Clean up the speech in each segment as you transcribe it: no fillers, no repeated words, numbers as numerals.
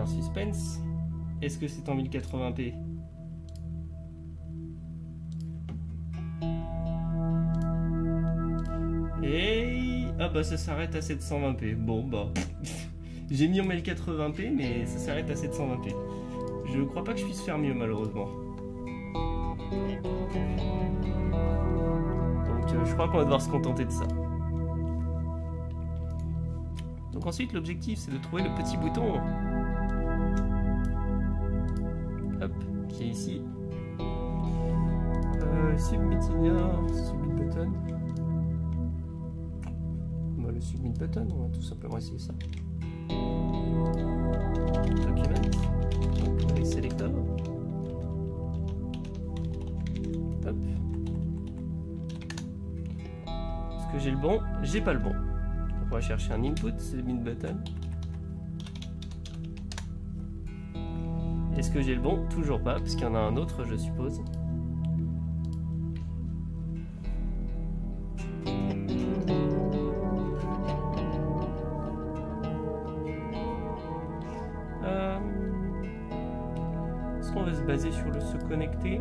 un suspense. Est-ce que c'est en 1080p? Et... ah bah ça s'arrête à 720p. Bon bah... j'ai mis en 1080p mais ça s'arrête à 720p. Je crois pas que je puisse faire mieux malheureusement. Donc je crois qu'on va devoir se contenter de ça. Donc ensuite l'objectif c'est de trouver le petit bouton. Hop, qui est ici. Submit button. Bah, le submit button, on va tout simplement essayer ça. Document. Donc, selector. Hop. Est-ce que j'ai le bon? J'ai pas le bon. Donc, on va chercher un input, submit button. Est-ce que j'ai le bon? Toujours pas, parce qu'il y en a un autre, je suppose. Est-ce qu'on va se baser sur le se connecter?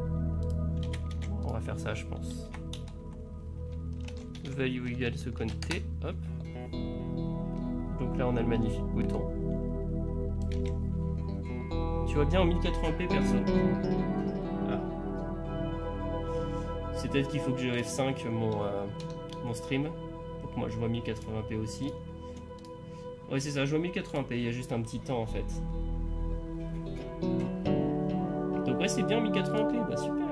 On va faire ça, je pense. Value égale se connecter. Hop. Donc là, on a le magnifique bouton. Tu vois bien en 1080p perso. Ah. C'est peut-être qu'il faut que je F5 mon stream. Donc moi je vois 1080p aussi. Ouais c'est ça, je vois 1080p, il y a juste un petit temps en fait. Donc ouais c'est bien 1080p, bah super.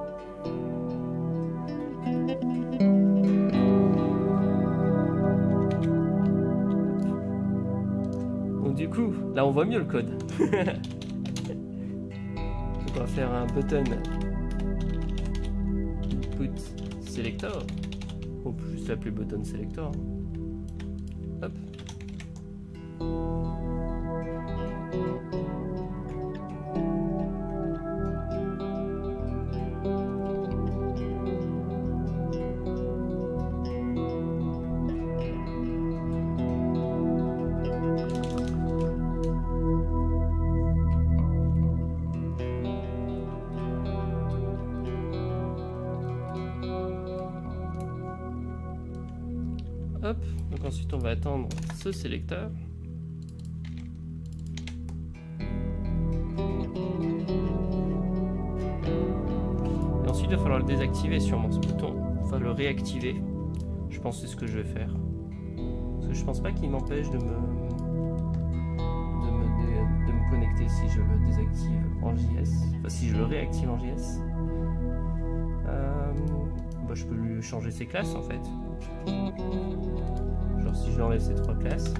Donc du coup, là on voit mieux le code. On va faire un button input selector, ou juste l'appeler button selector. Hop. Hop, donc ensuite on va attendre ce sélecteur. Et ensuite il va falloir le désactiver sûrement ce bouton. Enfin le réactiver. Je pense que c'est ce que je vais faire. Parce que je pense pas qu'il m'empêche de me connecter si je le désactive en JS. Enfin si je le réactive en JS. Bah, je peux lui changer ses classes en fait. Genre si je lui enlève ces trois classes.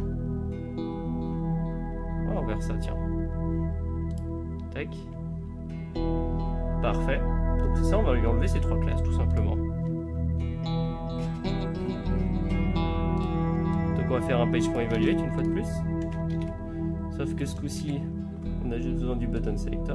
Oh, on va faire ça, tiens. Tac. Parfait. Donc c'est ça, on va lui enlever ces trois classes tout simplement. Donc on va faire un page.evaluate une fois de plus. Sauf que ce coup-ci, on a juste besoin du button selector.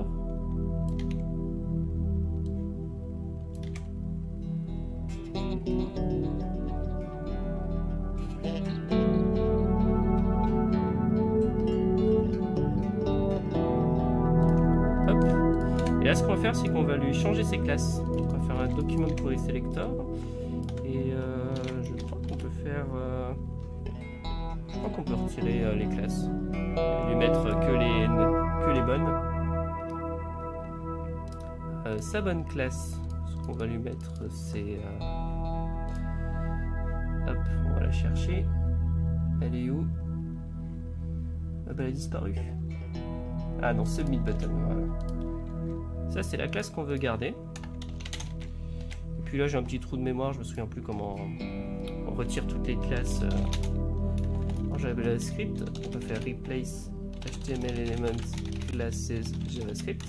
Et là, ce qu'on va faire, c'est qu'on va lui changer ses classes. Donc, on va faire un document pour les selectors. Et je crois qu'on peut faire. Je crois qu'on peut retirer les classes. Et lui mettre que les bonnes. Sa bonne classe, ce qu'on va lui mettre, c'est. Hop, on va la chercher. Elle est où? Ah bah, elle a disparu. Ah non, submit button, voilà. Ça c'est la classe qu'on veut garder. Et puis là j'ai un petit trou de mémoire, je me souviens plus comment on retire toutes les classes en JavaScript. On peut faire replace HTML elements classes JavaScript.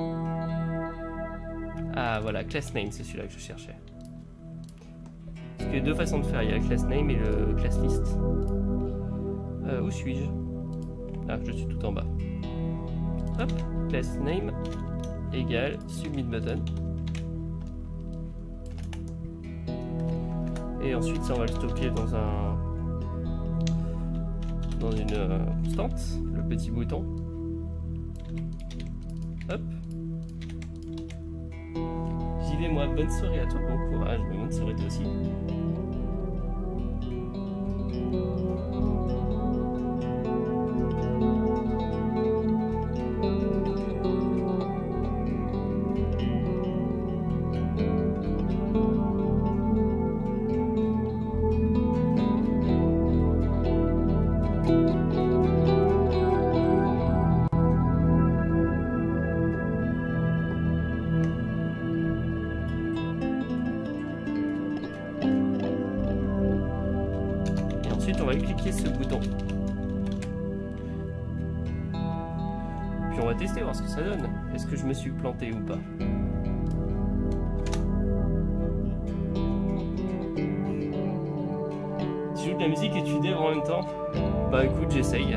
Ah voilà, class name, c'est celui-là que je cherchais. Parce qu'il y a deux façons de faire, il y a le class name et le class list. Où suis-je? Ah, je suis tout en bas. Hop, class name égale submit button. Et ensuite, ça, on va le stocker dans une constante, le petit bouton. Hop. J'y vais moi, bonne soirée à toi, bon courage, mais bonne soirée toi aussi. On va cliquer ce bouton. Puis on va tester, voir ce que ça donne. Est-ce que je me suis planté ou pas? Tu joues de la musique et tu dev en même temps? Bah écoute, j'essaye.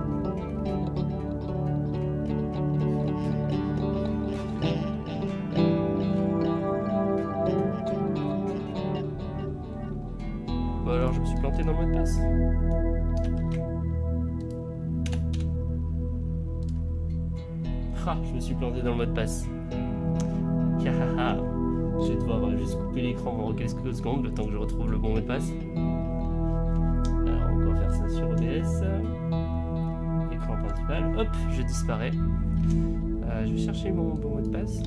Bon alors je me suis planté dans le mot de passe. Ah, je me suis planté dans le mot de passe. Je vais devoir juste couper l'écran pendant quelques secondes, le temps que je retrouve le bon mot de passe. Alors on va faire ça sur OBS. Écran principal. Hop, je disparais. Je vais chercher mon bon mot de passe.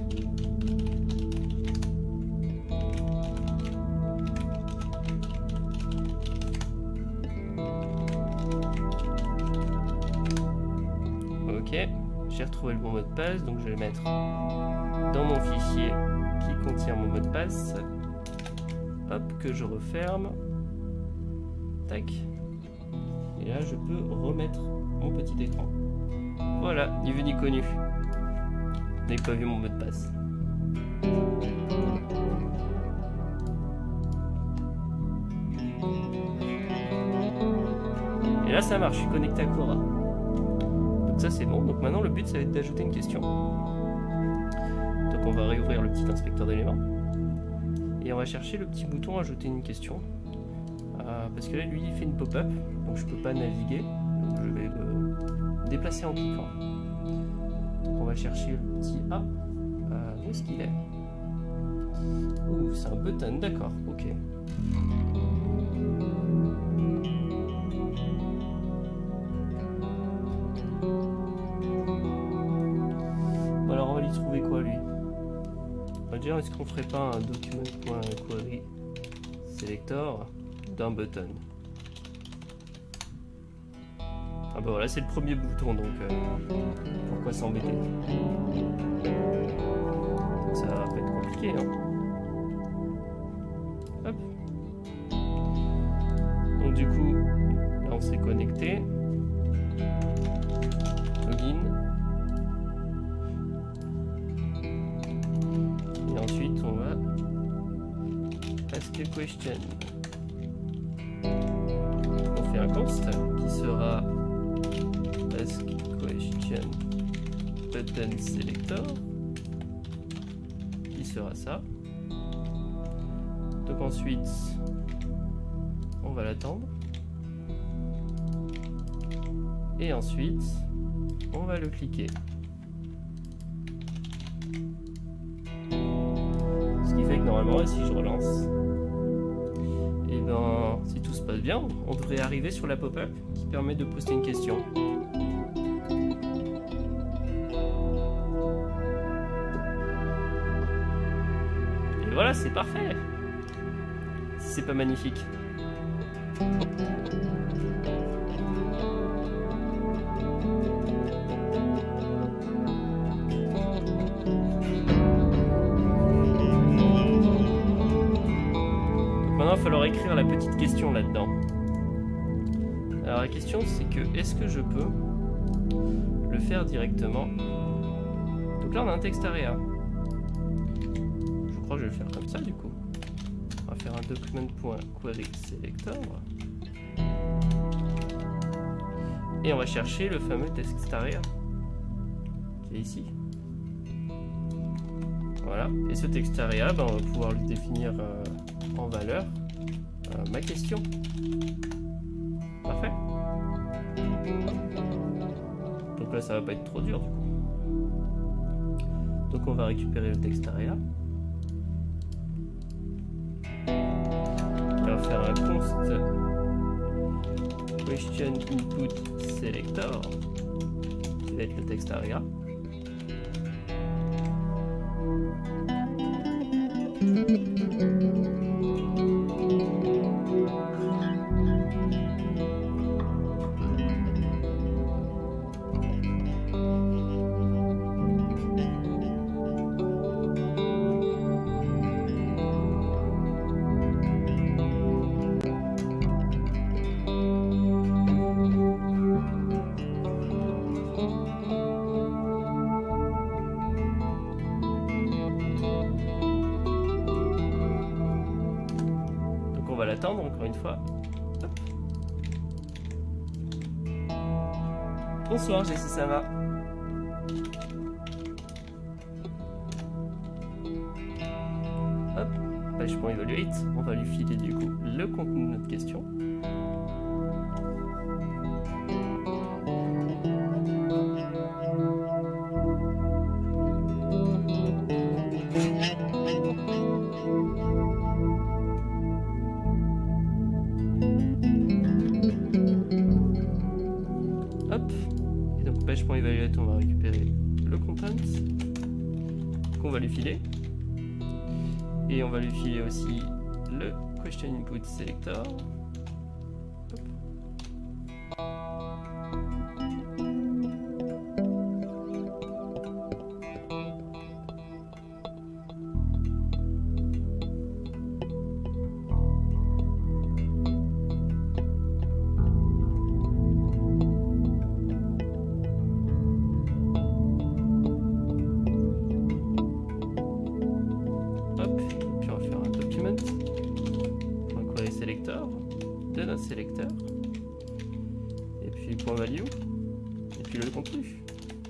Ok, j'ai retrouvé le bon mot de passe, donc je vais le mettre dans mon fichier qui contient mon mot de passe. Hop, que je referme. Tac. Et là, je peux remettre mon petit écran. Voilà, ni vu ni connu. Je n'ai pas vu mon mot de passe. Et là, ça marche, je suis connecté à Quora. Donc ça c'est bon, donc maintenant le but ça va être d'ajouter une question. Donc on va réouvrir le petit inspecteur d'éléments et on va chercher le petit bouton ajouter une question, parce que là lui il fait une pop-up, donc je peux pas naviguer, donc je vais le déplacer en cliquant. Donc on va chercher le petit A. Où est-ce qu'il est? Ouh, c'est un button, d'accord, ok. Trouver quoi lui? On va dire, est-ce qu'on ferait pas un document.query selector d'un button? Ah bah voilà, c'est le premier bouton, donc pourquoi s'embêter? Ça va pas être compliqué, hein. Hop. Donc du coup, là on s'est connecté. Login. Ensuite, on va ask a question. On fait un const qui sera ask question button selector, qui sera ça. Donc ensuite, on va l'attendre. Et ensuite, on va le cliquer. Ce qui fait que normalement, si je relance, et ben, si tout se passe bien, on devrait arriver sur la pop-up qui permet de poster une question. Et voilà, c'est parfait. Si c'est pas magnifique. Il va falloir écrire la petite question là-dedans. Alors la question c'est que est-ce que je peux le faire directement? Donc là on a un texte area. Je crois que je vais le faire comme ça du coup. On va faire un document.querySelector. Et on va chercher le fameux textArea qui est ici. Voilà. Et ce textArea, ben, on va pouvoir lui définir en valeur ma question. Parfait. Donc là, ça va pas être trop dur du coup. Donc on va récupérer le textArea. Et on va faire un const question input selector qui va être le textArea. On va l'attendre encore une fois. Hop. Bonsoir Jessie, ça va? Hop, page.evaluate, on va lui filer du coup le contenu de notre question. Page.evaluate, on va récupérer le content qu'on va lui filer et on va lui filer aussi le question input selector. De notre sélecteur et puis point value et puis le contenu.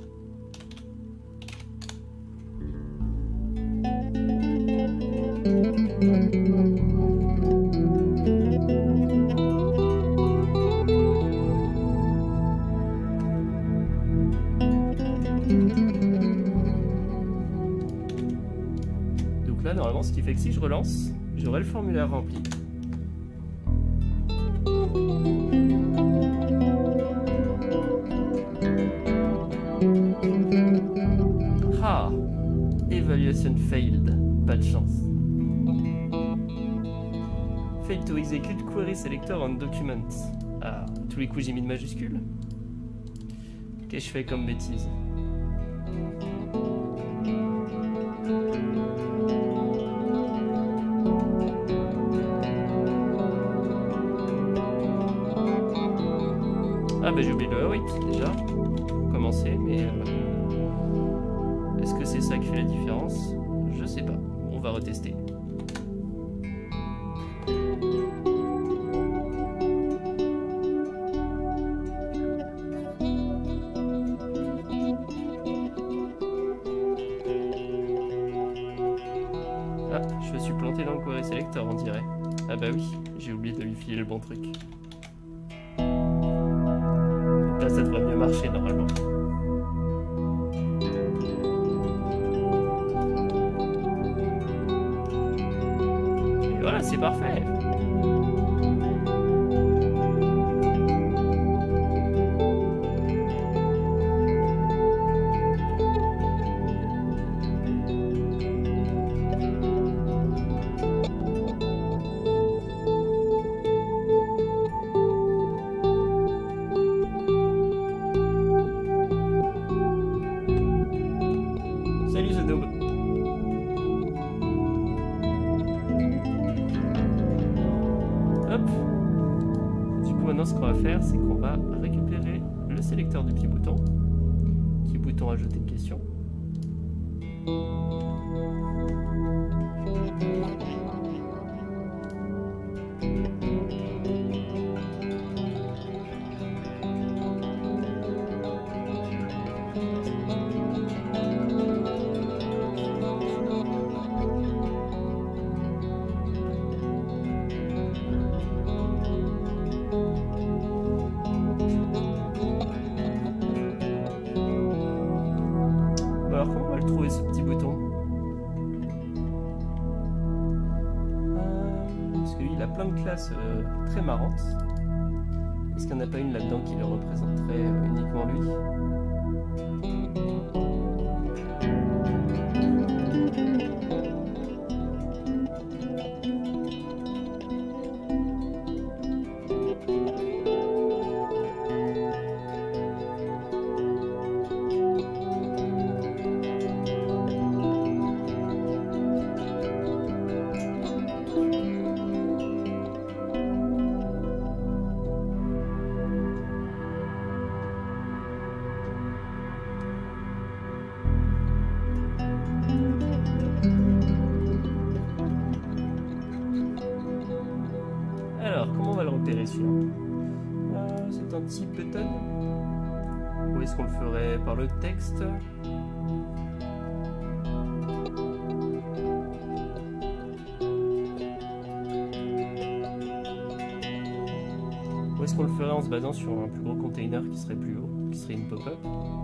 Donc là normalement ce qui fait que si je relance, j'aurai le formulaire rempli. Ah, evaluation failed, pas de chance. Failed to execute query selector on documents. Ah, tous les coups j'ai mis de majuscules. Qu'est-ce que je fais comme bêtise? Ah bah j'ai oublié le await déjà, pour commencer, mais est-ce que c'est ça qui fait la différence? Je sais pas, on va retester. Ah, je me suis planté dans le query selector on dirait. Ah bah oui, j'ai oublié de lui filer le bon truc. Là, ça devrait mieux marcher normalement. Et voilà, c'est parfait. Salut The Noob. Hop. Du coup maintenant ce qu'on va faire c'est qu'on va récupérer le sélecteur du petit bouton. Petit bouton ajouter une question. Alors comment on va le trouver ce petit bouton? Parce qu'il a plein de classes très marrantes. Est-ce qu'il n'y en a pas une là-dedans qui le représenterait uniquement lui? Alors, comment on va le repérer celui-là? C'est un type button. Ou est-ce qu'on le ferait par le texte? Ou est-ce qu'on le ferait en se basant sur un plus gros container qui serait plus haut, qui serait une pop-up?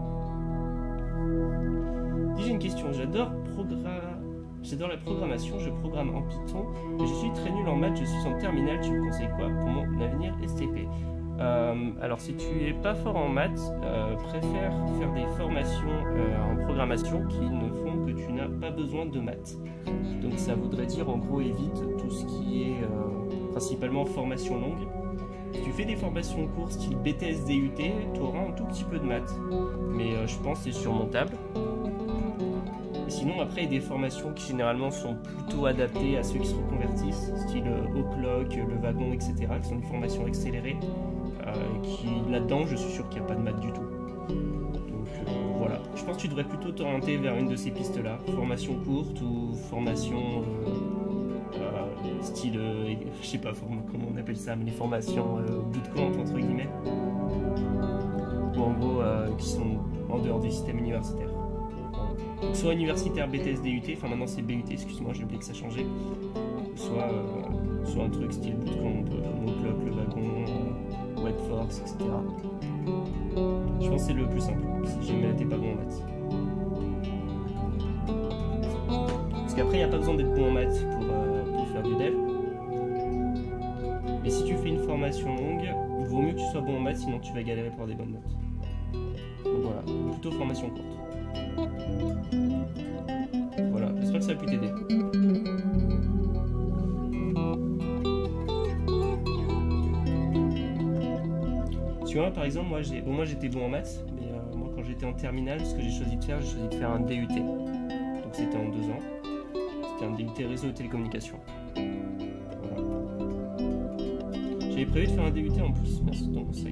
J'ai une question, j'adore la programmation, je programme en Python, mais je suis très nul en maths, je suis en terminale, tu me conseilles quoi pour mon avenir STP? Alors si tu es pas fort en maths, préfère faire des formations en programmation qui ne font que tu n'as pas besoin de maths. Donc ça voudrait dire en gros évite tout ce qui est principalement formation longue. Si tu fais des formations courtes style BTS DUT, tu auras un tout petit peu de maths, mais je pense que c'est surmontable. Et sinon, après, il y a des formations qui généralement sont plutôt adaptées à ceux qui se reconvertissent, style O'Clock, le wagon, etc., qui sont des formations accélérées, qui là-dedans, je suis sûr qu'il n'y a pas de maths du tout. Donc voilà, je pense que tu devrais plutôt t'orienter vers une de ces pistes-là, formation courte ou formation style, je sais pas comment on appelle ça, mais les formations bootcamp, entre guillemets, ou en gros, qui sont en dehors du système universitaire. Soit universitaire BTS DUT, enfin maintenant c'est BUT, excuse-moi, j'ai oublié que ça changeait. Soit un truc style bootcamp, O'Clock, le wagon, Webforce, etc. Je pense que c'est le plus simple, si jamais t'es pas bon en maths. Parce qu'après, il n'y a pas besoin d'être bon en maths pour faire du dev. Mais si tu fais une formation longue, il vaut mieux que tu sois bon en maths, sinon tu vas galérer pour avoir des bonnes notes. Donc voilà, plutôt formation courte. Voilà, j'espère que ça a pu t'aider. Tu vois, par exemple, moi j'étais bon en maths, mais moi quand j'étais en terminale, ce que j'ai choisi de faire un DUT. Donc c'était en 2 ans. C'était un DUT réseau et télécommunications. Voilà. J'avais prévu de faire un DUT en plus, merci de ton conseil.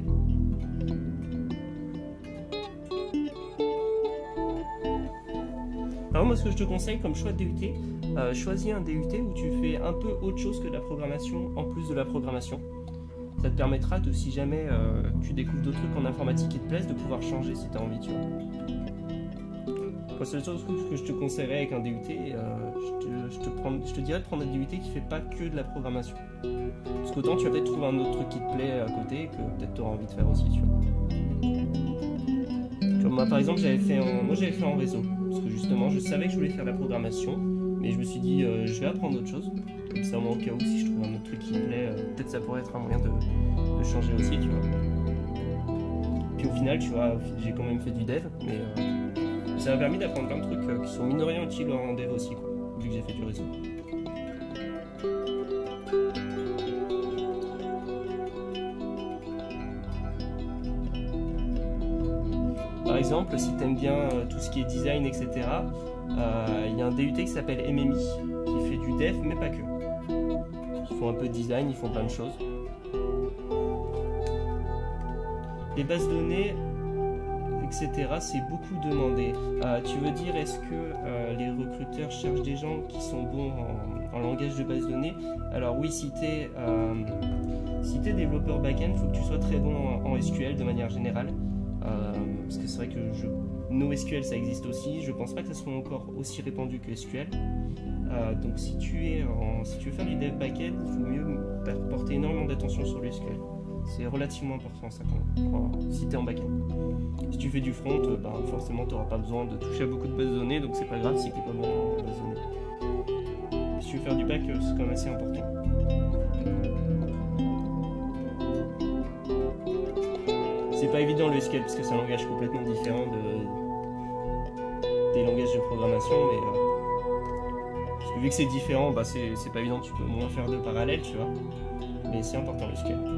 Alors moi ce que je te conseille comme choix de DUT, choisis un DUT où tu fais un peu autre chose que de la programmation en plus de la programmation. Ça te permettra de, si jamais tu découvres d'autres trucs en informatique qui te plaisent, de pouvoir changer si tu as envie, tu vois. C'est le seul truc que je te conseillerais avec un DUT, je te dirais de prendre un DUT qui fait pas que de la programmation. Parce qu'autant tu vas peut-être trouver un autre truc qui te plaît à côté que peut-être tu auras envie de faire aussi, tu vois. Comme moi par exemple j'avais fait en réseau, parce que justement je savais que je voulais faire de la programmation, mais je me suis dit je vais apprendre autre chose, comme ça au moins au cas où si je trouve un autre truc qui me plaît, peut-être ça pourrait être un moyen de changer aussi, tu vois. Puis au final tu vois, j'ai quand même fait du dev, mais ça m'a permis d'apprendre plein de trucs qui sont mine de rien utiles en dev aussi, quoi, vu que j'ai fait du réseau. Par exemple, si tu aimes bien tout ce qui est design, etc., il y a un DUT qui s'appelle MMI, qui fait du dev, mais pas que. Ils font un peu de design, ils font plein de choses. Les bases de données, etc. c'est beaucoup demandé. Tu veux dire, est-ce que les recruteurs cherchent des gens qui sont bons en langage de base de données? Alors oui, si tu es développeur back-end, il faut que tu sois très bon en SQL de manière générale. Parce que c'est vrai que NoSQL ça existe aussi. Je pense pas que ça soit encore aussi répandu que SQL. Donc si tu veux faire du dev back-end, il faut mieux porter énormément d'attention sur le SQL. C'est relativement important ça si tu es en back-end. Si tu fais du front, forcément tu n'auras pas besoin de toucher à beaucoup de bases de données, donc c'est pas grave si tu n'es pas bon en bases de données. Si tu veux faire du back, c'est quand même assez important. C'est pas évident le SQL parce que c'est un langage complètement différent des langages de programmation, mais parce que vu que c'est différent, c'est pas évident, tu peux moins faire de parallèles, tu vois. Mais c'est important le SQL.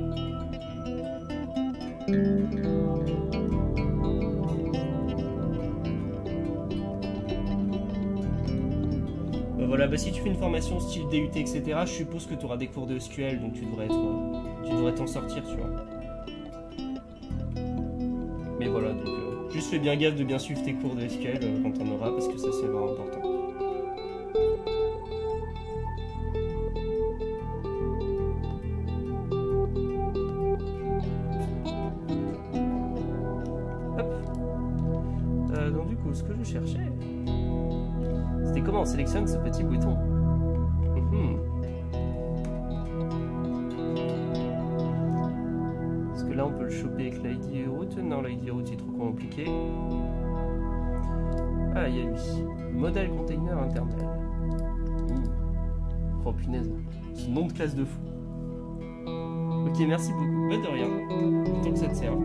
Voilà, si tu fais une formation style DUT, etc., je suppose que tu auras des cours de SQL, donc tu devrais t'en sortir, tu vois. Mais voilà, donc juste fais bien gaffe de bien suivre tes cours de SQL quand t'en auras, parce que ça c'est vraiment important. Hop. Donc du coup, ce que je cherchais, c'était comment on sélectionne ce petit bouton. Là on peut le choper avec l'ID route. Non, l'ID route est trop compliqué. Ah, il y a lui. Model container internal. Oh punaise. Ce nom de classe de fou. Ok, merci beaucoup. De rien. Tant que ça te serve.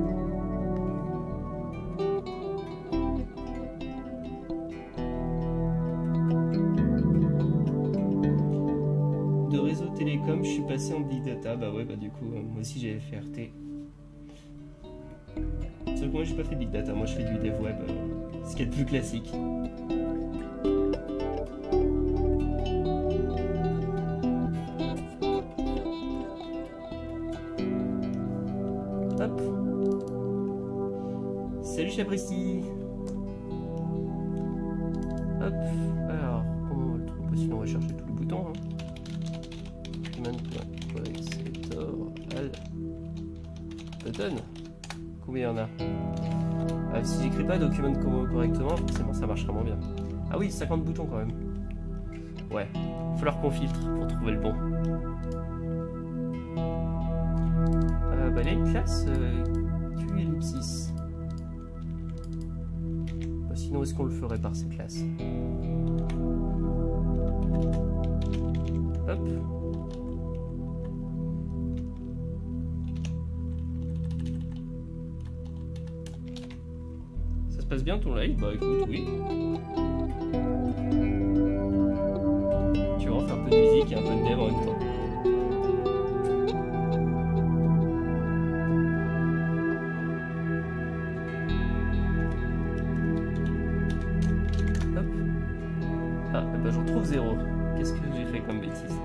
De réseau télécom, je suis passé en big data. Bah ouais, du coup, moi aussi j'ai FRT. Sauf que moi j'ai pas fait big data, moi je fais du dev web, ce qui est le plus classique. Hop. Salut Chapristi. Hop. Alors, comment on va le trouver? Sinon on va chercher tous les boutons. Button. Combien il y en a? Si j'écris pas document correctement, forcément ça marchera moins bien. Ah oui, 50 boutons quand même. Ouais, il va falloir qu'on filtre pour trouver le bon. Il y a une classe Q ellipsis. Sinon, est-ce qu'on le ferait par ces classes? Hop. Passe bien ton live? Bah écoute, oui. Tu vas en faire un peu de musique et un peu de dev en même temps. Hop. Ah, bah j'en trouve 0. Qu'est-ce que j'ai fait comme bêtise?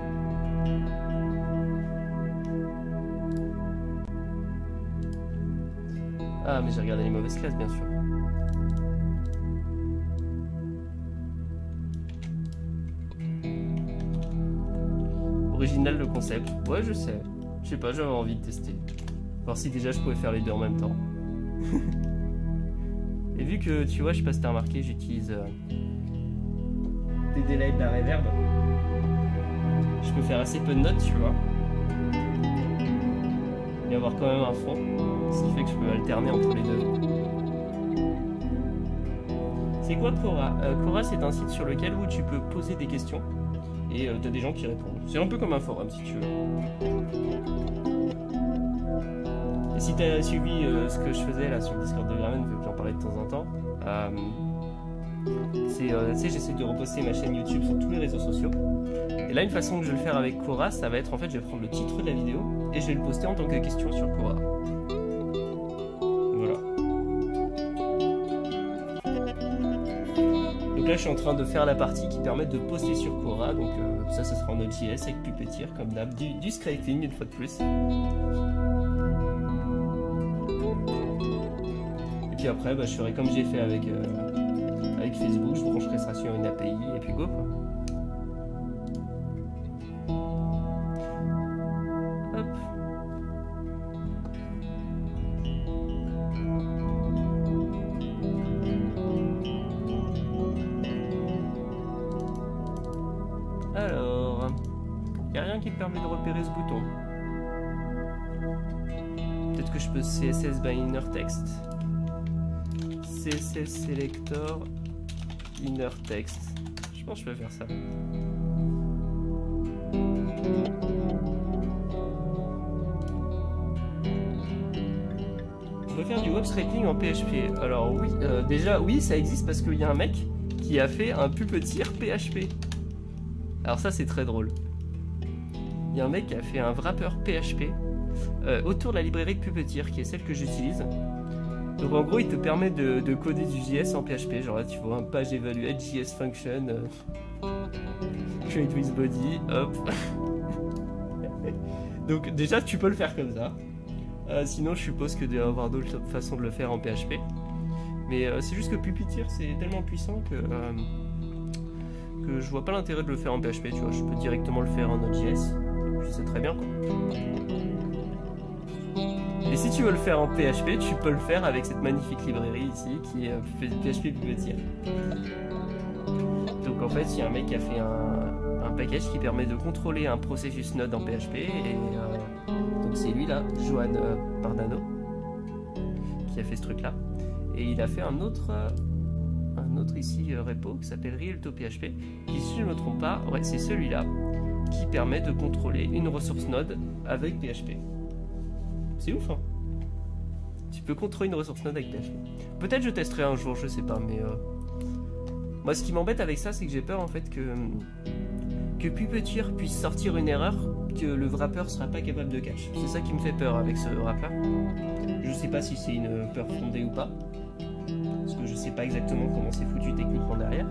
Ah, mais j'ai regardé les mauvaises classes, bien sûr. Original le concept. Ouais, je sais. Je sais pas, j'avais envie de tester. Voir si déjà je pouvais faire les deux en même temps. Et vu que, tu vois, je sais pas si t'as remarqué, j'utilise des delays de la reverb. Je peux faire assez peu de notes, tu vois. Et avoir quand même un fond. Ce qui fait que je peux alterner entre les deux. C'est quoi Quora? Quora, c'est un site sur lequel où tu peux poser des questions. Et t'as des gens qui répondent. C'est un peu comme un forum si tu veux. Et si t'as suivi ce que je faisais là sur le Discord de Gramen, vu que j'en parlais de temps en temps, j'essaie de reposter ma chaîne YouTube sur tous les réseaux sociaux. Et là, une façon que je vais le faire avec Quora, ça va être en fait, je vais prendre le titre de la vidéo et je vais le poster en tant que question sur Quora. Voilà. Donc là, je suis en train de faire la partie qui permet de poster sur Quora. Donc ça sera en Node.js avec Puppeteer, comme d'hab, du scripting une fois de plus. Et puis après, bah, je ferai comme j'ai fait avec Facebook, je brancherai ça sur une API et puis go quoi. Hop. Alors, il n'y a rien qui me permet de repérer ce bouton. Peut-être que je peux CSS by inner text. CSS selector inner text. Je pense que je peux faire ça. On peut faire du web scraping en PHP. Alors oui, déjà oui, ça existe parce qu'il y a un mec qui a fait un puppeteer PHP. Alors ça c'est très drôle. Il y a un mec qui a fait un wrapper PHP autour de la librairie de Puppeteer qui est celle que j'utilise. Donc en gros il te permet de coder du JS en PHP. Genre là tu vois un page evaluate JS function create with body, hop. Donc déjà tu peux le faire comme ça. Sinon je suppose que doit y avoir d'autres façons de le faire en PHP. Mais c'est juste que Puppeteer c'est tellement puissant que je vois pas l'intérêt de le faire en PHP, tu vois. Je peux directement le faire en Node.js. C'est très bien quoi. Et si tu veux le faire en PHP, tu peux le faire avec cette magnifique librairie ici qui est PHP Puppeteer. Donc en fait, il y a un mec qui a fait un package qui permet de contrôler un processus Node en PHP et donc c'est lui là, Johan Pardano, qui a fait ce truc là. Et il a fait un autre ici repo qui s'appelle Realto.php qui, si je ne me trompe pas, ouais, c'est celui-là qui permet de contrôler une ressource Node avec PHP. C'est ouf, hein. Tu peux contrôler une ressource Node avec PHP. Peut-être je testerai un jour, je sais pas, mais moi ce qui m'embête avec ça, c'est que j'ai peur en fait que Puppeteer puisse sortir une erreur que le wrapper sera pas capable de catch. C'est ça qui me fait peur avec ce wrapper. Je sais pas si c'est une peur fondée ou pas, parce que je sais pas exactement comment c'est foutu techniquement derrière.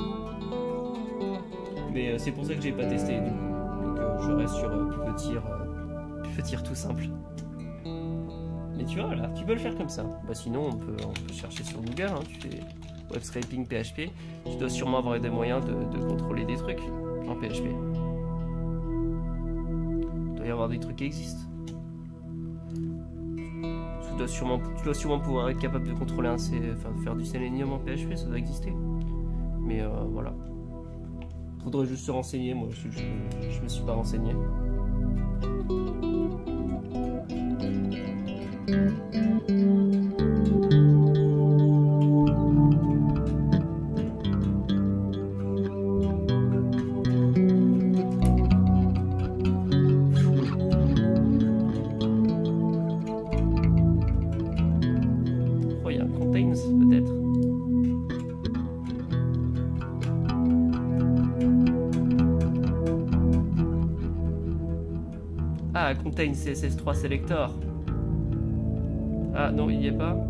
Mais c'est pour ça que j'ai pas testé du coup. Donc je reste sur Puppeteer tout simple. Mais tu vois là, tu peux le faire comme ça. Bah sinon on peut chercher sur Google, hein. Tu fais web scraping PHP, tu dois sûrement avoir des moyens de contrôler des trucs en PHP. Il doit y avoir des trucs qui existent. Tu dois sûrement pouvoir être capable de contrôler faire du Selenium en PHP, ça doit exister. Mais voilà. Faudrait juste se renseigner, moi je me suis pas renseigné. Oh, il y a un contains peut-être. Ah, contain CSS3 selector. Ah non, il n'y est pas.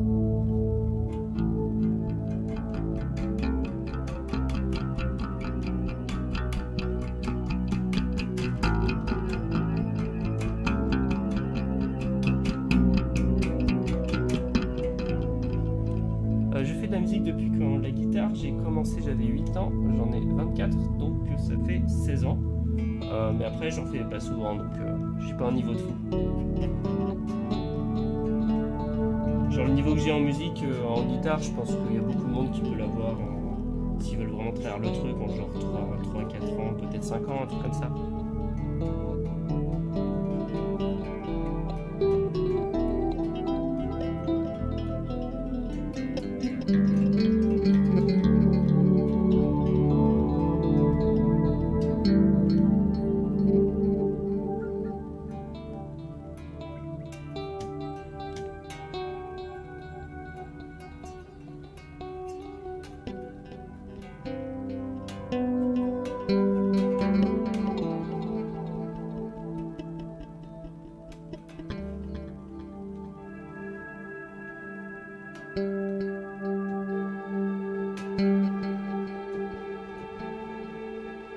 Je fais de la musique depuis quand la guitare, j'ai commencé, j'avais 8 ans, j'en ai 24, donc ça fait 16 ans. Mais après j'en fais pas souvent, donc je suis pas un niveau de fou. Genre le niveau que j'ai en musique, en guitare, je pense qu'il y a beaucoup de monde qui peut l'avoir s'ils veulent vraiment traire le truc en genre 3 4 ans, peut-être 5 ans, un truc comme ça.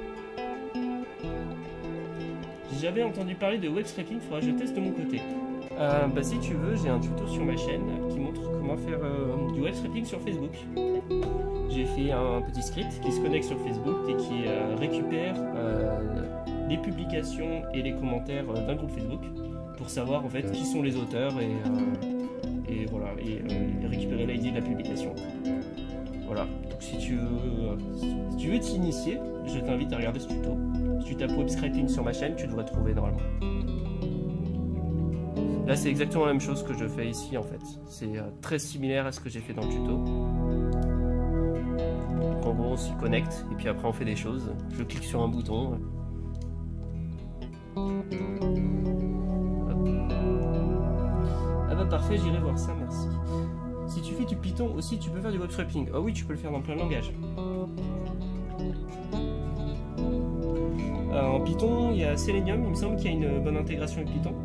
J'avais entendu parler de web scraping, il faudra que je teste de mon côté. Bah, si tu veux, j'ai un tuto sur ma chaîne qui montre comment faire du web scraping sur Facebook. J'ai fait un petit script qui se connecte sur Facebook et qui récupère les publications et les commentaires d'un groupe Facebook pour savoir en fait qui sont les auteurs et voilà, et récupérer l'ID de la publication. Voilà, donc si tu veux t'initier, je t'invite à regarder ce tuto. Si tu tapes web scraping sur ma chaîne, tu devrais trouver normalement. Là, c'est exactement la même chose que je fais ici en fait. C'est très similaire à ce que j'ai fait dans le tuto. Donc, en gros, on s'y connecte et puis après on fait des choses. Je clique sur un bouton. Hop. Ah bah parfait, j'irai voir ça, merci. Si tu fais du Python aussi, tu peux faire du web scraping. Ah oui, tu peux le faire dans plein de langages. En Python, il y a Selenium, il me semble qu'il y a une bonne intégration avec Python.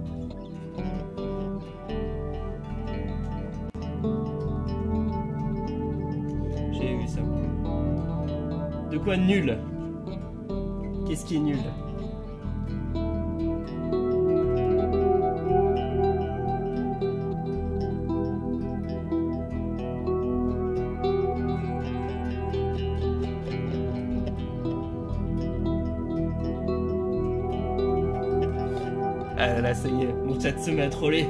J'ai vu ça. De quoi nul? Qu'est-ce qui est nul? Ah là, ça y est, mon chat se met à troller.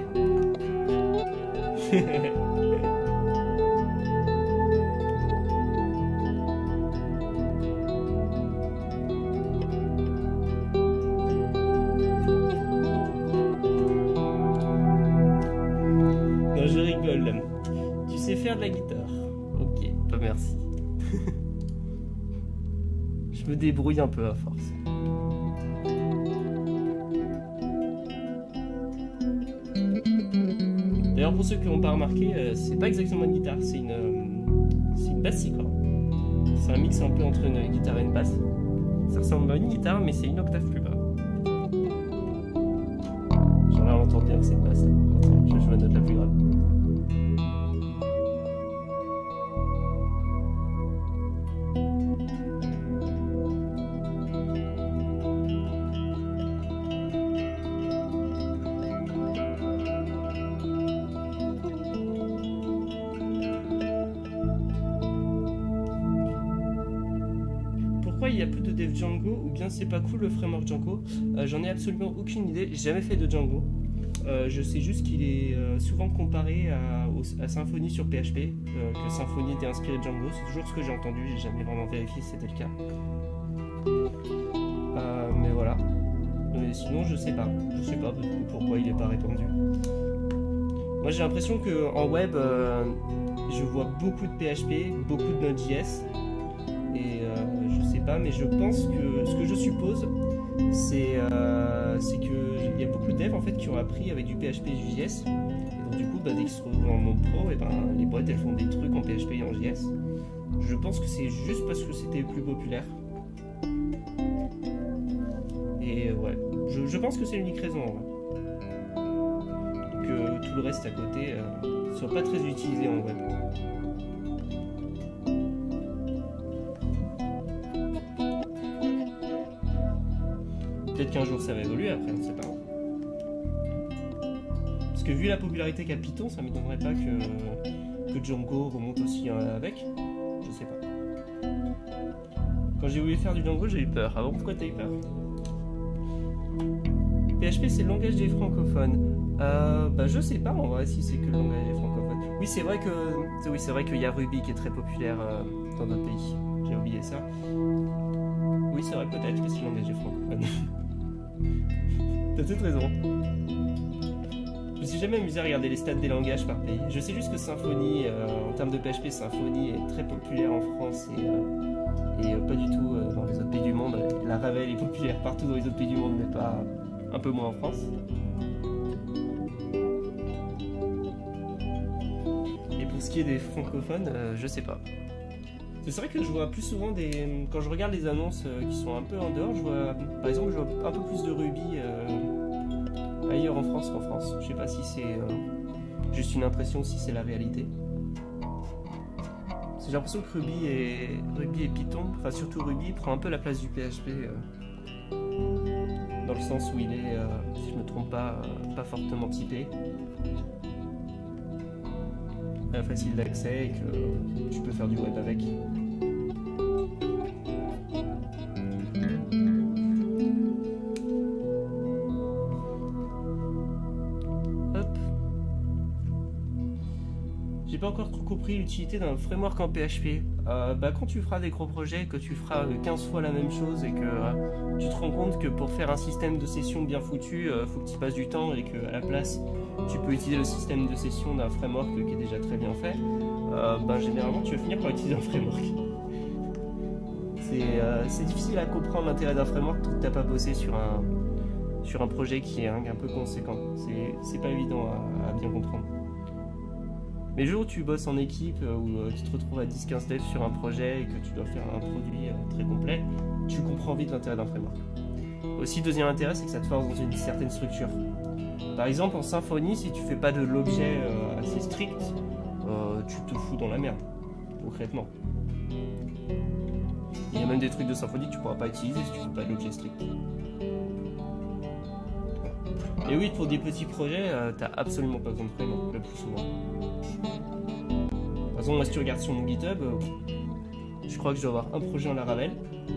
Non, je rigole. Tu sais faire de la guitare? Ok, bah merci. Je me débrouille un peu à force. D'ailleurs, pour ceux qui n'ont pas remarqué, c'est pas exactement une guitare, c'est une basse six cordes. C'est un mix un peu entre une guitare et une basse. Ça ressemble à une guitare, mais c'est une octave plus bas. J'en ai entendu dire que c'est une basse. Attends, je joue la note la plus grave. Il y a peu de dev Django ou bien c'est pas cool le framework Django. J'en ai absolument aucune idée, j'ai jamais fait de Django. Je sais juste qu'il est souvent comparé à Symfony sur PHP, que Symfony était inspiré de Django, c'est toujours ce que j'ai entendu, j'ai jamais vraiment vérifié si c'était le cas. Mais voilà. Mais sinon je sais pas pourquoi il est pas répandu. Moi j'ai l'impression que en web je vois beaucoup de PHP, beaucoup de Node.js. Et je sais pas, mais je pense que ce que je suppose, c'est qu'il y a beaucoup de devs en fait qui ont appris avec du PHP et du JS. Et donc du coup, bah, dès qu'ils se retrouvent dans le monde pro, et ben, les boîtes elles font des trucs en PHP et en JS. Je pense que c'est juste parce que c'était plus populaire. Et ouais, je pense que c'est l'unique raison. Que tout le reste à côté soit pas très utilisé en web. Peut-être qu'un jour ça va évoluer après, on ne sait pas. Parce que vu la popularité qu'a Python, ça m'étonnerait pas que Django remonte aussi avec. Je sais pas. Quand j'ai voulu faire du Django, j'ai eu peur. Ah bon, pourquoi t'as eu peur? PHP c'est le langage des francophones. Bah je sais pas en vrai si c'est que le langage des francophones. Oui c'est vrai qu'il y a Ruby qui est très populaire dans notre pays. J'ai oublié ça. Oui c'est vrai peut-être que c'est le langage des francophones. T'as toute raison. Je me suis jamais amusé à regarder les stats des langages par pays. Je sais juste que Symfony, en termes de PHP, Symfony est très populaire en France et pas du tout dans les autres pays du monde. La Ravel est populaire partout dans les autres pays du monde, mais pas un peu moins en France. Et pour ce qui est des francophones, je sais pas. C'est vrai que je vois plus souvent quand je regarde les annonces qui sont un peu en dehors, je vois, par exemple, je vois un peu plus de Ruby ailleurs en France qu'en France. Je sais pas si c'est juste une impression, si c'est la réalité. J'ai l'impression que Ruby et Python, enfin surtout Ruby, prend un peu la place du PHP dans le sens où il est, si je me trompe pas, pas fortement typé. Facile d'accès et que tu peux faire du web avec. J'ai pas encore trop compris l'utilité d'un framework en PHP. Quand tu feras des gros projets, que tu feras 15 fois la même chose et que tu te rends compte que pour faire un système de session bien foutu, faut que tu passes du temps et qu'à la place tu peux utiliser le système de session d'un framework qui est déjà très bien fait, généralement tu vas finir par utiliser un framework. C'est difficile à comprendre l'intérêt d'un framework tant que tu n'as pas bossé sur un projet qui est un peu conséquent. C'est pas évident à bien comprendre. Mais le jour où tu bosses en équipe, où tu te retrouves à 10-15 devs sur un projet et que tu dois faire un produit très complet, tu comprends vite l'intérêt d'un framework. Aussi, deuxième intérêt, c'est que ça te force dans une certaine structure. Par exemple, en Symfony, si tu fais pas de l'objet assez strict, tu te fous dans la merde, concrètement. Il y a même des trucs de Symfony que tu pourras pas utiliser si tu fais pas de l'objet strict. Et oui, pour des petits projets, t'as absolument pas besoin de framework, le plus souvent. Par exemple, moi, si tu regardes sur mon GitHub, je crois que je dois avoir un projet en Laravel,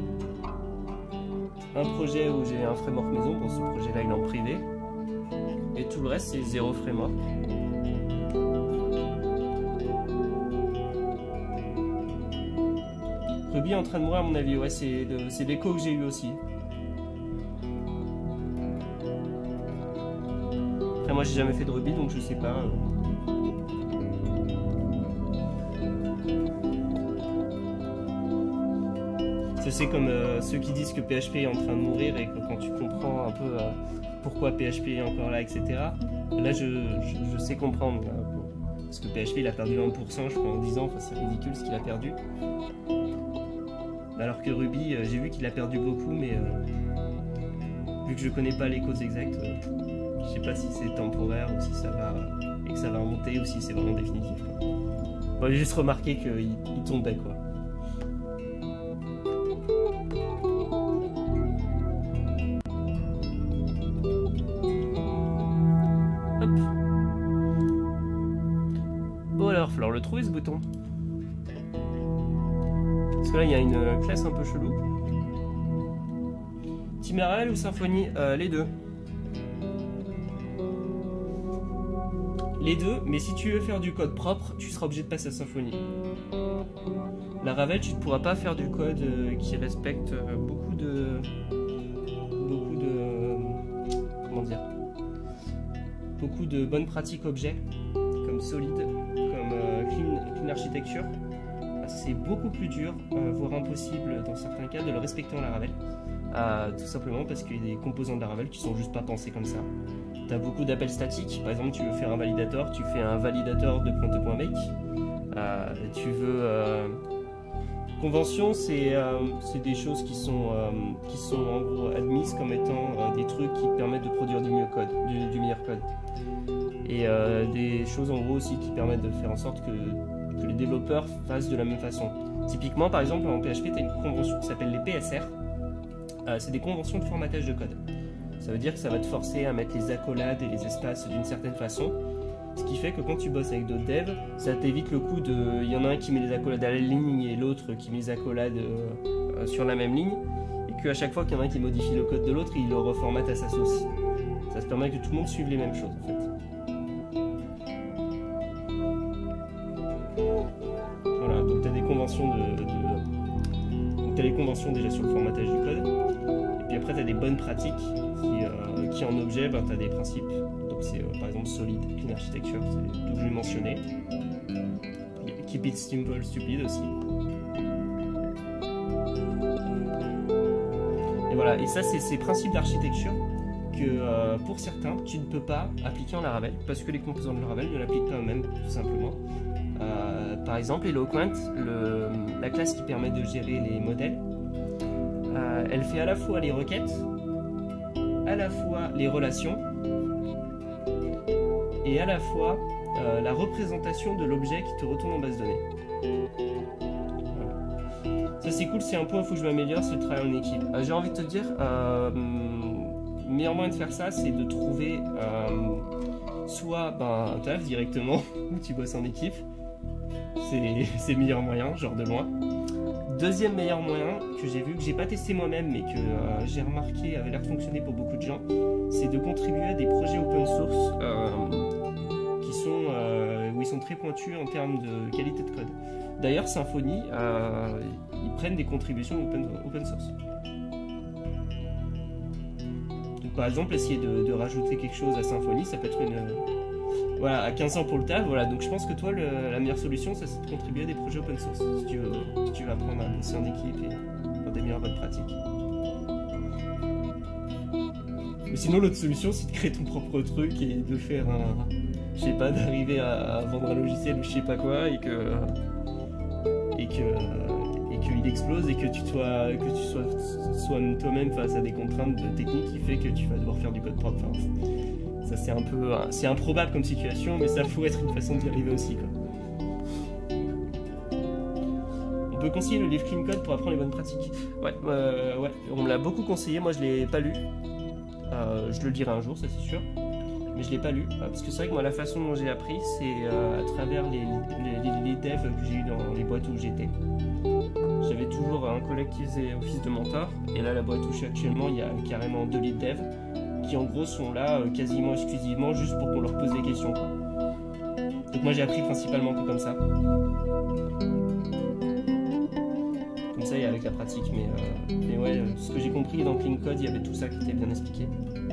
un projet où j'ai un framework maison, bon, ce projet-là, il est en privé, et tout le reste, c'est zéro framework. Ruby est en train de mourir, à mon avis, ouais, c'est l'écho que j'ai eu aussi. Après, moi, j'ai jamais fait de Ruby, donc je sais pas. C'est comme ceux qui disent que PHP est en train de mourir et que quand tu comprends un peu pourquoi PHP est encore là, etc. Là, je sais comprendre. Parce que PHP, il a perdu 20%, je crois, en 10 ans. Enfin, c'est ridicule ce qu'il a perdu. Alors que Ruby, j'ai vu qu'il a perdu beaucoup, mais vu que je connais pas les causes exactes, je sais pas si c'est temporaire ou si ça va et que ça va remonter ou si c'est vraiment définitif. Bon, j'ai juste remarqué qu'il tombait, quoi. Hop. Bon alors, il va falloir le trouver ce bouton. Parce que là, il y a une classe un peu chelou. Laravel ou Symfony, les deux. Les deux, mais si tu veux faire du code propre, tu seras obligé de passer à Symfony. Laravel, tu ne pourras pas faire du code qui respecte beaucoup de comment dire, beaucoup de bonnes pratiques objets, comme Solid, comme Clean Architecture. C'est beaucoup plus dur, voire impossible dans certains cas, de le respecter en Laravel. Tout simplement parce qu'il y a des composants de Laravel qui sont juste pas pensés comme ça. Tu as beaucoup d'appels statiques. Par exemple, tu veux faire un validator, tu fais un validator de .make. Tu veux convention, c'est des choses qui sont en gros admises comme étant des trucs qui permettent de produire du meilleur code. Et des choses en gros aussi qui permettent de faire en sorte que les développeurs fassent de la même façon. Typiquement, par exemple, en PHP, tu as une convention qui s'appelle les PSR. C'est des conventions de formatage de code. Ça veut dire que ça va te forcer à mettre les accolades et les espaces d'une certaine façon. Ce qui fait que quand tu bosses avec d'autres devs, ça t'évite le coup de... Il y en a un qui met les accolades à la ligne et l'autre qui met les accolades sur la même ligne. Et qu'à chaque fois qu'il y en a un qui modifie le code de l'autre, il le reformate à sa sauce. Ça se permet que tout le monde suive les mêmes choses en fait. Voilà, donc tu as des conventions Donc tu as les conventions déjà sur le formatage du code. Et puis après tu as des bonnes pratiques qui en objet, tu as des principes. Donc c'est par exemple Solid, Clean Architecture, c'est tout que je l'ai mentionné. Keep it simple, stupid aussi. Et voilà, et ça c'est ces principes d'architecture que pour certains tu ne peux pas appliquer en Laravel parce que les composants de Laravel ne l'appliquent pas eux-mêmes tout simplement. Par exemple, Eloquent, la classe qui permet de gérer les modèles, elle fait à la fois les requêtes, à la fois les relations et à la fois la représentation de l'objet qui te retourne en base de données. Voilà. Ça c'est cool, c'est un point où il faut que je m'améliore, c'est le travail en équipe. J'ai envie de te dire, meilleur moyen de faire ça, c'est de trouver soit un taf directement, où tu bosses en équipe. C'est le meilleur moyen, genre de loin. Deuxième meilleur moyen que j'ai vu, que j'ai pas testé moi-même, mais que j'ai remarqué avait l'air de fonctionner pour beaucoup de gens, c'est de contribuer à des projets open source où ils sont très pointus en termes de qualité de code. D'ailleurs, Symfony, ils prennent des contributions open source. Donc, par exemple, essayer de rajouter quelque chose à Symfony, ça peut être voilà, à 15 ans pour le taf. Voilà, donc je pense que toi, la meilleure solution, c'est de contribuer à des projets open source, si tu veux apprendre à bosser en équipe et faire des meilleures bonnes pratiques. Mais sinon, l'autre solution, c'est de créer ton propre truc et de faire je sais pas, d'arriver à vendre un logiciel ou je sais pas quoi et qu'il explose et que tu sois toi-même face à des contraintes techniques qui fait que tu vas devoir faire du code propre. Enfin, ça c'est improbable comme situation, mais ça pourrait être une façon d'y arriver aussi, quoi. On peut conseiller le livre Clean Code pour apprendre les bonnes pratiques. Ouais, on me l'a beaucoup conseillé, moi je l'ai pas lu. Je le lirai un jour, ça c'est sûr. Mais je l'ai pas lu, parce que c'est vrai que moi la façon dont j'ai appris, c'est à travers les devs que j'ai eu dans les boîtes où j'étais. J'avais toujours un collègue qui faisait office de mentor, et là la boîte où je suis actuellement, il y a carrément 2 lead devs qui en gros sont là quasiment exclusivement juste pour qu'on leur pose des questions, quoi. Donc moi j'ai appris principalement comme ça. Comme ça et avec la pratique, mais ouais, ce que j'ai compris dans Clean Code, il y avait tout ça qui était bien expliqué.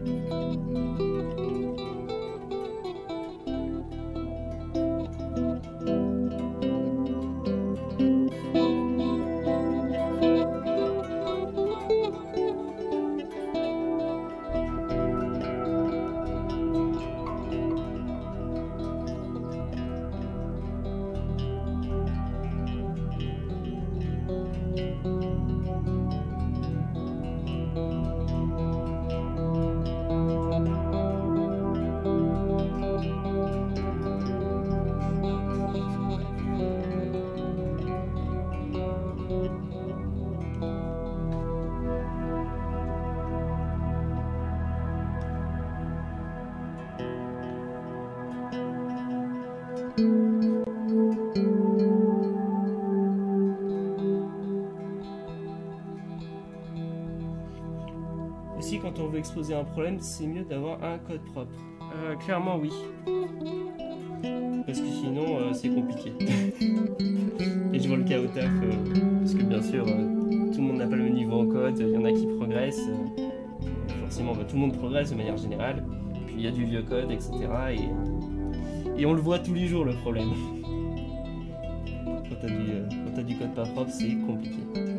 Aussi, quand on veut exposer un problème, c'est mieux d'avoir un code propre. Clairement, oui. Parce que sinon, c'est compliqué. Et je vois le cas au taf, parce que bien sûr, tout le monde n'a pas le même niveau en code, il y en a qui progressent. Forcément, tout le monde progresse de manière générale. Puis il y a du vieux code, etc. Et on le voit tous les jours, le problème. Quand t'as du code pas propre, c'est compliqué.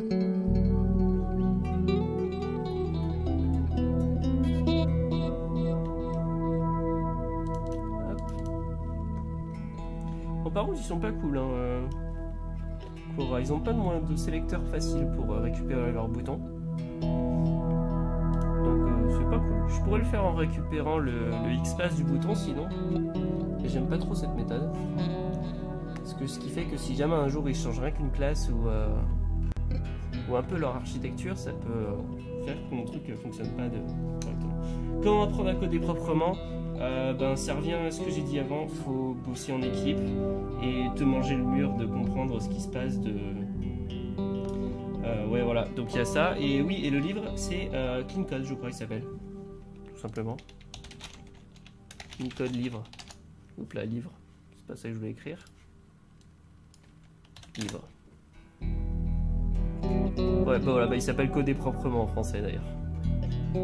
Par contre, ils sont pas cool, hein. Ils ont pas de sélecteur facile pour récupérer leurs boutons. Donc c'est pas cool. Je pourrais le faire en récupérant le X-Pass du bouton sinon. Mais j'aime pas trop cette méthode. Parce que ce qui fait que si jamais un jour ils changent rien qu'une classe ou un peu leur architecture, ça peut faire que mon truc fonctionne pas correctement. Comment apprendre à coder proprement? Ça revient à ce que j'ai dit avant, faut bosser en équipe et te manger le mur de comprendre ce qui se passe ouais voilà, donc il y a ça, et oui, et le livre c'est Clean Code, je crois il s'appelle, tout simplement. Clean Code livre. Oups là, livre, c'est pas ça que je voulais écrire. Livre. Ouais, voilà, il s'appelle Coder proprement en français d'ailleurs.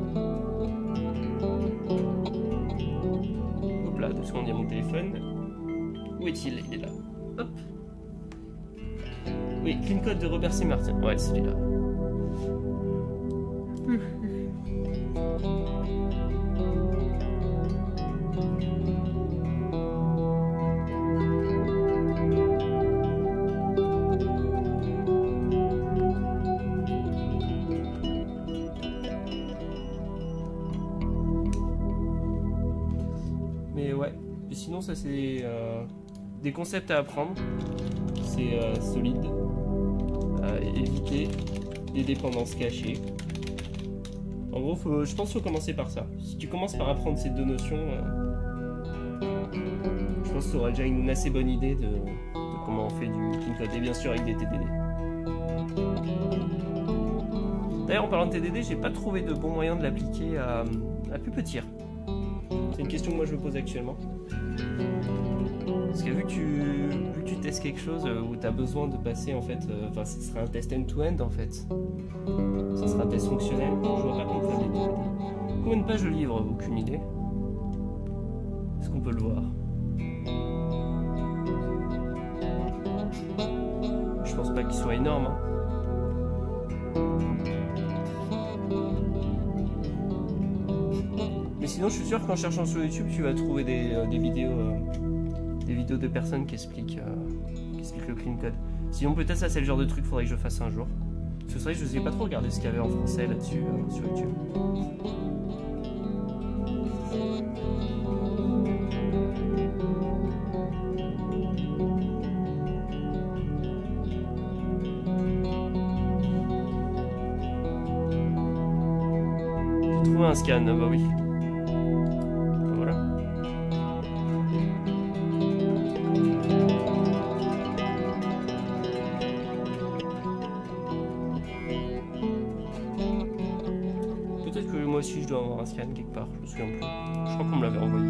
Hop là, 2 secondes, il y a mon téléphone. Où est-il? Il est là. Hop. Oui, Clean Code de Robert C. Martin. Ouais, c'est celui-là. Mais ouais, et sinon ça c'est des concepts à apprendre, c'est solide, éviter les dépendances cachées, En gros, je pense qu'il faut commencer par ça. Si tu commences par apprendre ces deux notions, je pense que tu auras déjà une assez bonne idée de comment on fait du clean code. Et bien sûr avec des TDD. D'ailleurs, en parlant de TDD, j'ai pas trouvé de bon moyen de l'appliquer à plus petit. C'est une question que moi je me pose actuellement. Parce que vu que tu testes quelque chose où tu as besoin de passer en fait, enfin ce sera un test end-to-end en fait. Ça sera un test fonctionnel, je vois pas comment faire des TDD. Combien de pages de livre? Aucune idée. Est-ce qu'on peut le voir? Je pense pas qu'il soit énorme. Hein. Mais sinon, je suis sûr qu'en cherchant sur YouTube, tu vas trouver des vidéos de personnes qui expliquent le clean code. Sinon, peut-être ça, c'est le genre de truc qu'il faudrait que je fasse un jour. Parce que c'est vrai que je ne sais pas trop regarder ce qu'il y avait en français là-dessus sur YouTube. J'ai trouvé un scan, bah oui. Voilà. Peut-être que moi aussi je dois avoir un scan quelque part, je me souviens plus. Je crois qu'on me l'avait envoyé.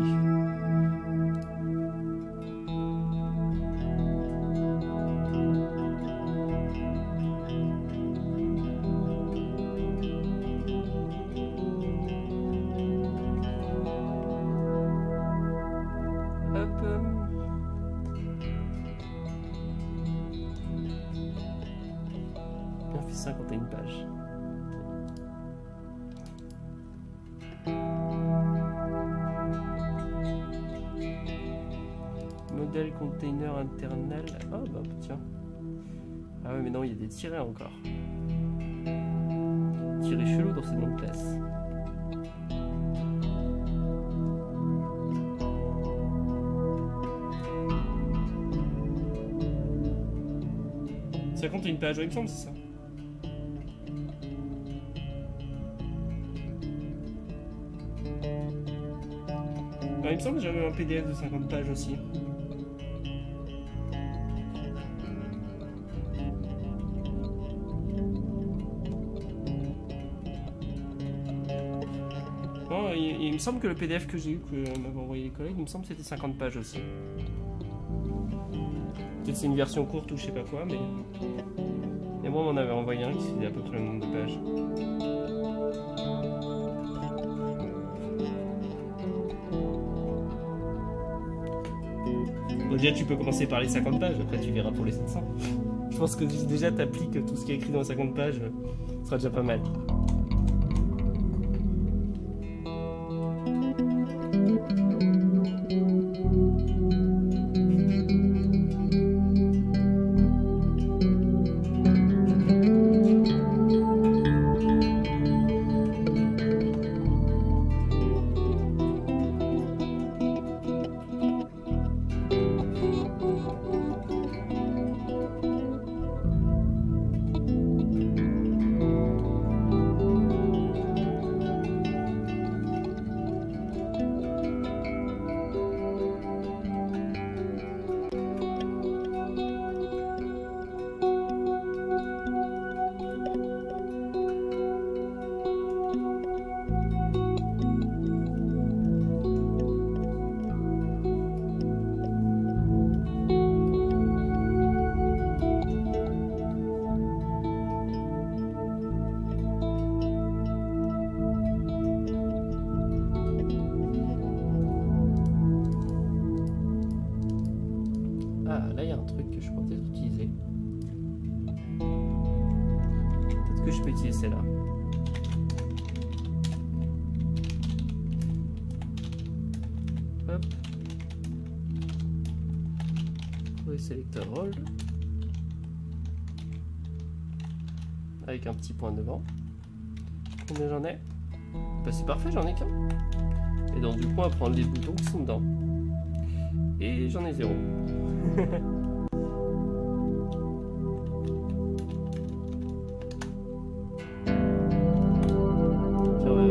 On fait 51 pages. Modèle container internal. Ah bah tiens. Ah ouais mais non, il y a des tirets encore. Tirés chelou dans ces noms de classe. Ça compte une page, il me semble, c'est ça. Il me semble que j'avais un PDF de 50 pages aussi. Non, il me semble que le PDF que j'ai eu, que m'avaient envoyé les collègues, il me semble que c'était 50 pages aussi. Peut-être c'est une version courte ou je sais pas quoi, mais... Et moi, on m'en avait envoyé un qui faisait à peu près le nombre de pages. Bon, déjà, tu peux commencer par les 50 pages, après tu verras pour les 700. Je pense que déjà, t'appliques tout ce qui est écrit dans les 50 pages, ce sera déjà pas mal. Là, il y a un truc que je peux peut-être utiliser. Peut-être que je peux utiliser celle-là. Hop. Trouver selector roll. Avec un petit point devant. Combien j'en ai? Bah, c'est parfait, j'en ai qu'un. Et donc, du coup, on va prendre les boutons qui sont dedans. Et j'en ai 0. Tiens,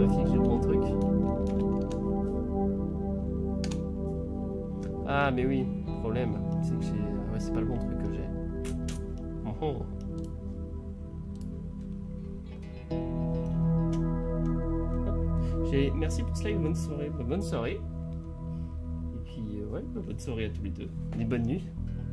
Ah, mais oui, le problème, c'est que j'ai... Ouais, c'est pas le bon truc que j'ai. Oh. Merci pour ce live, bonne soirée. Bonne soirée. Et puis, ouais, bonne soirée à tous les deux. Et bonne nuit.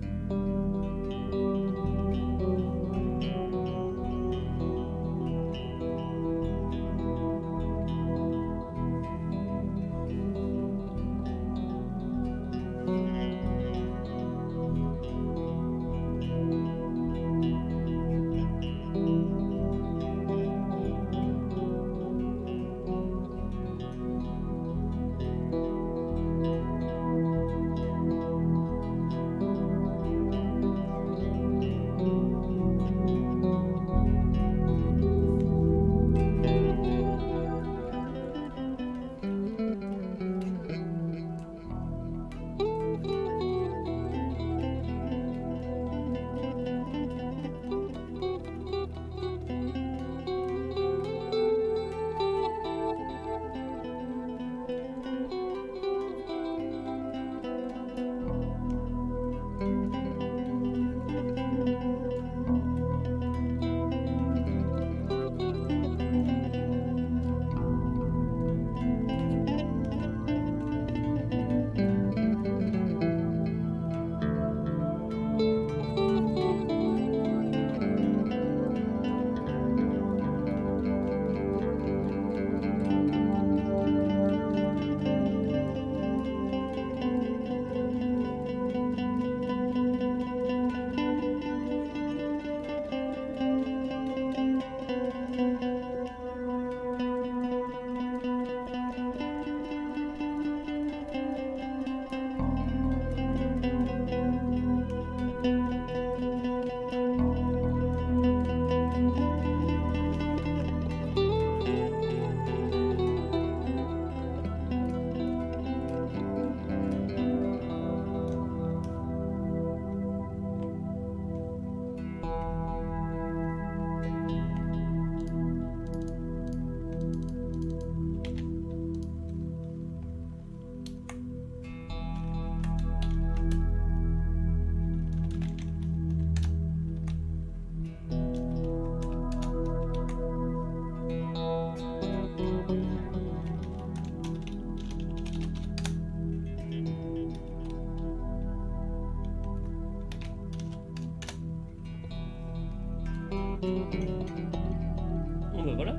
Bon ben voilà.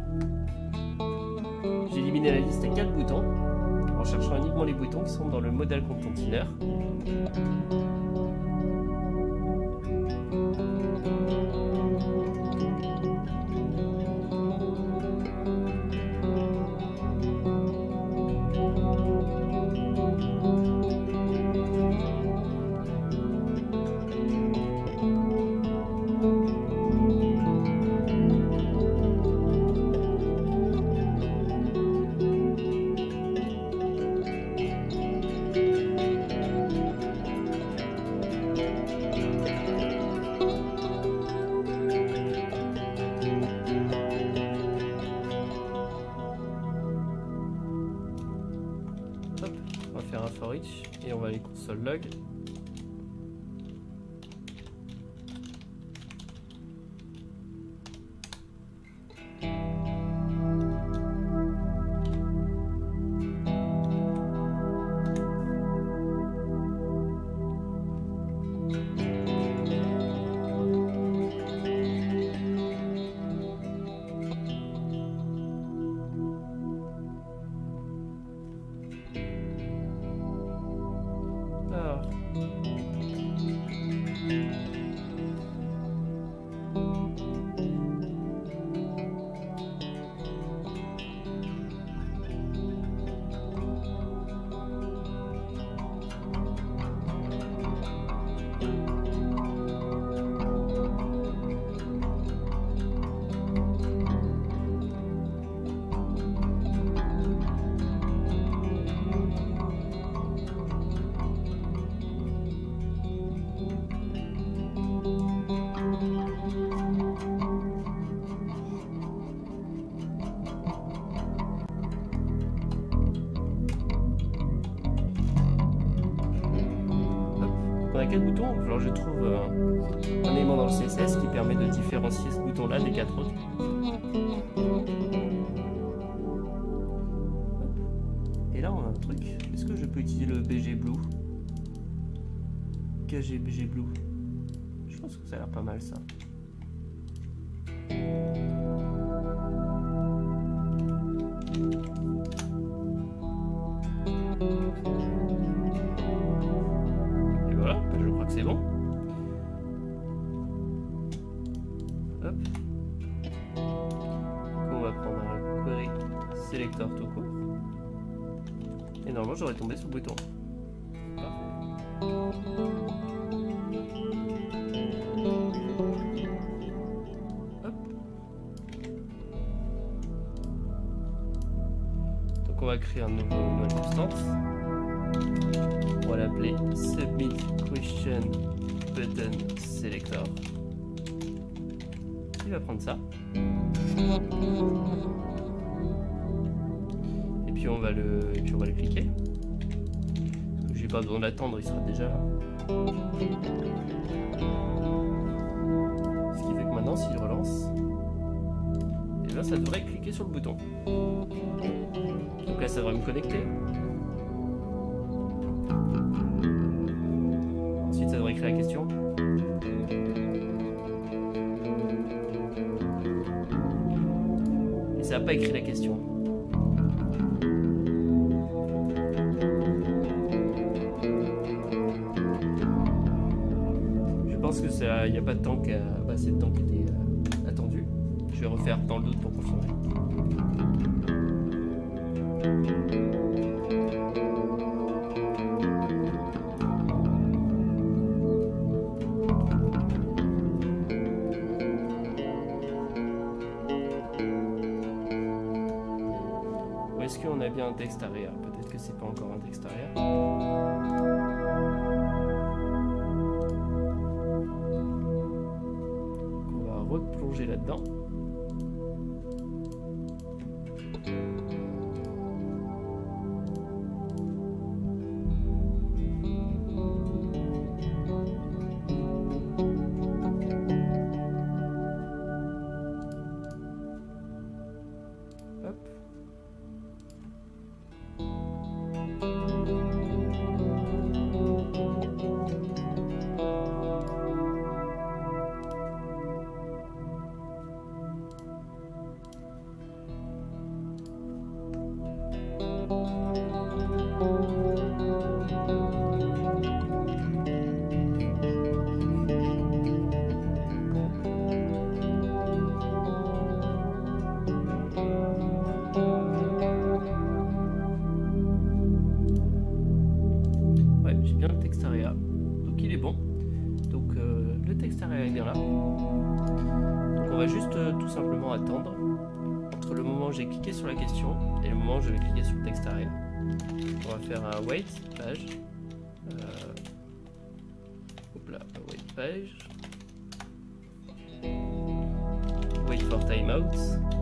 J'ai éliminé la liste à 4 boutons en cherchant uniquement les boutons qui sont dans le modèle conteneur. Et on va aller console log. Alors, a 4 boutons, alors je trouve un élément dans le CSS qui permet de différencier ce bouton-là des 4 autres. Et là on a un truc, est-ce que je peux utiliser le BG Blue? KG BG Blue. Je pense que ça a l'air pas mal ça. Et voilà, je crois que c'est bon. Hop. Donc on va prendre un query selector tout court. Et normalement j'aurais tombé sur le bouton. Hop. Donc on va créer une nouvelle constante. On va l'appeler Submit Question Button Selector. Il va prendre ça. Et puis on va le cliquer. J'ai pas besoin d'attendre, il sera déjà là. Ce qui fait que maintenant, s'il relance, et bien ça devrait cliquer sur le bouton. Donc là, ça devrait me connecter. Ensuite, ça devrait écrire la question. Et ça n'a pas écrit la question. Je pense que il n'y a pas de temps pas assez de temps qui était attendu. Je vais refaire dans le doute pour confirmer. Ou est-ce qu'on a bien un texte arrière? Peut-être que c'est pas encore un texte arrière. Replonger là-dedans. Hop. On va juste tout simplement attendre entre le moment où j'ai cliqué sur la question et le moment où je vais cliquer sur le texte arrière. On va faire un wait page. Hop là, wait page. Wait for timeout.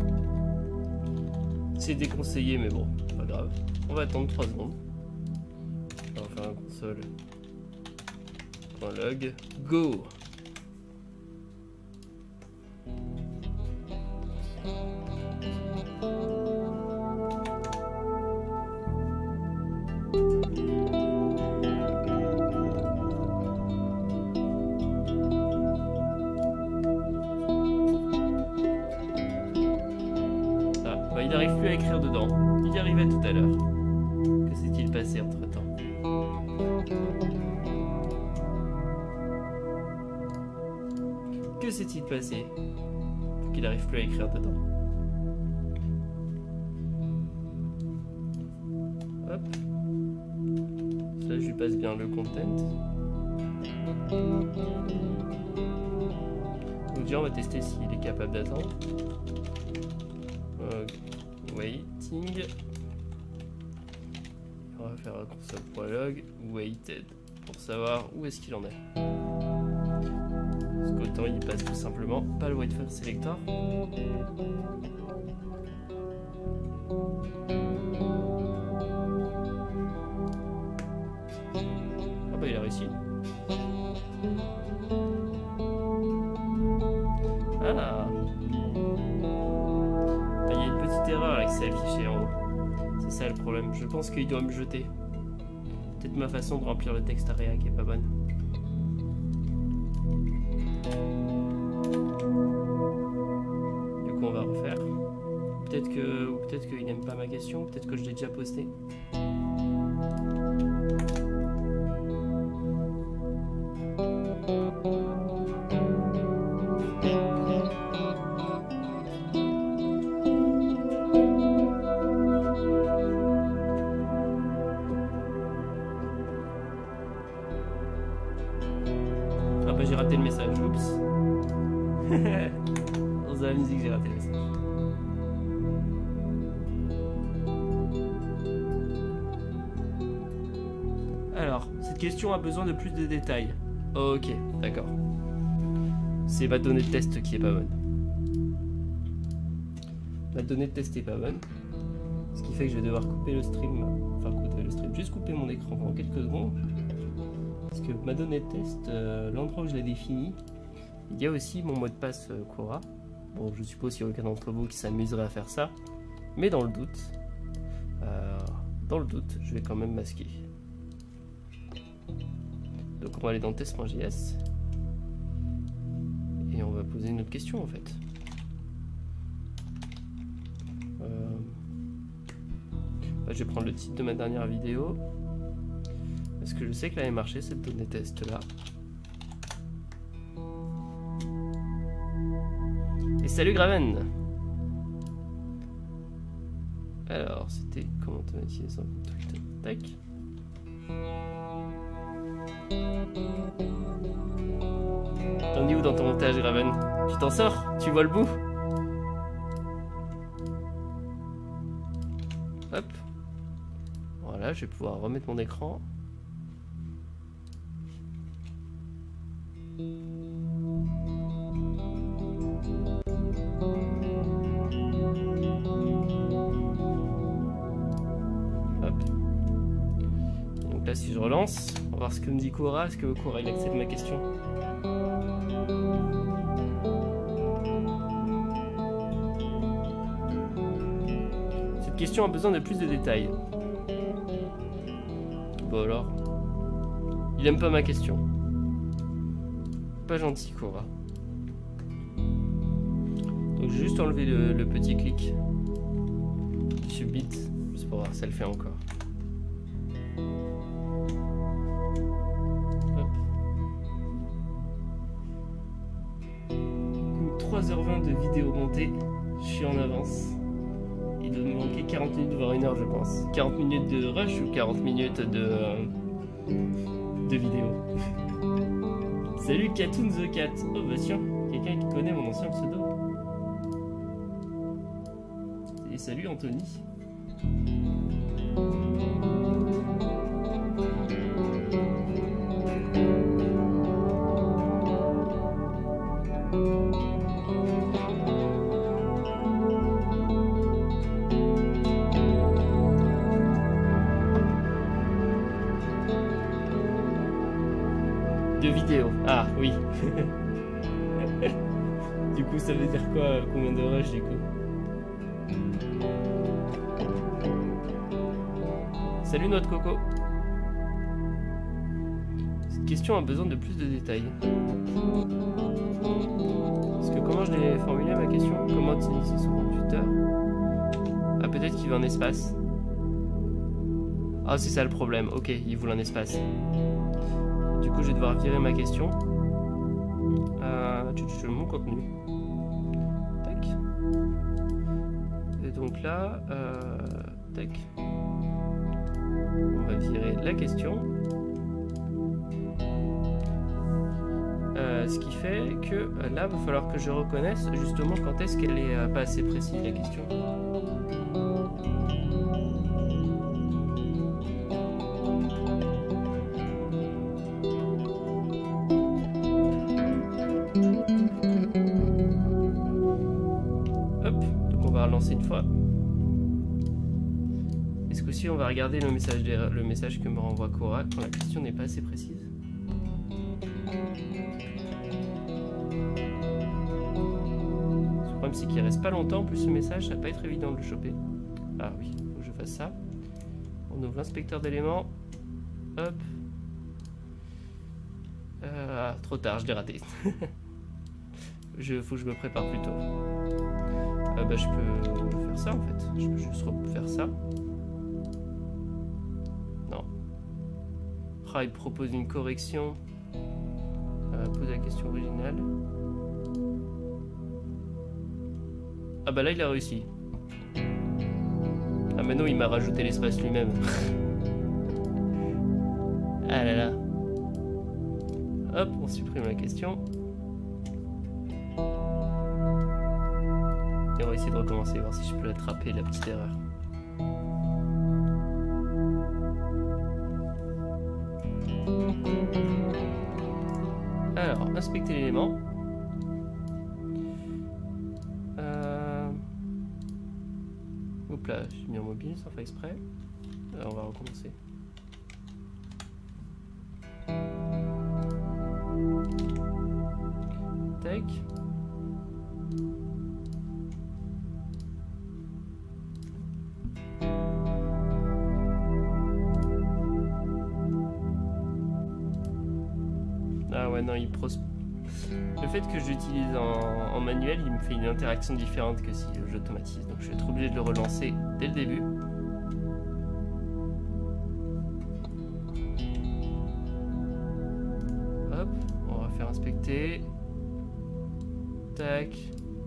C'est déconseillé, mais bon, pas grave. On va attendre 3 secondes. On va faire un console.log go. Il n'arrive plus à écrire dedans. Il y arrivait tout à l'heure. Que s'est-il passé entre temps? Que s'est-il passé? Faut qu'il n'arrive plus à écrire dedans. Hop. Là, je lui passe bien le content. Donc déjà, on va tester s'il est capable d'attendre. Waiting. On va faire un console.log waited pour savoir où est-ce qu'il en est. Parce qu'autant il passe tout simplement pas le wait for selector. Ah bah bah il a réussi. Ah, il y a une petite erreur là qui s'est affichée en haut. C'est ça le problème. Je pense qu'il doit me jeter. Peut-être ma façon de remplir le texte AREA qui est pas bonne. Du coup on va refaire. Peut-être qu'il n'aime pas ma question, peut-être que je l'ai déjà postée. Ah bah j'ai raté le message, oups. Dans la musique j'ai raté le message. Alors, cette question a besoin de plus de détails. Ok, d'accord. C'est ma donnée de test qui est pas bonne. Ma donnée de test est pas bonne. Ce qui fait que je vais devoir couper le stream. Enfin, couper le stream. Juste couper mon écran pendant quelques secondes. Parce que ma donnée de test, l'endroit où je l'ai défini, il y a aussi mon mot de passe Quora. Bon, je suppose qu'il n'y a aucun d'entre vous qui s'amuserait à faire ça. Mais dans le doute, je vais quand même masquer. Donc on va aller dans test.js et on va poser une autre question en fait. Je vais prendre le titre de ma dernière vidéo parce que je sais qu'elle avait marché cette donnée test là. Et salut Graven. Alors c'était comment automatiser son tweet. Tac. T'en es où dans ton montage, Graven? Tu t'en sors? Tu vois le bout? Hop. Voilà, je vais pouvoir remettre mon écran. Hop. Donc là, si je relance, on va voir ce que me dit Quora. Est-ce que Quora il accepte ma question? Cette question a besoin de plus de détails. Bon alors, il aime pas ma question. Pas gentil Quora. Donc j'ai juste enlevé le petit clic du submit, juste pour voir si ça le fait encore. 3h20 de vidéo montée, je suis en avance. Il doit me manquer 40 minutes, voire 1 heure je pense. 40 minutes de rush ou 40 minutes de vidéo. Salut Katoon the Cat. Oh bah tiens, quelqu'un qui connaît mon ancien pseudo. Et salut Anthony. De vidéo. Ah oui. Du coup ça veut dire quoi? Combien de rush du coup? Salut notre coco. Cette question a besoin de plus de détails. Parce que comment je l'ai formulé ma question? Comment utiliser son computer? Ah peut-être qu'il veut un espace. Ah c'est ça le problème. Ok, il voulait un espace. Du coup je vais devoir virer ma question. Mon contenu. Tac. Et donc là, tac. On va virer la question. Ce qui fait que là, il va falloir que je reconnaisse justement quand est-ce qu'elle est pas assez précise la question. Hop, donc on va relancer une fois. Est-ce coup-ci, on va regarder le message que me renvoie Cora quand la question n'est pas assez précise. Le problème, c'est qu'il reste pas longtemps. En plus, ce message, ça va pas être évident de le choper. Ah oui, faut que je fasse ça. On ouvre l'inspecteur d'éléments. Hop. Ah, trop tard, je l'ai raté. Faut que je me prépare plus tôt. Bah, je peux faire ça en fait. Je peux juste refaire ça. Non. Ah, il propose une correction. Pose la question originale. Ah bah là il a réussi. Ah maintenant il m'a rajouté l'espace lui-même. Ah là là. Hop, on supprime la question. Et on va essayer de recommencer, voir si je peux attraper la petite erreur. Alors, inspecter l'élément. Hop là, j'ai mis en mobile sans faire exprès. Alors, on va recommencer. Tac. Ah ouais, non, le fait que je l'utilise en manuel, il me fait une interaction différente que si j'automatise. Donc je vais être obligé de le relancer dès le début. Hop, on va faire inspecter. Tac.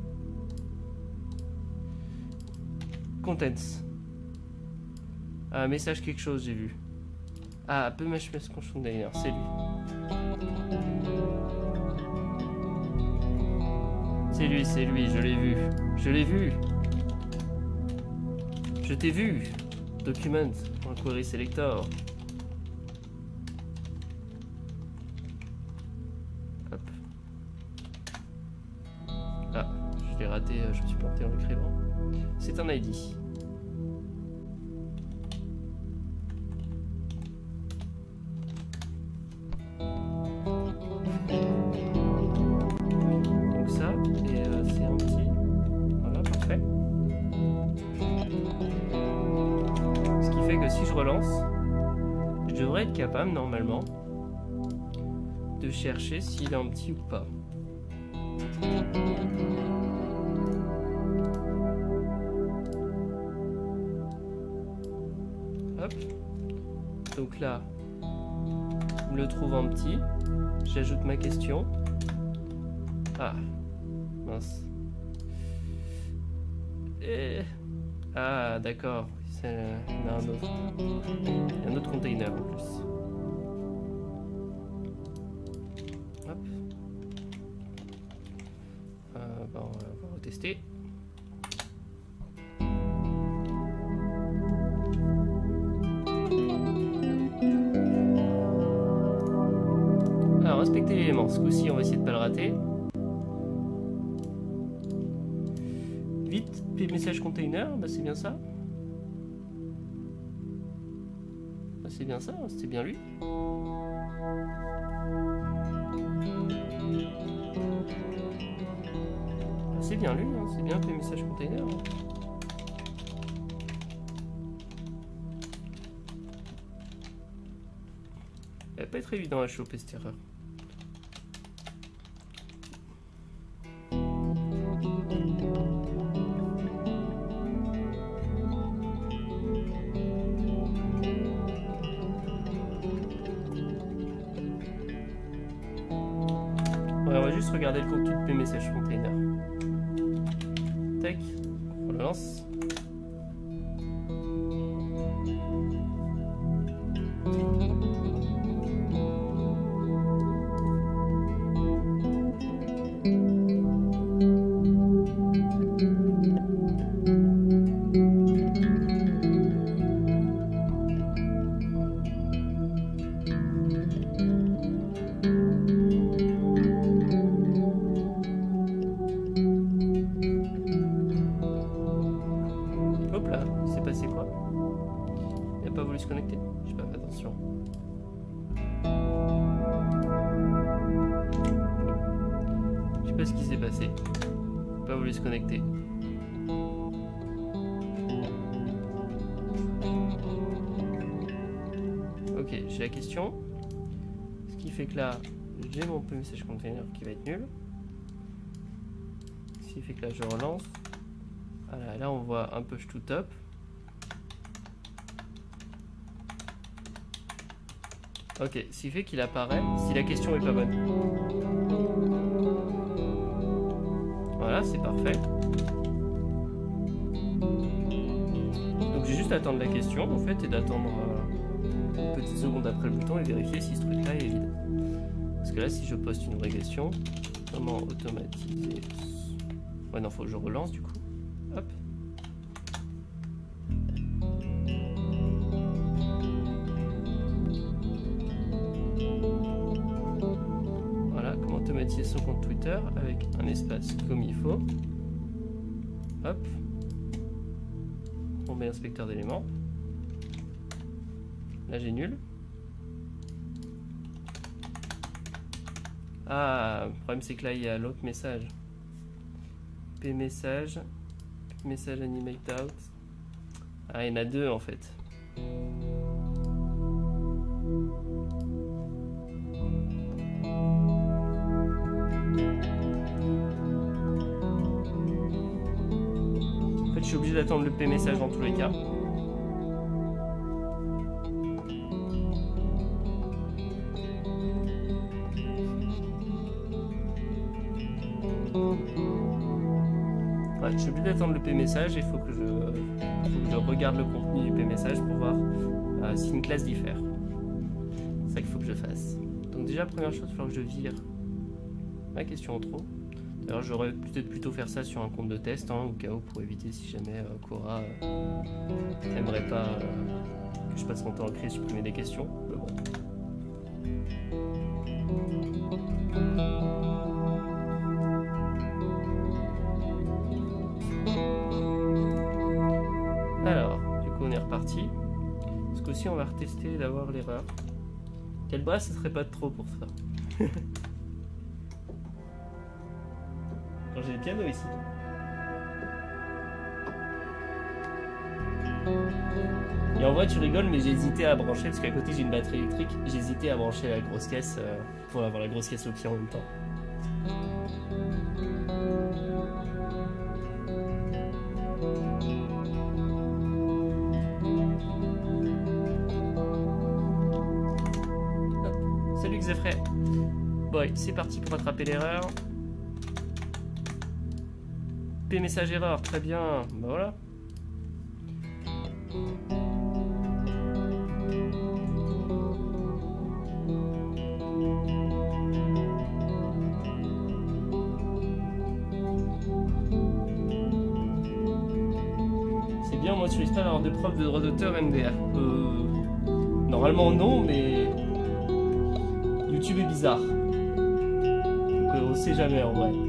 Contents. Ah, message quelque chose, j'ai vu. Ah, peu HMS container, c'est lui. C'est lui, je l'ai vu. Je l'ai vu. Je t'ai vu. Document, un query selector. Hop. Ah, je l'ai raté, je me suis planté en l'écrivant. C'est un ID. Capable normalement de chercher s'il est en petit ou pas. Hop. Donc là, je le trouve en petit. J'ajoute ma question. Ah, mince. Et... Ah, d'accord. Il y en a un autre. Il y a un autre container en plus. Hop. Bah, on va retester. Alors, inspecter l'élément. Ce coup-ci, on va essayer de ne pas le rater. Vite, message container, bah, c'est bien ça. C'est bien ça, c'était bien lui. C'est bien lui, hein, c'est bien les messages container. Hein. Il va pas être évident à choper cette erreur. Regarder le contenu de PMessage Container. Tac, on relance. pas ce qui s'est passé. Pas voulu se connecter. Ok, j'ai la question. Ce qui fait que là, j'ai mon message container qui va être nul. Ce qui fait que là, je relance. Voilà, là, on voit un push to top. Ok, ce qui fait qu'il apparaît si la question est pas bonne. Voilà, c'est parfait. Donc j'ai juste à attendre la question en fait et d'attendre une petite seconde après le bouton et vérifier si ce truc là est vide. Parce que là si je poste une vraie question, comment automatiser... Ouais non, faut que je relance du coup. Hop. Voilà, comment automatiser son compte Twitter avec un espace comme il faut. Hop. On met inspecteur d'éléments. Là j'ai nul. Ah, le problème c'est que là il y a l'autre message. P-message. Message animate out. Ah, il y en a deux en fait. En fait, je suis obligé d'attendre le P-message dans tous les cas. Ouais, je suis obligé d'attendre le P-message et il faut que je regarde le contenu du P-message pour voir si une classe diffère. C'est ça qu'il faut que je fasse. Donc déjà, première chose, il va falloir que je vire ma question en trop. D'ailleurs, j'aurais peut-être plutôt faire ça sur un compte de test, hein, au cas où, pour éviter si jamais Quora n'aimerait pas que je passe mon temps à créer et supprimer des questions. Mais bon. Alors, du coup, on est reparti. Ce coup-ci, on va retester d'avoir l'erreur. Quel bras, ce serait pas de trop pour ça. Quand j'ai le piano ici. Et en vrai, tu rigoles, mais j'ai hésité à brancher, parce qu'à côté j'ai une batterie électrique, j'ai hésité à brancher la grosse caisse pour avoir la grosse caisse au pied en même temps. Hop. Salut Xefray. Bon, c'est parti pour attraper l'erreur. P-message erreur, très bien, bah voilà. C'est bien, moi je suis pas avoir de preuves de droit d'auteur MDR. Normalement non, mais YouTube est bizarre. Donc on sait jamais en vrai.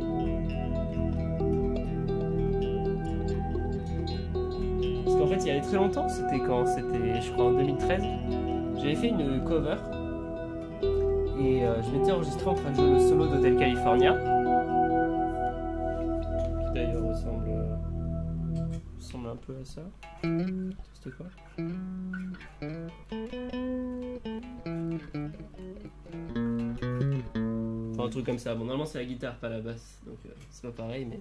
En fait, il y avait très longtemps, c'était quand? C'était, je crois, en 2013. J'avais fait une cover et je m'étais enregistré en train de jouer le solo d'Hotel California, qui d'ailleurs ressemble un peu à ça. C'était quoi? Enfin, un truc comme ça. Bon, normalement, c'est la guitare, pas la basse, donc c'est pas pareil, mais.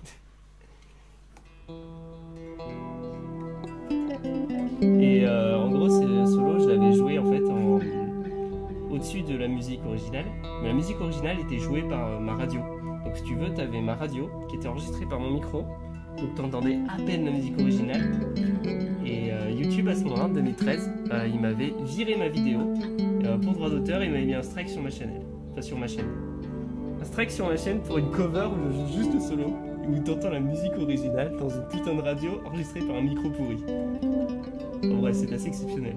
Et en gros, ce solo, je l'avais joué en fait au-dessus de la musique originale. Mais la musique originale était jouée par ma radio. Donc si tu veux, tu avais ma radio qui était enregistrée par mon micro. Donc tu entendais à peine la musique originale. Et YouTube à ce moment-là, en 2013, il m'avait viré ma vidéo pour droit d'auteur et il m'avait mis un strike sur ma chaîne. Enfin sur ma chaîne. Un strike sur ma chaîne pour une cover où je joue juste le solo. Où tu entends la musique originale dans une putain de radio enregistrée par un micro pourri. En vrai, c'est assez exceptionnel.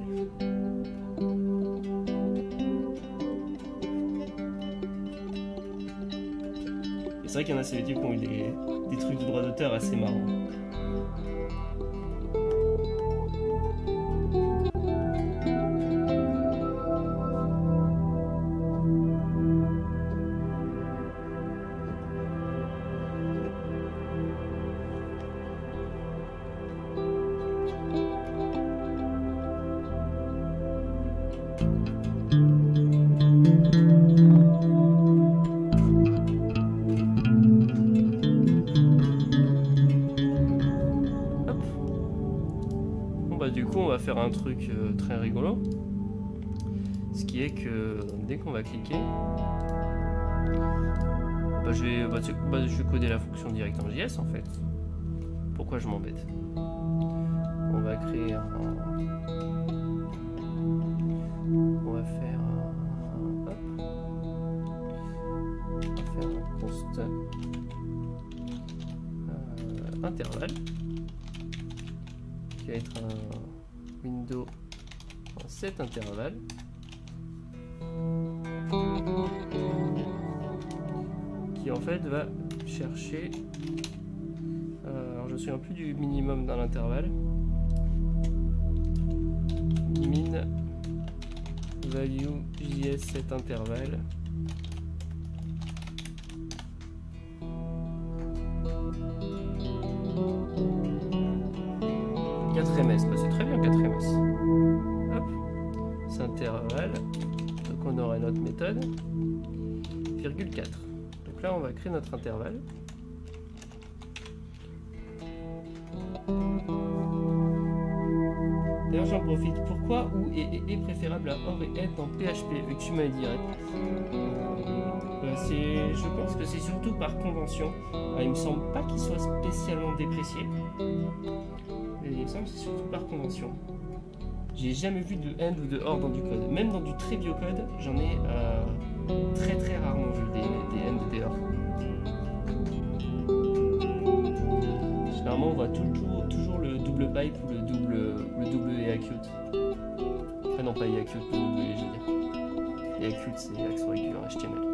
Et c'est vrai qu'il y en a sur YouTube qui ont eu des trucs de droit d'auteur assez marrants. truc très rigolo. Ce qui est que dès qu'on va cliquer, je vais coder la fonction directe en JS en fait. Pourquoi je m'embête? On va créer on va faire un const intervalle qui va être un window en set intervalle qui en fait va chercher alors je me souviens plus du minimum dans l'intervalle, min value js set intervalle c'est très bien 4ms. Hop, c'est intervalle, donc on aura notre méthode, virgule 4. Donc là on va créer notre intervalle. D'ailleurs j'en profite, pourquoi ou est préférable à or et end dans PHP vu que tu m'as dit je pense que c'est surtout par convention. Il me semble pas qu'il soit spécialement déprécié. Il me semble que c'est surtout par convention. J'ai jamais vu de end ou de or dans du code. Même dans du très vieux code, j'en ai très rarement vu des end et des or. Généralement, on voit toujours le double pipe ou le double EAcute. Ah non, pas EAcute, le double E, je veux dire. EAcute, c'est accent aigu en HTML.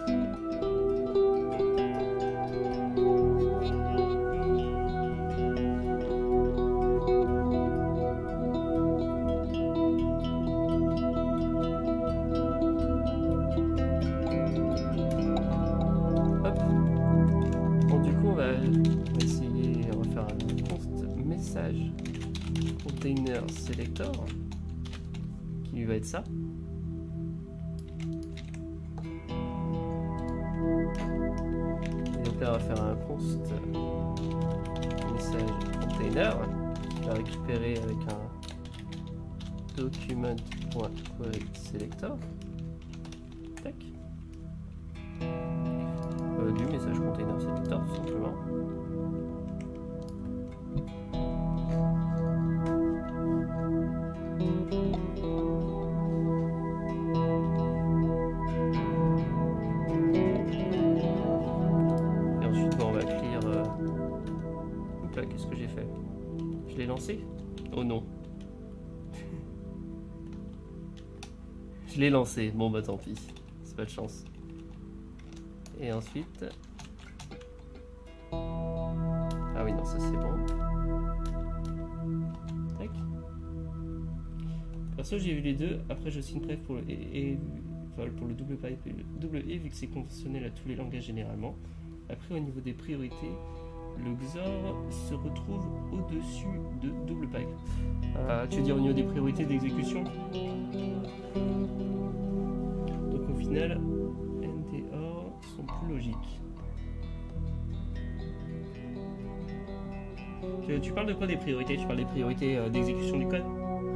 Container selector qui lui va être ça. Et donc là on va faire un const message container qui va récupérer avec un document.query selector. Tac. Du message container selector tout simplement. Qu'est-ce que j'ai fait? Je l'ai lancé? Oh non. Je l'ai lancé. Bon bah tant pis. C'est pas de chance. Et ensuite... Ah oui non ça c'est bon. Tac. Perso j'ai vu les deux. Après je signe bref pour le double pipe et le double E vu que c'est conventionnel à tous les langages généralement. Après au niveau des priorités, le XOR se retrouve au-dessus de double pipe. Tu veux dire au niveau des priorités d'exécution? Donc au final, end et or sont plus logiques. Tu parles de quoi des priorités? Tu parles des priorités d'exécution du code?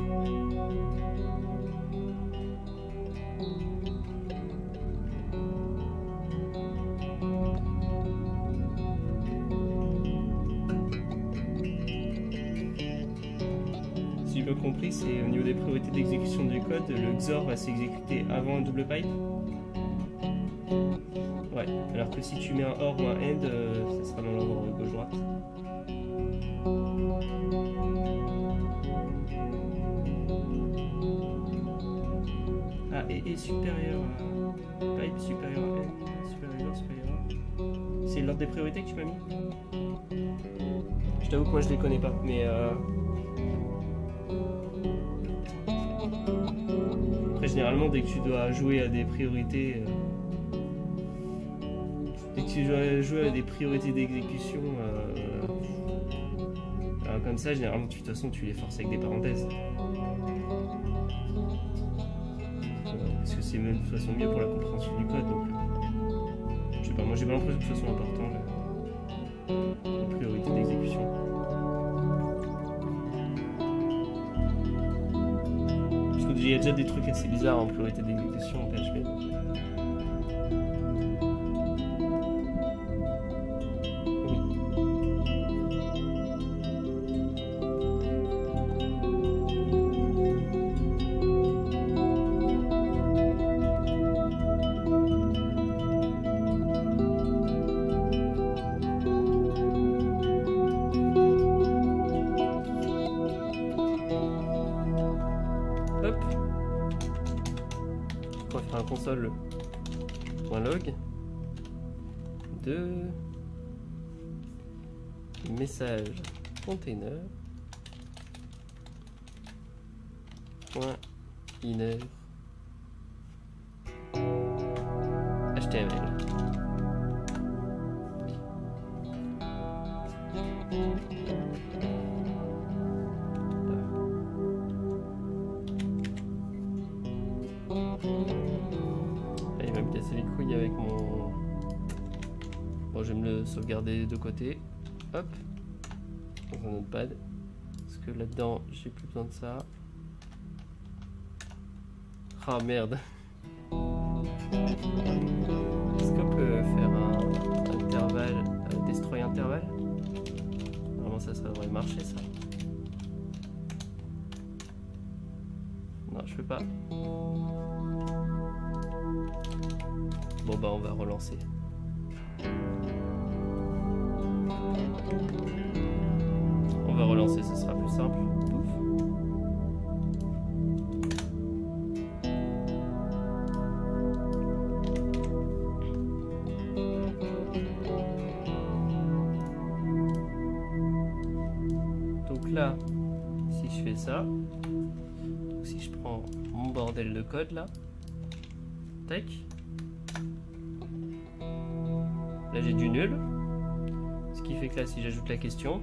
Si j'ai bien compris, c'est au niveau des priorités d'exécution du code, le XOR va s'exécuter avant un double pipe. Ouais, alors que si tu mets un OR ou un AND, ça sera dans l'ordre gauche-droite. Ah, et supérieur à pipe, supérieur à AND, supérieur. C'est l'ordre des priorités que tu m'as mis? Je t'avoue que moi je les connais pas, mais après généralement dès que tu dois jouer à des priorités d'exécution comme ça, généralement de toute façon tu les forces avec des parenthèses parce que c'est même de toute façon mieux pour la compréhension du code. Donc je sais pas, moi j'ai pas l'impression que ce soit important les priorités d'exécution. a déjà des trucs assez bizarres en priorité d'exécution en PHP. Donc... console.log de message container .inner HTML. Il va me casser les couilles avec mon... Bon, je vais me le sauvegarder de côté. Hop. Dans un notepad. Parce que là-dedans, j'ai plus besoin de ça. Ah merde. Est-ce qu'on peut faire un intervalle, destroy intervalle? Normalement ça devrait marcher ça. Non, je peux pas. Bon bah on va relancer. On va relancer, ce sera plus simple. Pouf. Donc là, si je fais ça, si je prends mon bordel de code là, tac. Là j'ai du nul, ce qui fait que là si j'ajoute la question,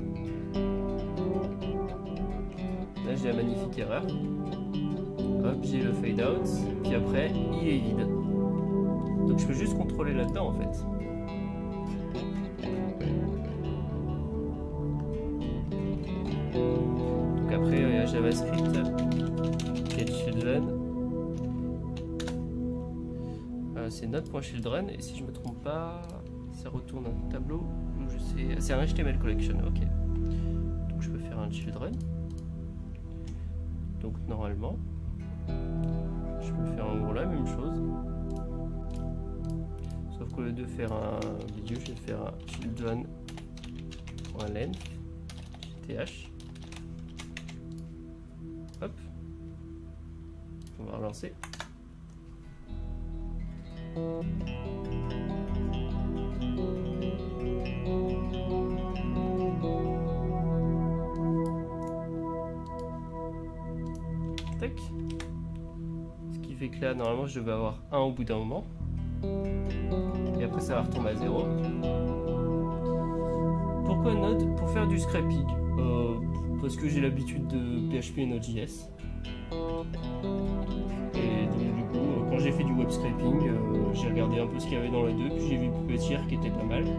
là j'ai la magnifique erreur, hop j'ai le fade out, puis après il est vide, donc je peux juste contrôler là-dedans en fait. Donc après il y a JavaScript, getChildren, c'est note.children et si je me trompe pas, ça retourne un tableau où je sais. C'est un HTML collection, ok. Donc je peux faire un children. Donc normalement, je peux faire en gros la même chose. Sauf qu'au lieu de faire un vidéo, je vais faire un children.length, th. Hop. On va relancer. Tac. Ce qui fait que là normalement je devais avoir 1 au bout d'un moment et après ça va retomber à 0. Pourquoi Node? Pour faire du scraping, parce que j'ai l'habitude de PHP et Node.js. Et donc du coup quand j'ai fait du web scraping, j'ai regardé un peu ce qu'il y avait dans les deux, puis j'ai vu Puppeteer qui était pas mal.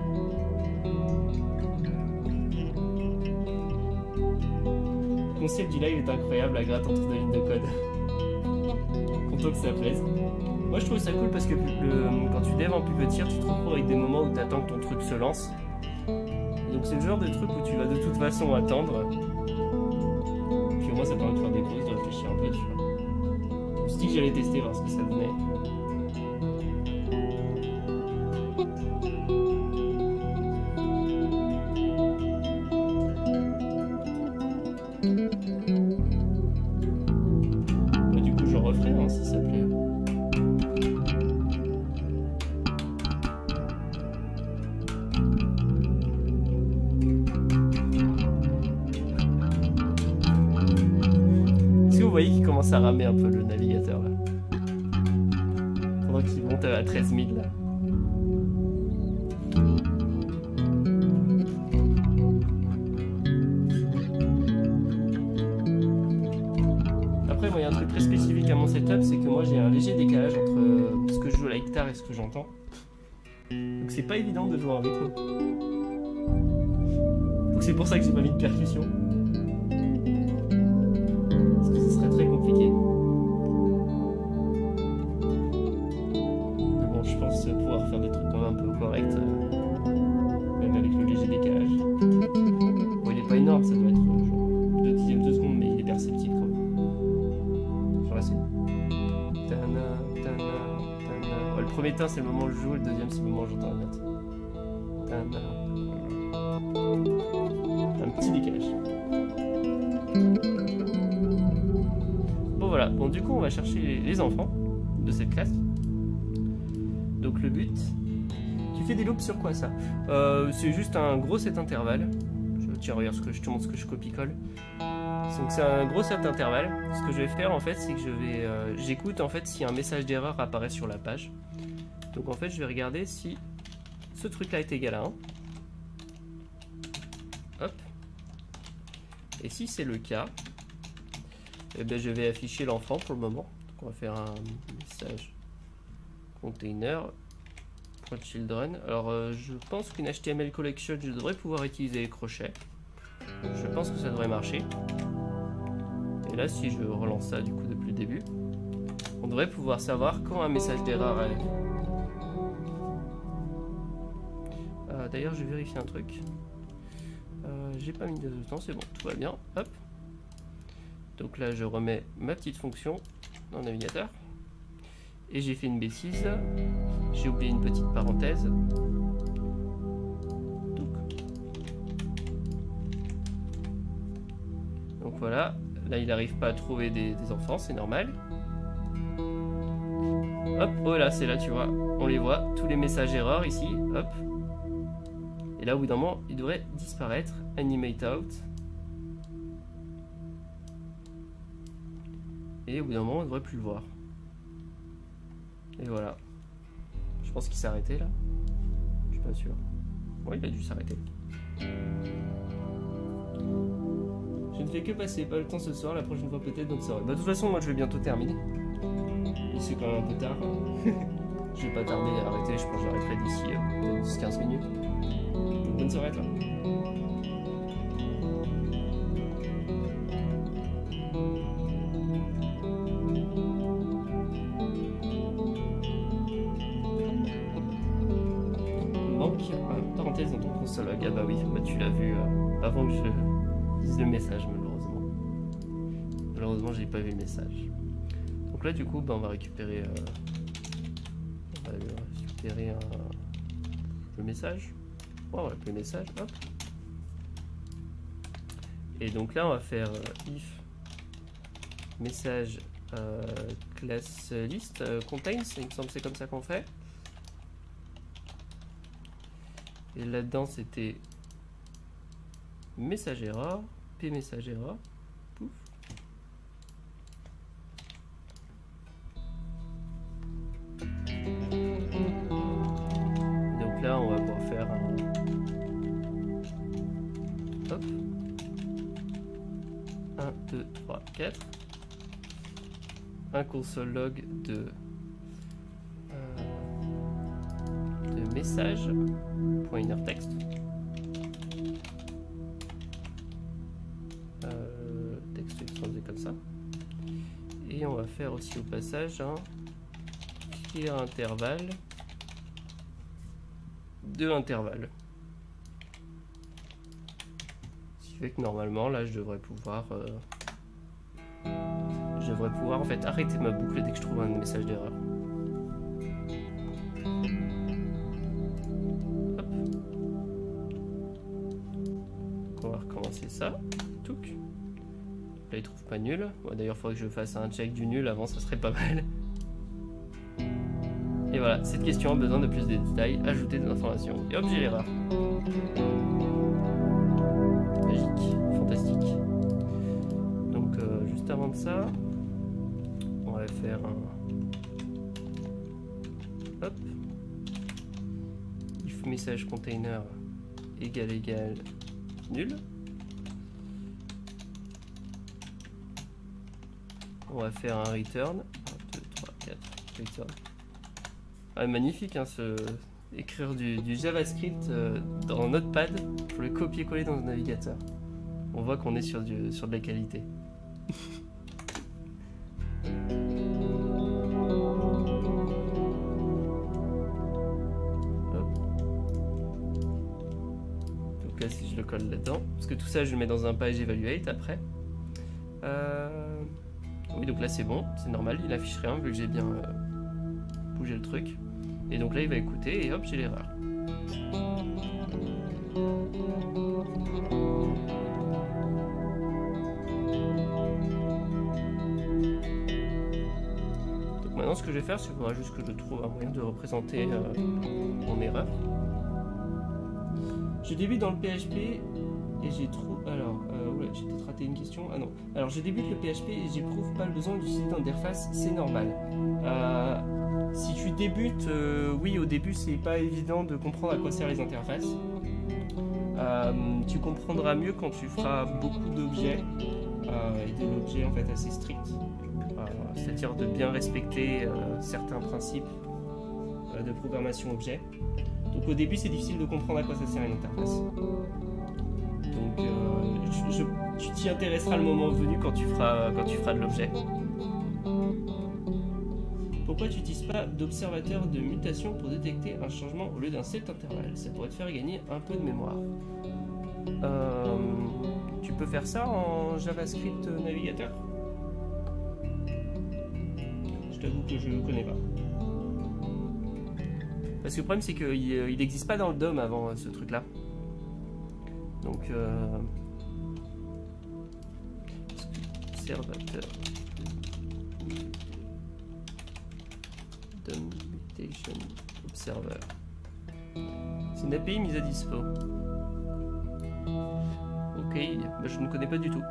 Le concept du live est incroyable, la gratte entre deux lignes de code. Content que ça plaise. Moi je trouve ça cool parce que quand tu dev en Puppeteer, tu te retrouves avec des moments où tu attends que ton truc se lance. Donc c'est le genre de truc où tu vas de toute façon attendre. Puis au moins ça permet de faire des pauses, de réfléchir un peu, tu vois. Je me suis dit que j'allais tester, voir ce que ça donnait. Bah, du coup je referai hein, si ça plaît. Vous voyez qu'il commence à ramer un peu le navigateur là. Pendant qu'il monte à 13 000 là. Après moi il y a un truc très spécifique à mon setup, c'est que moi j'ai un léger décalage entre ce que je joue à la guitare et ce que j'entends. Donc c'est pas évident de jouer en rythme. Donc c'est pour ça que j'ai pas mis de percussion. Très compliqué. Le premier temps, c'est le moment où je joue, le deuxième, c'est le moment où j'entends la note. Un petit décalage. Bon voilà, bon du coup on va chercher les enfants de cette classe. Donc le but... Tu fais des loops sur quoi ça? C'est juste un gros set intervalle. Tiens regarde, je te montre ce que je copie-colle. Donc c'est un gros set intervalle. Ce que je vais faire en fait, c'est que j'écoute en fait si un message d'erreur apparaît sur la page. Donc en fait je vais regarder si ce truc là est égal à 1. Hop. Et si c'est le cas, eh ben, je vais afficher l'enfant pour le moment. Donc on va faire un message container .children. Alors je pense qu'une HTML collection, je devrais pouvoir utiliser les crochets. Je pense que ça devrait marcher. Et là, si je relance ça du coup depuis le début, on devrait pouvoir savoir quand un message d'erreur arrive. D'ailleurs, je vais vérifier un truc. J'ai pas mis de temps, c'est bon, tout va bien. Hop. Donc là, je remets ma petite fonction dans le navigateur. Et j'ai fait une bêtise. J'ai oublié une petite parenthèse. Donc voilà. Là, il n'arrive pas à trouver des enfants, c'est normal. Hop, oh là, c'est là, tu vois. On les voit, tous les messages erreurs ici. Hop. Et là, au bout d'un moment, il devrait disparaître. Animate out. Et au bout d'un moment, on ne devrait plus le voir. Et voilà. Je pense qu'il s'est arrêté là. Je suis pas sûr. Ouais, il a dû s'arrêter. Je ne fais que passer, pas le temps ce soir, la prochaine fois peut-être, donc ça va. Bah, de toute façon, moi je vais bientôt terminer. Il c'est quand même un peu tard. Je vais pas tarder à arrêter, je pense que j'arrêterai d'ici 10-15 minutes. Donc, bonne soirée à toi. Parenthèse dans ton console. Ah bah oui, bah, tu l'as vu avant que je dise le message, malheureusement. Malheureusement, j'ai pas vu le message. Donc là, du coup, bah, on va récupérer, le message. Ouais, on va appeler le message. Hop. Et donc là, on va faire if message class list contains. Il me semble que c'est comme ça qu'on fait. Et là-dedans, c'était message erreur, p message erreur, pouf. Donc là, on va pouvoir faire un hop, 1, 2, 3, 4, un console log de message inner text, texte exposé comme ça, et on va faire aussi au passage un clear intervalle de intervalle, ce qui fait que normalement là je devrais pouvoir en fait arrêter ma boucle dès que je trouve un message d'erreur. On va recommencer ça. Touc. Là il trouve pas nul. Ouais, d'ailleurs il faudrait que je fasse un check du nul avant, ça serait pas mal. Et voilà, cette question a besoin de plus de détails, ajouter des informations. Et hop, j'ai l'erreur. Magique, fantastique. Donc juste avant de ça, on va faire un hop, if message container égal nul. On va faire un return. 1, 2, 3, 4, return. Ah, magnifique, hein, écrire du JavaScript dans Notepad pour le copier-coller dans un navigateur. On voit qu'on est sur de la qualité. Donc là, si je le colle là-dedans, parce que tout ça, je le mets dans un page evaluate après. Oui, donc là c'est bon, c'est normal, il affiche rien vu que j'ai bien bougé le truc. Et donc là, il va écouter et hop, j'ai l'erreur. Donc maintenant, ce que je vais faire, c'est qu'il faudra juste que je trouve un moyen de représenter mon erreur. Je débute dans le PHP et j'ai trop... Alors, oula, j'ai peut-être raté une question. Ah non. Alors, je débute le PHP et j'éprouve pas le besoin d'utiliser d'interface, c'est normal. Si tu débutes, oui, au début, c'est pas évident de comprendre à quoi servent les interfaces. Tu comprendras mieux quand tu feras beaucoup d'objets et de l'objet en fait assez strict. C'est-à-dire de bien respecter certains principes de programmation objet. Donc au début, c'est difficile de comprendre à quoi ça sert une interface. Donc tu t'y intéresseras le moment venu quand tu feras de l'objet. Pourquoi tu n'utilises pas d'observateur de mutation pour détecter un changement au lieu d'un set intervalle? Ça pourrait te faire gagner un peu de mémoire. Tu peux faire ça en JavaScript navigateur? Je t'avoue que je ne connais pas. Parce que le problème, c'est qu'il n'existe pas dans le DOM avant ce truc-là. Donc, observateur DOM Mutation Observer. C'est une API mise à dispo. Ok, bah je ne connais pas du tout.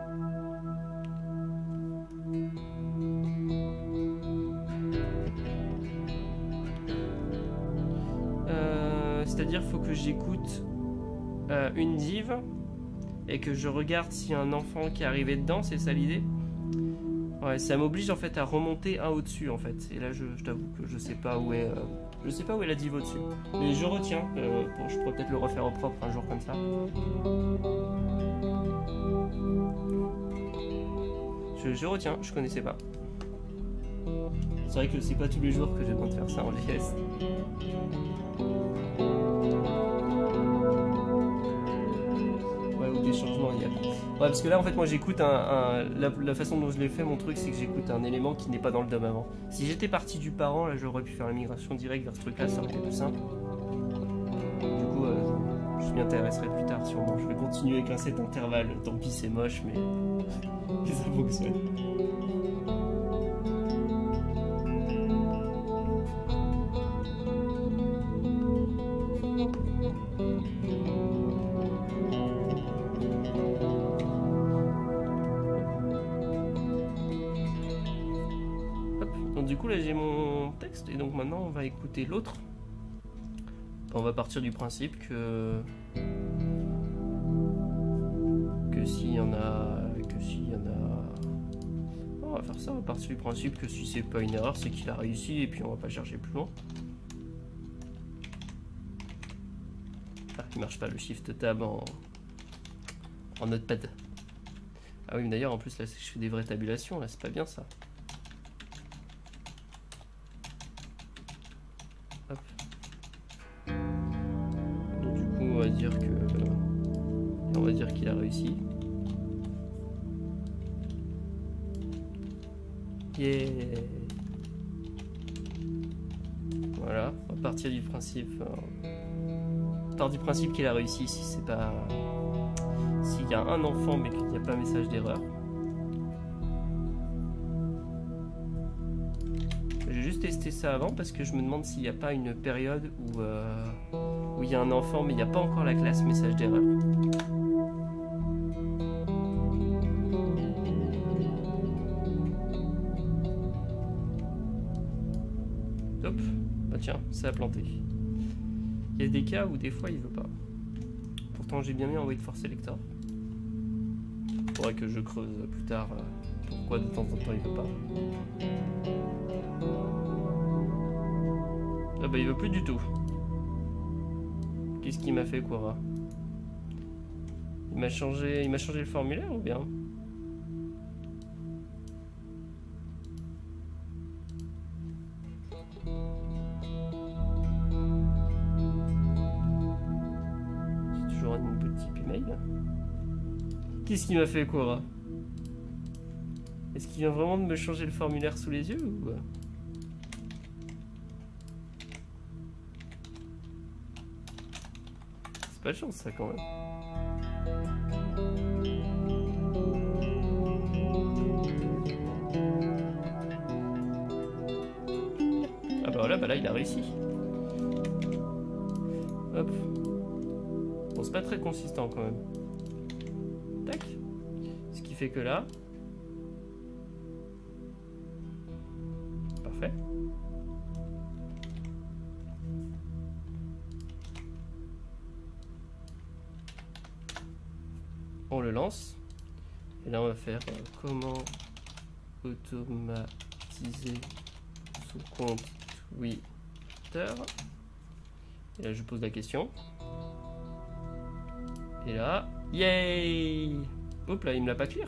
C'est-à-dire qu'il faut que j'écoute une div et que je regarde s'il y a un enfant qui est arrivé dedans, c'est ça l'idée? Ouais, ça m'oblige en fait à remonter un au-dessus en fait. Et là je t'avoue que je sais pas où est la div au-dessus. Mais je retiens, je pourrais peut-être le refaire au propre un jour comme ça. Je retiens, je connaissais pas. C'est vrai que c'est pas tous les jours que j'ai besoin de faire ça en JS. Ouais, ou des changements il y a. Ouais, parce que là en fait moi j'écoute la façon dont je l'ai fait, mon truc c'est que j'écoute un élément qui n'est pas dans le DOM avant. Si j'étais parti du parent, là j'aurais pu faire la migration directe vers ce truc là, ça aurait été plus simple. Du coup je m'y intéresserai plus tard sûrement. Je vais continuer avec un set intervalle, tant pis c'est moche mais ça fonctionne. Du coup là j'ai mon texte et donc maintenant on va écouter l'autre. On va partir du principe que s'il y en a on va faire ça, on va partir du principe que si c'est pas une erreur c'est qu'il a réussi et puis on va pas chercher plus loin. Ah, il marche pas le shift tab en notepad. Ah oui mais d'ailleurs en plus là je fais des vraies tabulations là, c'est pas bien ça. On va dire qu'il a réussi. Yeah. Voilà, on va partir du principe. Qu'il a réussi si c'est pas. S'il y a un enfant mais qu'il n'y a pas un message d'erreur. J'ai juste testé ça avant parce que je me demande s'il n'y a pas une période où il y a un enfant mais il n'y a pas encore la classe message d'erreur. Hop, bah tiens, ça a planté. Il y a des cas où des fois il veut pas. Pourtant j'ai bien mis en wait for selector. Faudrait que je creuse plus tard pourquoi de temps en temps il veut pas. Ah bah il veut plus du tout. Qu'est-ce qu'il m'a fait Quora? Il m'a changé le formulaire ou bien? C'est toujours un input type email. Qu'est-ce qu'il m'a fait Quora? Est-ce qu'il vient vraiment de me changer le formulaire sous les yeux ou... pas de chance ça quand même. Ah bah voilà, bah là il a réussi. Hop. Bon, c'est pas très consistant quand même. Tac. Ce qui fait que là... Parfait. On le lance. Et là on va faire comment automatiser son compte Twitter. Et là je pose la question. Et là, yay! Hop là, il me l'a pas clear.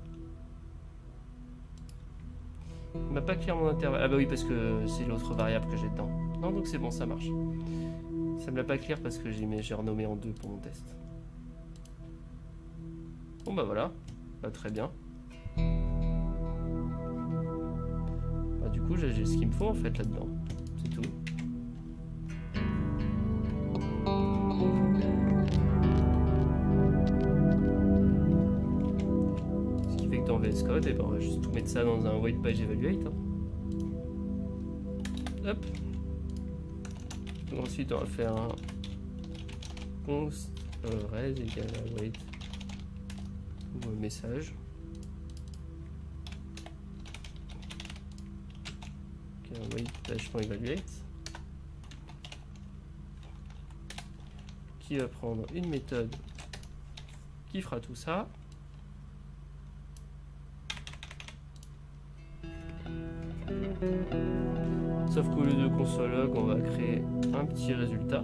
Il m'a pas clear mon intervalle. Ah bah oui, parce que c'est l'autre variable que j'ai dedans. Non, donc c'est bon, ça marche. Ça me l'a pas clear parce que j'ai renommé en 2 pour mon test. Bon bah voilà, bah, très bien. Bah, du coup, j'ai ce qu'il me faut en fait là-dedans. C'est tout. Dans VS Code, et ben on va juste tout mettre ça dans un white page evaluate. Hein. Hop. Donc ensuite on va faire un const res égale await ou un message. Okay, un white page.evaluate qui va prendre une méthode qui fera tout ça. Sauf qu'au lieu de console log, on va créer un petit résultat.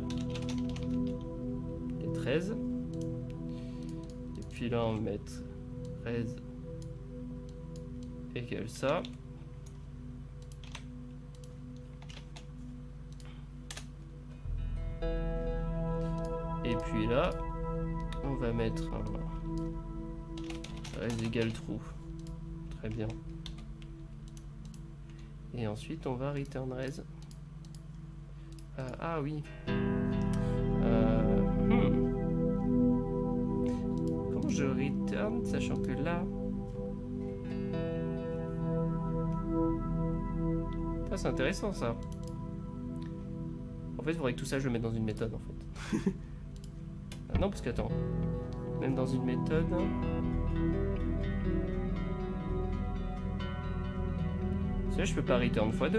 Et 13. Et puis là, on va mettre res égale ça. Et puis là, on va mettre un res égale true. Très bien. Et ensuite, on va return res. Ah oui. Comment je return, sachant que là... Ça, c'est intéressant, ça. En fait, il faudrait que tout ça, je le mette dans une méthode, en fait. Ah non, parce que, attends. Même dans une méthode... Là, je peux pas return x2.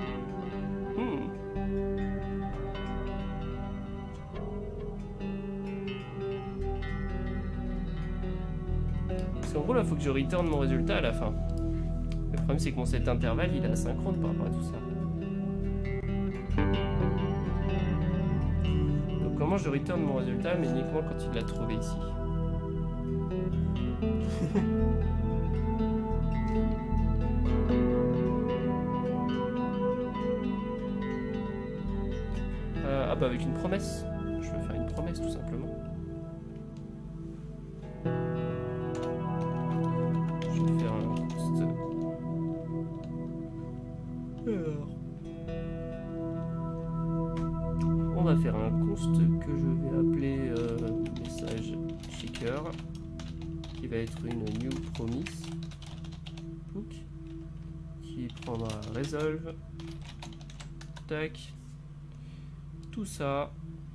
Parce qu'en gros, là, il faut que je return mon résultat à la fin. Le problème, c'est que mon set intervalle, il est asynchrone par rapport à tout ça. Donc, comment je return mon résultat, mais uniquement quand il l'a trouvé ici. Ah bah avec une promesse. Je vais faire une promesse tout simplement. Je vais faire un const. Alors. On va faire un const que je vais appeler message checker, qui va être une new promise hook, qui prendra resolve. Tac. Tout ça.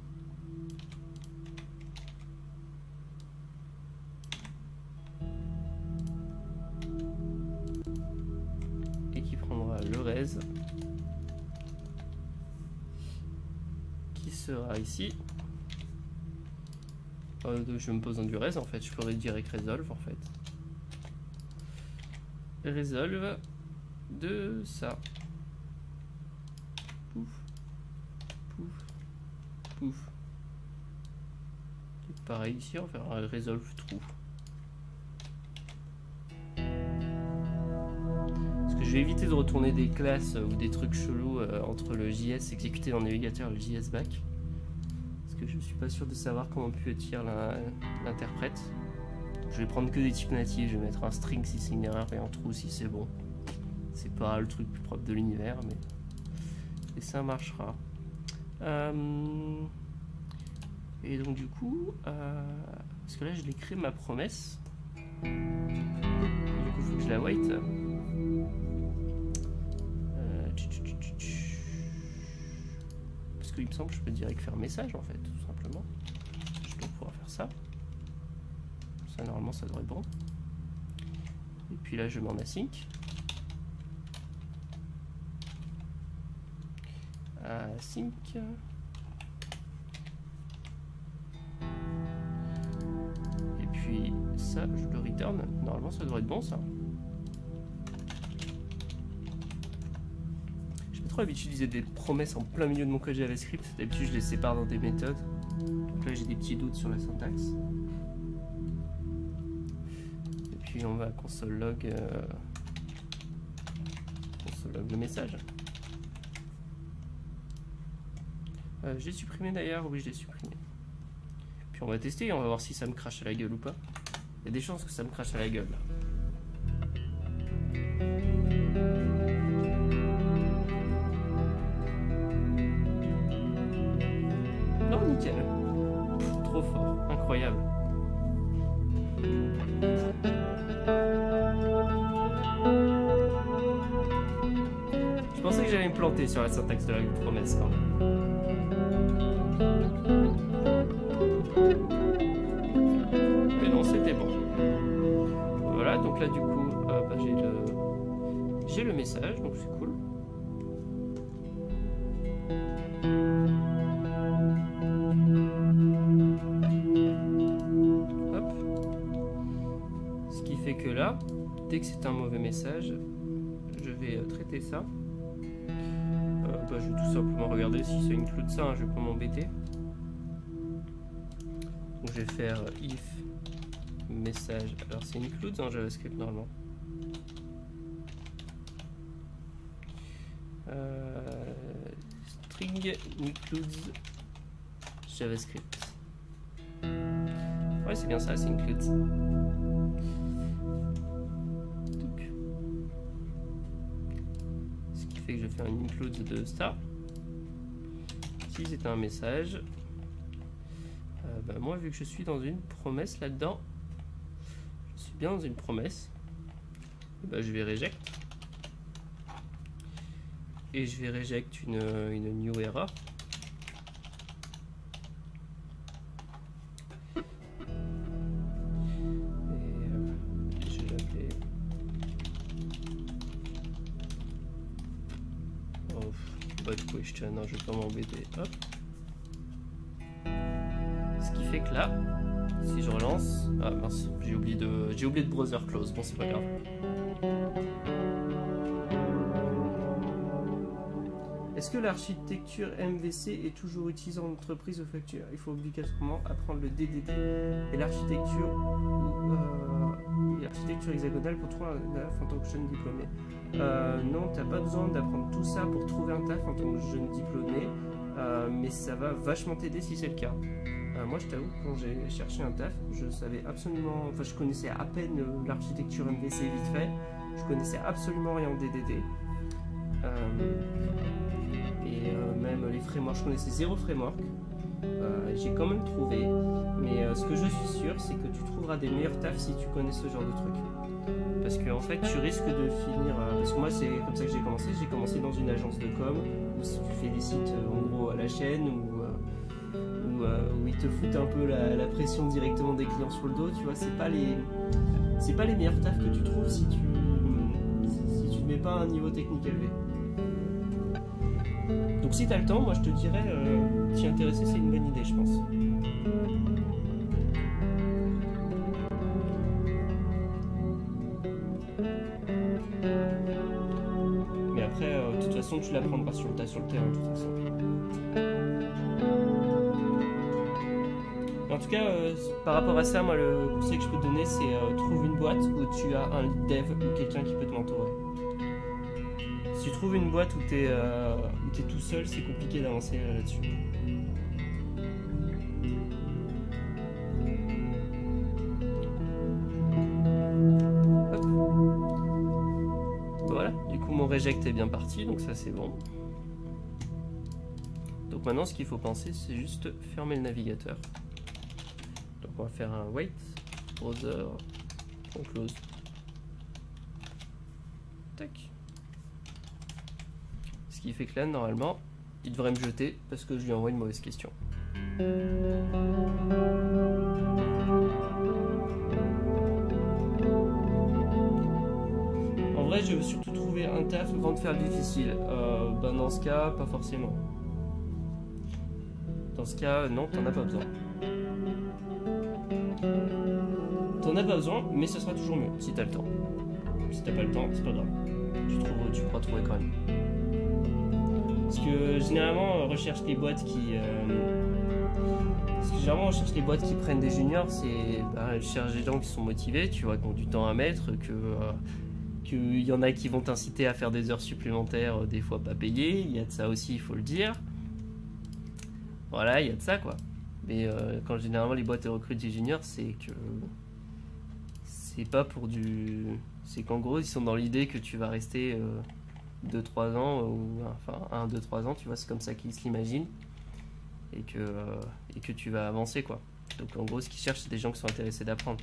Et qui prendra le res qui sera ici. Je me pose dans du res en fait, je ferai direct resolve en fait. Resolve de ça. Pouf. Pouf. Pouf. Et pareil ici, on va faire un resolve true. Parce que je vais éviter de retourner des classes ou des trucs chelous entre le JS exécuté dans le navigateur et le JS back. Parce que je suis pas sûr de savoir comment peut tirer l'interprète. Je vais prendre que des types natifs, je vais mettre un string si c'est une erreur et un true si c'est bon. C'est pas le truc plus propre de l'univers, mais et ça marchera. Et donc du coup, parce que là je l'ai créé ma promesse. Du coup il faut que je la wait. Parce qu'il me semble que je peux direct faire message en fait, tout simplement. Je dois pouvoir faire ça. Ça normalement ça devrait être bon. Et puis là je mets en async. Async. Et puis ça je le return. Normalement ça devrait être bon ça. J'ai pas trop l'habitude d'utiliser des promesses en plein milieu de mon code JavaScript. D'habitude je les sépare dans des méthodes. Donc là j'ai des petits doutes sur la syntaxe. Et puis on va console log le message. J'ai supprimé d'ailleurs, oui je l'ai supprimé. Puis on va tester et on va voir si ça me crache à la gueule ou pas. Il y a des chances que ça me crache à la gueule. Non, nickel. Pff, trop fort, incroyable. Je pensais que j'allais me planter sur la syntaxe de la promesse quand même. Mais non, c'était bon. Voilà, donc là du coup, bah, j'ai le message, donc c'est cool. Hop. Ce qui fait que là, dès que c'est un mauvais message, je vais traiter ça. Bah, je vais tout simplement regarder si ça inclut ça, hein, je vais pas m'embêter. Donc je vais faire if message. Alors c'est includes en JavaScript normalement. String includes JavaScript. Ouais, c'est bien ça, c'est includes. Ce qui fait que je fais un include de star. Si c'est un message, bah moi vu que je suis dans une promesse là-dedans, je suis bien dans une promesse, bah je vais reject. Et je vais reject une new error. Et je vais l'appeler. Oh, bad question, non, je vais pas m'embêter. Hop. Ce qui fait que là, si je relance. Ah mince, j'ai oublié de browser close. Bon, c'est pas grave. Est-ce que l'architecture MVC est toujours utilisée en entreprise ou facture? Il faut obligatoirement apprendre le DDD et l'architecture hexagonale pour trouver un taf en tant que jeune diplômé. Non, t'as pas besoin d'apprendre tout ça pour trouver un taf en tant que jeune diplômé, mais ça va vachement t'aider si c'est le cas. Moi, je t'avoue, quand j'ai cherché un taf, je savais absolument, enfin, je connaissais à peine l'architecture MVC vite fait, je connaissais absolument rien en DDD. Même les frameworks, je connaissais zéro framework. J'ai quand même trouvé, mais ce que je suis sûr, c'est que tu trouveras des meilleurs tafs si tu connais ce genre de truc. Parce que en fait, tu risques de finir. Parce que moi, c'est comme ça que j'ai commencé. J'ai commencé dans une agence de com où si tu fais des sites en gros à la chaîne où ils te foutent un peu la pression directement des clients sur le dos. Tu vois, c'est pas les meilleurs tafs que tu trouves si tu ne mets pas un niveau technique élevé. Donc si tu as le temps, moi je te dirais, t'y intéresser, c'est une bonne idée, je pense. Mais après, de toute façon, tu l'apprendras sur le tas, sur le terrain, de toute façon. En tout cas, par rapport à ça, moi le conseil que je peux te donner, c'est trouve une boîte où tu as un lead dev ou quelqu'un qui peut te mentorer. Si tu trouves une boîte où tu es tout seul, c'est compliqué d'avancer là-dessus. Voilà, du coup mon reject est bien parti, donc ça c'est bon. Donc maintenant, ce qu'il faut penser, c'est juste fermer le navigateur. Donc on va faire un wait, browser, on close. Tac. Ce qui fait que là, normalement, il devrait me jeter parce que je lui envoie une mauvaise question. En vrai, je veux surtout trouver un taf avant de faire le difficile. Ben dans ce cas, pas forcément. Dans ce cas, non, t'en as pas besoin. T'en as pas besoin, mais ce sera toujours mieux si t'as le temps. Si t'as pas le temps, c'est pas grave. Tu pourras trouver quand même. Parce que généralement, on recherche les boîtes qui. Prennent des juniors, c'est. Elles cherchent des gens qui sont motivés, tu vois, qui ont du temps à mettre, qu'il y en a qui vont t'inciter à faire des heures supplémentaires, des fois pas payées. Il y a de ça aussi, il faut le dire. Voilà, il y a de ça quoi. Mais quand généralement les boîtes recrutent des juniors, c'est que c'est pas pour du. C'est qu'en gros, ils sont dans l'idée que tu vas rester 2-3 ans, ou enfin 1-2-3 ans, tu vois, c'est comme ça qu'ils se l'imaginent. Et que tu vas avancer quoi. Donc en gros, ce qu'ils cherchent, c'est des gens qui sont intéressés d'apprendre.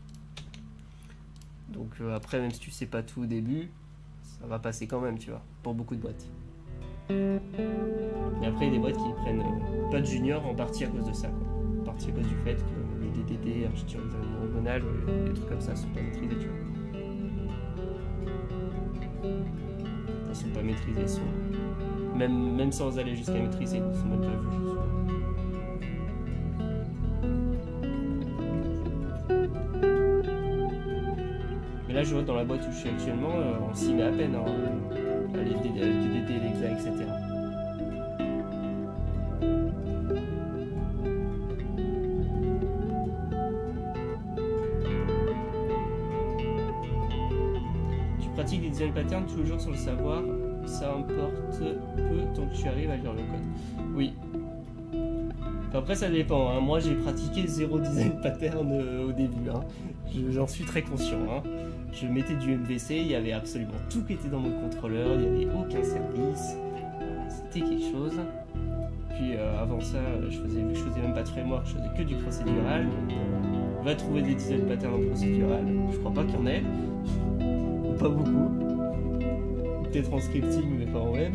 Donc après, même si tu sais pas tout au début, ça va passer quand même, tu vois, pour beaucoup de boîtes. Mais après, il y a des boîtes qui prennent pas de juniors en partie à cause de ça, quoi. En partie à cause du fait que les DDD, architecture hexagonale, des trucs comme ça sont pas maîtrisés, tu vois. Ils sont pas maîtrisés, même sans aller jusqu'à maîtriser, ils sont même pas vus. Mais là, je vois dans la boîte où je suis actuellement, on s'y met à peine, hein, les DDD, l'exa, etc. Tu pratiques des design patterns tous les jours sans le savoir, ça importe peu tant que tu arrives à lire le code. Oui. Après, ça dépend, hein. Moi, j'ai pratiqué 0 design pattern au début, hein. J'en suis très conscient, hein. Je mettais du MVC, il y avait absolument tout qui était dans mon contrôleur, il n'y avait aucun service, c'était quelque chose. Puis avant ça, vu que je faisais même pas de framework, je faisais que du procédural. On va trouver des design patterns en procédural, je crois pas qu'il y en ait, ou pas beaucoup. Peut-être en scripting, mais pas en web.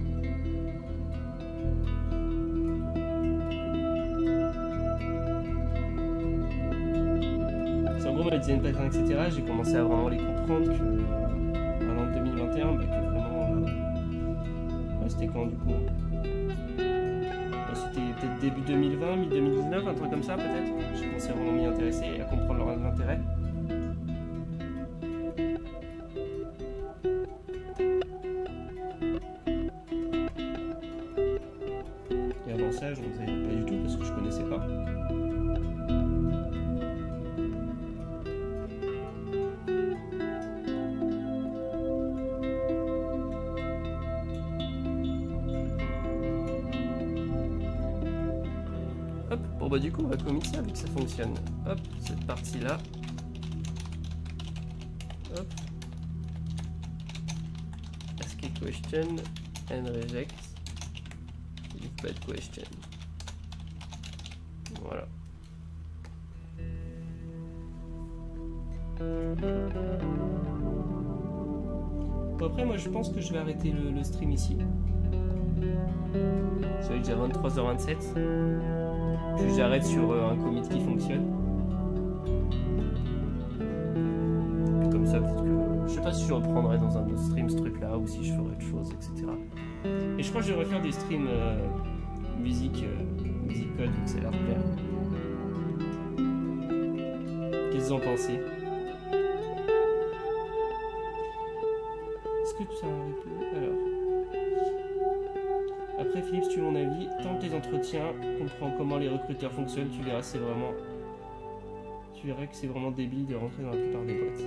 Les design patterns, etc., j'ai commencé à vraiment les comprendre que en 2021, que vraiment c'était quand du coup c'était peut-être début 2020, mi-2019, un truc comme ça peut-être. J'ai commencé à vraiment m'y intéresser et à comprendre leur intérêt. Et avant ça, je ne faisais pas du tout parce que je connaissais pas. Bah du coup on va committer ça vu que ça fonctionne. Hop, cette partie là. Hop. Ask a question and reject if bad question. Voilà. Bon, après moi je pense que je vais arrêter le stream ici. Ça va être déjà 23h27. Puis j'arrête sur un commit qui fonctionne. Puis comme ça, peut-être que. Je sais pas si je reprendrai dans un autre stream ce truc là ou si je ferai autre chose, etc. Et je crois que je vais refaire des streams musique code, donc ça a l'air de plaire. Qu'est-ce que vous en pensez? Est-ce que tu as un replay? Alors. Après Philippe, si tu veux mon avis, tente les entretiens, comprends comment les recruteurs fonctionnent, tu verras que c'est vraiment débile de rentrer dans la plupart des boîtes.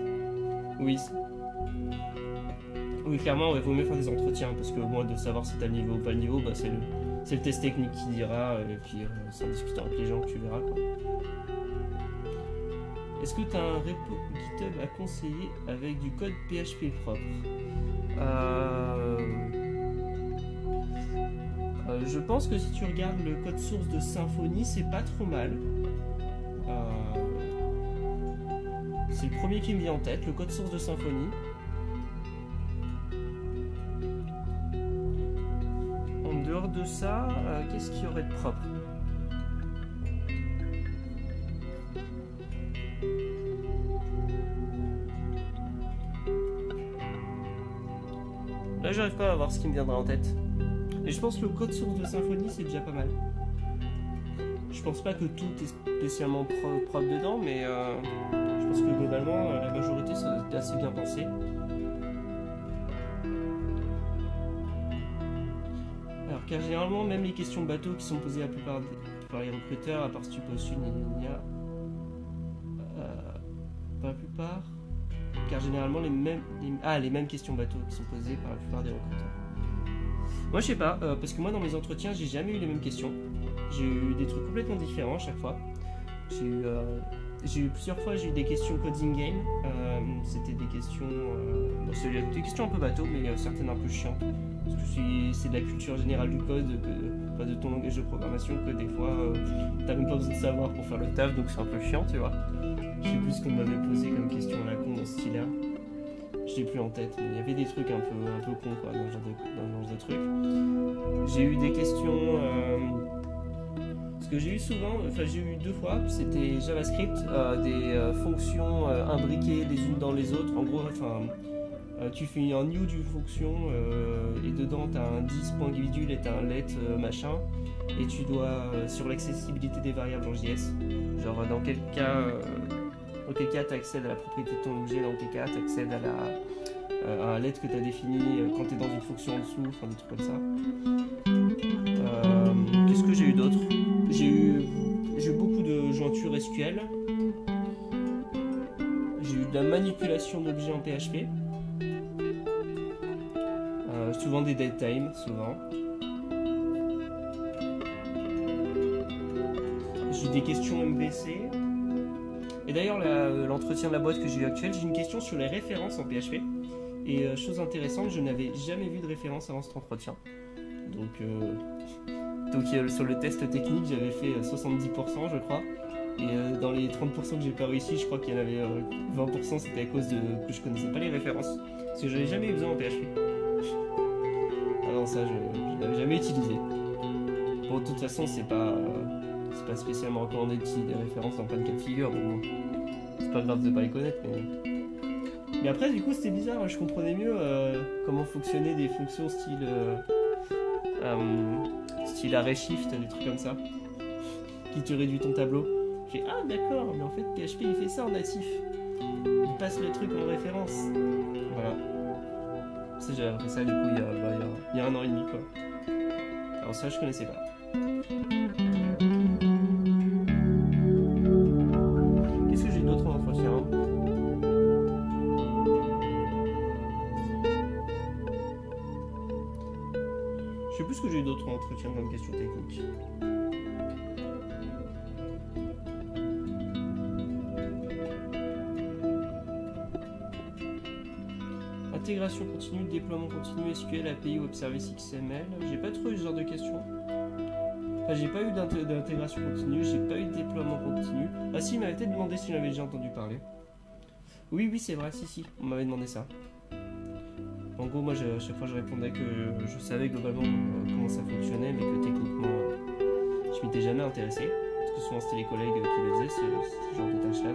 Oui, clairement, il vaut mieux faire des entretiens, parce que au moins de savoir si t'as le niveau ou pas le niveau, bah, c'est le test technique qui dira, et puis sans discuter avec les gens, tu verras quoi. Est-ce que tu as un repo GitHub à conseiller avec du code PHP propre? Je pense que si tu regardes le code source de Symfony, c'est pas trop mal. C'est le premier qui me vient en tête, le code source de Symfony. En dehors de ça, qu'est-ce qu'il y aurait de propre? Là, j'arrive pas à voir ce qui me viendra en tête. Et je pense que le code source de Symfony, c'est déjà pas mal. Je pense pas que tout est spécialement propre dedans, mais je pense que globalement, la majorité, ça a assez bien pensé. Alors, car généralement, même les questions bateau qui sont posées par les recruteurs, à part si tu poses une, pas la plupart, car généralement, les mêmes questions bateau qui sont posées par la plupart des recruteurs. Moi je sais pas, parce que moi dans mes entretiens j'ai jamais eu les mêmes questions. J'ai eu des trucs complètement différents à chaque fois. J'ai eu plusieurs fois des questions coding game. C'était des questions, c'est des questions un peu bateau, mais certaines un peu chiantes. Parce que c'est de la culture générale du code, de ton langage de programmation, que des fois t'as même pas besoin de savoir pour faire le taf, donc c'est un peu chiant, tu vois. Je sais plus ce qu'on m'avait posé comme question à la con dans ce style-là. Je l'ai plus en tête, mais il y avait des trucs un peu cons quoi, dans ce genre de trucs. J'ai eu des questions. Ce que j'ai eu souvent, j'ai eu 2 fois, c'était JavaScript, des fonctions imbriquées les unes dans les autres. En gros, tu fais un new d'une fonction et dedans tu as un 10.virgule et tu as un let machin, et tu dois, sur l'accessibilité des variables en JS, genre dans quel cas tu accèdes à la propriété de ton objet, dans quel cas tu accèdes à un let que tu as défini quand tu es dans une fonction en dessous, enfin des trucs comme ça. Qu'est-ce que j'ai eu d'autre? J'ai eu beaucoup de jointures SQL. J'ai eu de la manipulation d'objets en PHP. Souvent des datetime, souvent. J'ai des questions MVC. Et d'ailleurs, l'entretien de la boîte que j'ai eu actuel, j'ai une question sur les références en PHP. Et chose intéressante, je n'avais jamais vu de référence avant cet entretien. Donc sur le test technique, j'avais fait 70%, je crois. Et dans les 30% que j'ai pas réussi, je crois qu'il y en avait 20%, c'était à cause que je connaissais pas les références. Parce que j'avais jamais eu besoin en PHP. Ah non, ça, je l'avais jamais utilisé. Bon, de toute façon, c'est pas spécialement recommandé d'utiliser des références dans plein de cas de figure, donc bon, c'est pas grave de pas les connaître, mais après, du coup, c'était bizarre, je comprenais mieux comment fonctionnaient des fonctions style ArrayShift, des trucs comme ça, qui te réduit ton tableau. J'ai dit, ah d'accord, mais en fait, PHP il fait ça en natif, il passe le truc en référence. Voilà. Ça, j'ai appris ça, du coup, il y a 1 an et demi, quoi. Alors ça, je connaissais pas. Qu'est-ce que j'ai d'autre en entretien? Je sais plus ce que j'ai eu d'autre en entretien comme question technique. Intégration continue, déploiement continu, SQL, API, Web Service XML. J'ai pas trop eu ce genre de questions. Enfin, j'ai pas eu d'intégration continue, j'ai pas eu de déploiement continu. Ah si, il m'avait peut-être demandé si j'avais déjà entendu parler. Oui, c'est vrai, si, on m'avait demandé ça. En gros, moi, à chaque fois, je répondais que je savais globalement comment ça fonctionnait, mais que techniquement, je m'étais jamais intéressé. Parce que souvent, c'était les collègues qui le faisaient, ce genre de tâches-là.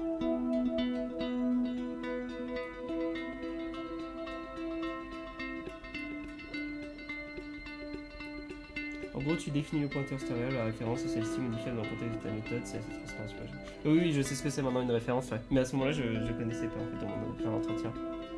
En gros, tu définis le pointeur stéréo, la référence est celle-ci modifiée dans le contexte de ta méthode, c'est cette transparence. Oui, je sais ce que c'est maintenant une référence, ouais. Mais à ce moment-là, je connaissais pas en fait dans mon plein entretien.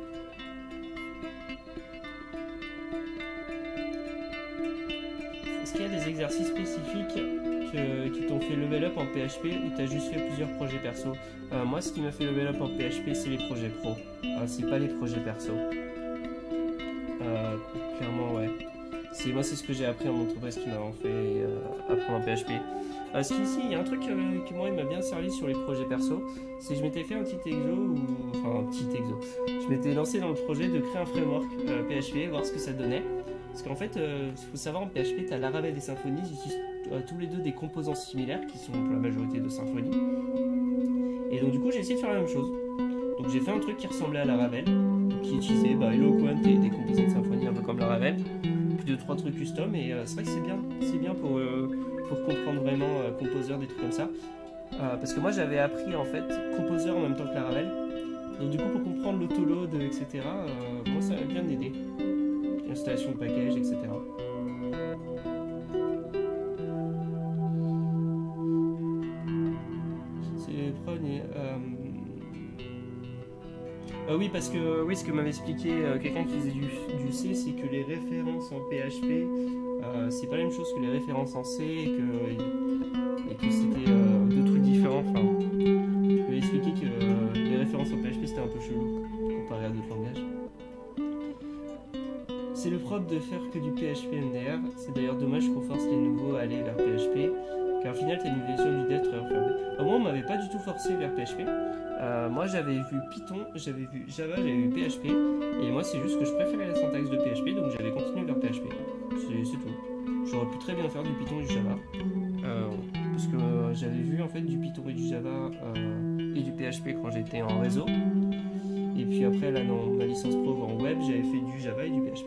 Est-ce qu'il y a des exercices spécifiques qui t'ont fait level up en PHP ou t'as juste fait plusieurs projets perso? Moi, ce qui m'a fait level up en PHP, c'est les projets pro. C'est pas les projets perso. Clairement, ouais. Moi, c'est ce que j'ai appris en entreprise qui m'a fait apprendre en PHP. Il y a un truc qui moi, il m'a bien servi sur les projets perso, c'est que je m'étais fait un petit exo, je m'étais lancé dans le projet de créer un framework PHP, voir ce que ça donnait. Parce qu'en fait, il faut savoir en PHP, tu as Laravel et Symfony, ils utilisent tous les deux des composants similaires qui sont pour la majorité de Symfony. Et donc du coup, j'ai essayé de faire la même chose. Donc j'ai fait un truc qui ressemblait à Laravel, qui utilisait Eloquent et des composants de Symfony un peu comme Laravel, puis 2-3 trucs custom, et c'est vrai que c'est bien pour comprendre vraiment Composer, des trucs comme ça. Parce que moi j'avais appris en fait Composer en même temps que Laravel. Donc du coup pour comprendre l'autoload, etc., moi ça m'a bien aidé. Installation de package, etc. C'est premier. Oui, parce que ce que m'avait expliqué quelqu'un qui faisait du C, c'est que les références en PHP, c'est pas la même chose que les références en C, et que c'était deux trucs différents. Enfin, il m'avait expliqué que les références en PHP c'était un peu chelou comparé à d'autres langages. C'est le propre de faire que du PHP MDR. C'est d'ailleurs dommage qu'on force les nouveaux à aller vers PHP, car au final t'as une version du dev très refermée. Moi on m'avait pas du tout forcé vers PHP. Moi j'avais vu Python, j'avais vu Java, j'avais vu PHP, et moi c'est juste que je préférais la syntaxe de PHP, donc j'avais continué vers PHP. C'est tout. J'aurais pu très bien faire du Python et du Java, parce que j'avais vu en fait du Python et du Java et du PHP quand j'étais en réseau. Et puis après là dans ma licence pro en web, j'avais fait du Java et du PHP.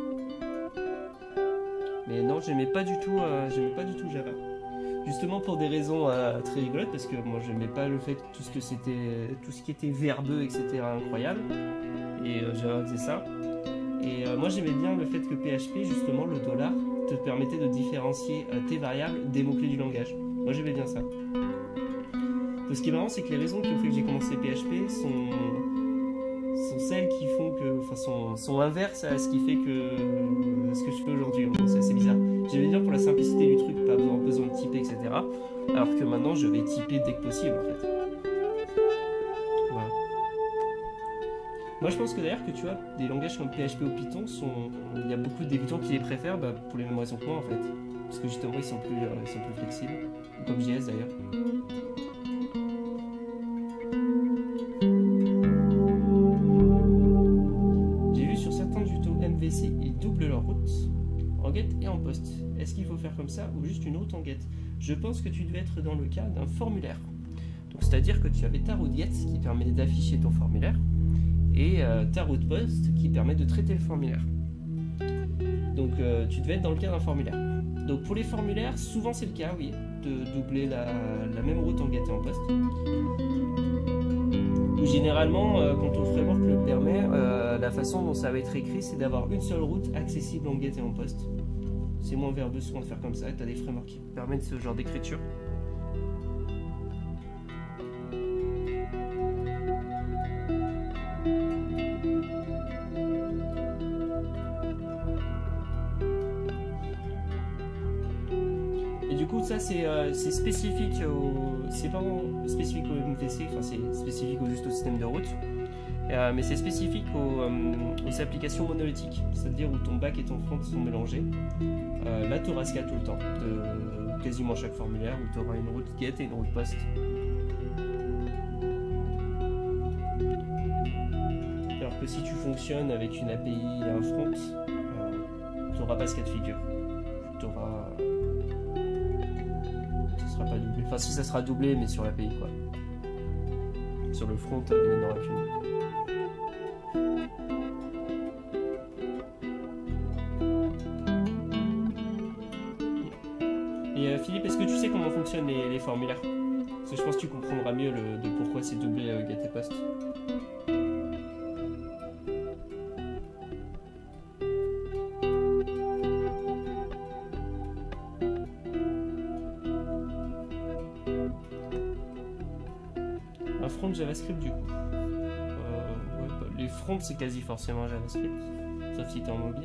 Mais non, j'aimais pas du tout Java. Justement pour des raisons très rigolotes, parce que moi j'aimais pas le fait que tout ce qui était verbeux, etc. incroyable. Et Java faisait ça. Et moi j'aimais bien le fait que PHP, justement, le dollar, te permettait de différencier tes variables des mots-clés du langage. Moi j'aimais bien ça. Donc, ce qui est marrant, c'est que les raisons qui ont fait que j'ai commencé PHP sont celles qui font que, enfin, sont inverses à ce qui fait que ce que je fais aujourd'hui. C'est assez bizarre. J'aimais bien pour la simplicité du truc, pas besoin de typer, etc. Alors que maintenant, je vais typer dès que possible, en fait. Voilà. Moi, je pense que d'ailleurs, que tu vois, des langages comme PHP ou Python, il y a beaucoup de débutants qui les préfèrent pour les mêmes raisons que moi, en fait. Parce que justement, ils sont plus flexibles. Comme JS, d'ailleurs. Ils doublent leur route en get et en post. Est-ce qu'il faut faire comme ça ou juste une route en get? Je pense que tu devais être dans le cas d'un formulaire. Donc c'est-à-dire que tu avais ta route get qui permet d'afficher ton formulaire et ta route post qui permet de traiter le formulaire. Donc tu devais être dans le cas d'un formulaire. Donc pour les formulaires, souvent c'est le cas, oui, de doubler la même route en get et en post. Généralement, quand ton framework le permet, la façon dont ça va être écrit, c'est d'avoir une seule route accessible en get et en post. C'est moins verbeux souvent de faire comme ça, et tu as des frameworks qui permettent ce genre d'écriture. Et du coup, ça c'est spécifique c'est pas spécifique au MVC, enfin c'est spécifique juste au système de route, mais c'est spécifique aux applications monolithiques, c'est-à-dire où ton back et ton front sont mélangés. Là, tu auras ce cas tout le temps, de quasiment chaque formulaire, où tu auras une route get et une route post. Alors que si tu fonctionnes avec une API et un front, tu n'auras pas ce cas de figure. Ça sera pas doublé. Enfin, si ça sera doublé, mais sur l'API, quoi. Sur le front, il n'y en aura qu'une. Et Philippe, est-ce que tu sais comment fonctionnent les formulaires? Parce que je pense que tu comprendras mieux de pourquoi c'est doublé get et post. Un front JavaScript du coup. Les fronts c'est quasi forcément JavaScript, sauf si tu es en mobile.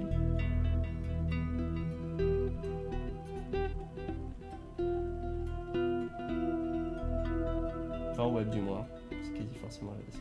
Enfin en web du moins, c'est quasi forcément JavaScript.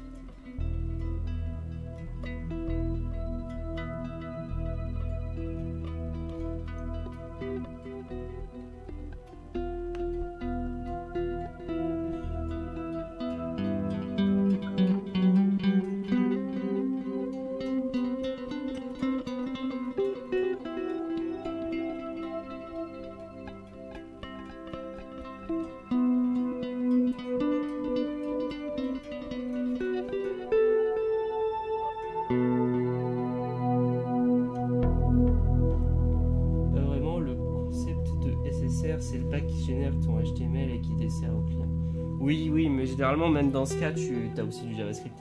dessert, c'est le bac qui génère ton HTML et qui dessert au client. Oui, oui, mais généralement, même dans ce cas, tu as aussi du JavaScript.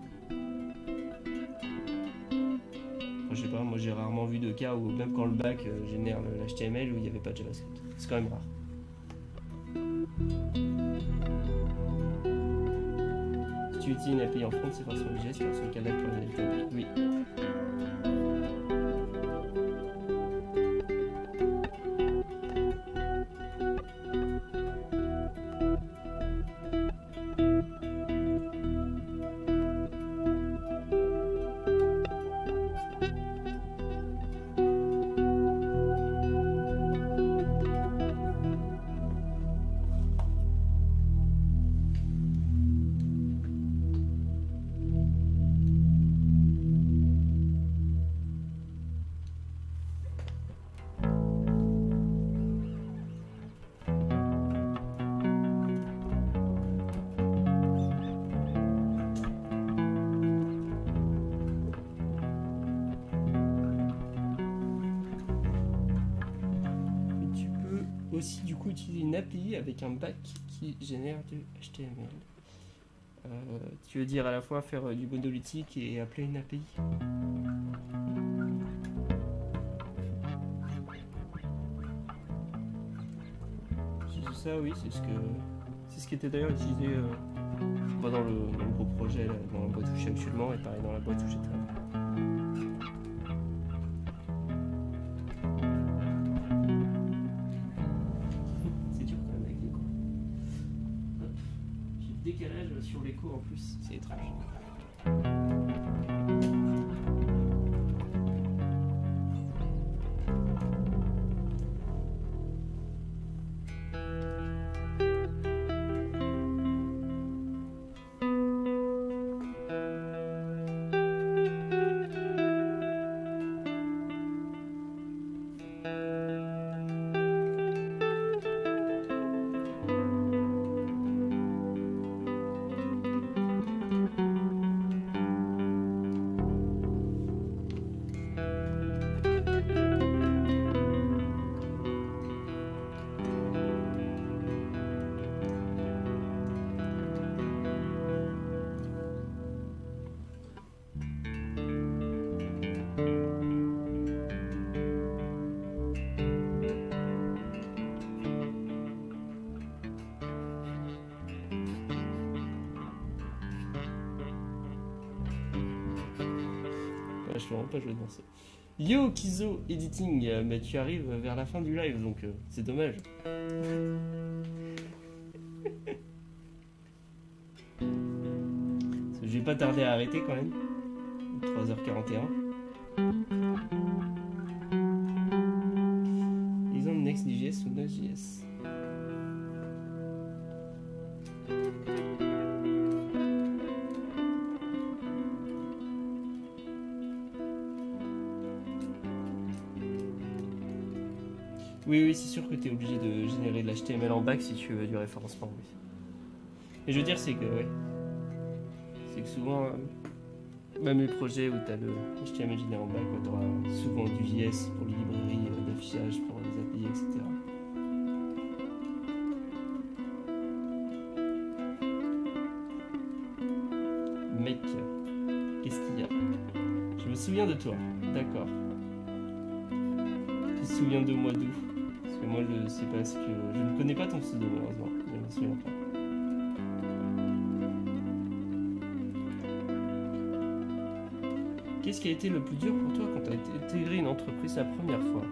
Enfin, je sais pas, moi j'ai rarement vu de cas où même quand le bac génère l'HTML où il n'y avait pas de JavaScript. C'est quand même rare. Si tu utilises une API en front, c'est forcément obligé, c'est forcément le cas pour la réalité. Oui. Aussi du coup utiliser une API avec un back qui génère du HTML. Tu veux dire à la fois faire du monolithique et appeler une API? Ça oui, c'est ce qui était d'ailleurs utilisé dans le gros projet là, dans la boîte où je suis actuellement et pareil dans la boîte où j'étais avant. Décalage sur l'écho en plus, c'est étrange. Je peux vraiment pas jouer dans ça. Yo Kizo Editing, mais tu arrives vers la fin du live donc c'est dommage. Je vais pas tarder à arrêter quand même. 3h41. Exemple Next.js ou Node.js. Oui, c'est sûr que tu es obligé de générer de l'HTML en back si tu veux du référencement. Oui. Et je veux dire, c'est que souvent, même les projets où tu as le HTML généré en back, tu auras souvent du JS pour les librairies d'affichage, pour les API, etc. Mec, qu'est-ce qu'il y a? Je me souviens de toi, d'accord. Tu te souviens de moi d'où? Parce que moi, c'est parce que je ne connais pas ton pseudo, malheureusement. Je ne me souviens pas. Qu'est-ce qui a été le plus dur pour toi quand tu as intégré une entreprise la première fois?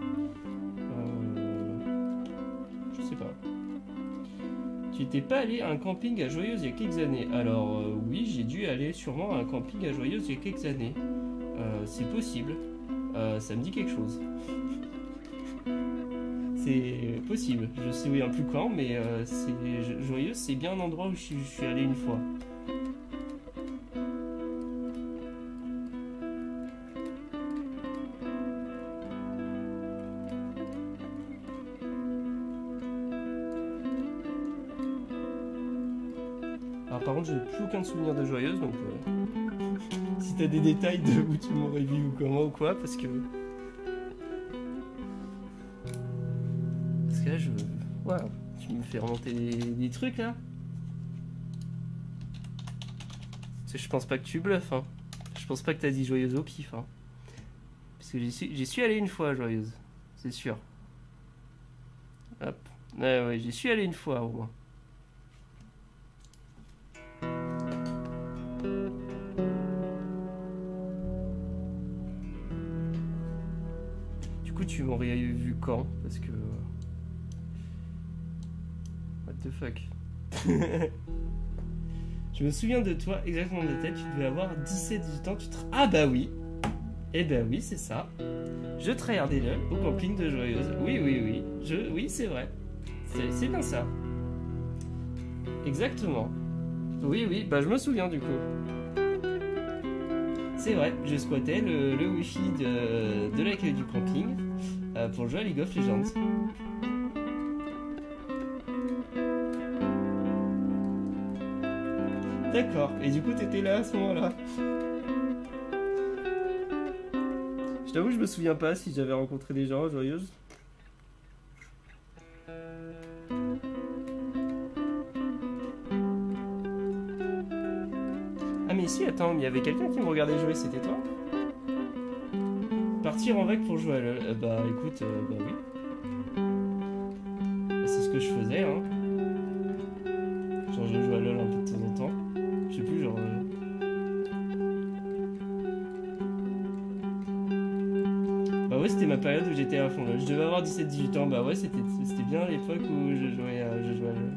Je sais pas. Tu n'étais pas allé à un camping à Joyeuse il y a quelques années? Alors oui, j'ai dû aller sûrement à un camping à Joyeuse il y a quelques années. C'est possible. Ça me dit quelque chose. C'est possible. Je ne sais souviens plus quand, mais Joyeuse, c'est bien un endroit où je suis allé une fois. Alors par contre, je n'ai plus aucun souvenir de Joyeuse, donc si tu as des détails de où tu m'aurais vu ou comment ou quoi, parce que là je... Ouais, tu me fais remonter des trucs, là. Parce que je pense pas que tu bluffes, hein. Je pense pas que t'as dit joyeuse au pif, hein. Parce que j'y suis allé une fois, joyeuse. C'est sûr. Hop. Ouais, j'y suis allé une fois, au moins. Du coup, tu m'aurais vu quand? Parce que... What the fuck. Je me souviens de toi, exactement de ta tête, tu devais avoir 17-18 ans, Ah bah oui. Eh ben oui, c'est ça. Je tryhardais LOL au camping de Joyeuse. Oui. Oui, c'est vrai. C'est bien ça. Exactement. Oui, bah je me souviens du coup. C'est vrai, je squattais le wifi de l'accueil du camping pour jouer à League of Legends. D'accord, et du coup t'étais là à ce moment-là. Je t'avoue, je me souviens pas si j'avais rencontré des gens joyeuses. Ah mais si, attends, il y avait quelqu'un qui me regardait jouer, c'était toi? Partir en vague pour jouer à LoL. Bah écoute, bah oui. Bah, c'est ce que je faisais, hein. Genre je joue à LoL un peu de temps en temps. Je sais plus, genre... Bah ouais, c'était ma période où j'étais à fond LoL. Je devais avoir 17-18 ans, bah ouais, c'était bien l'époque où je jouais à LoL.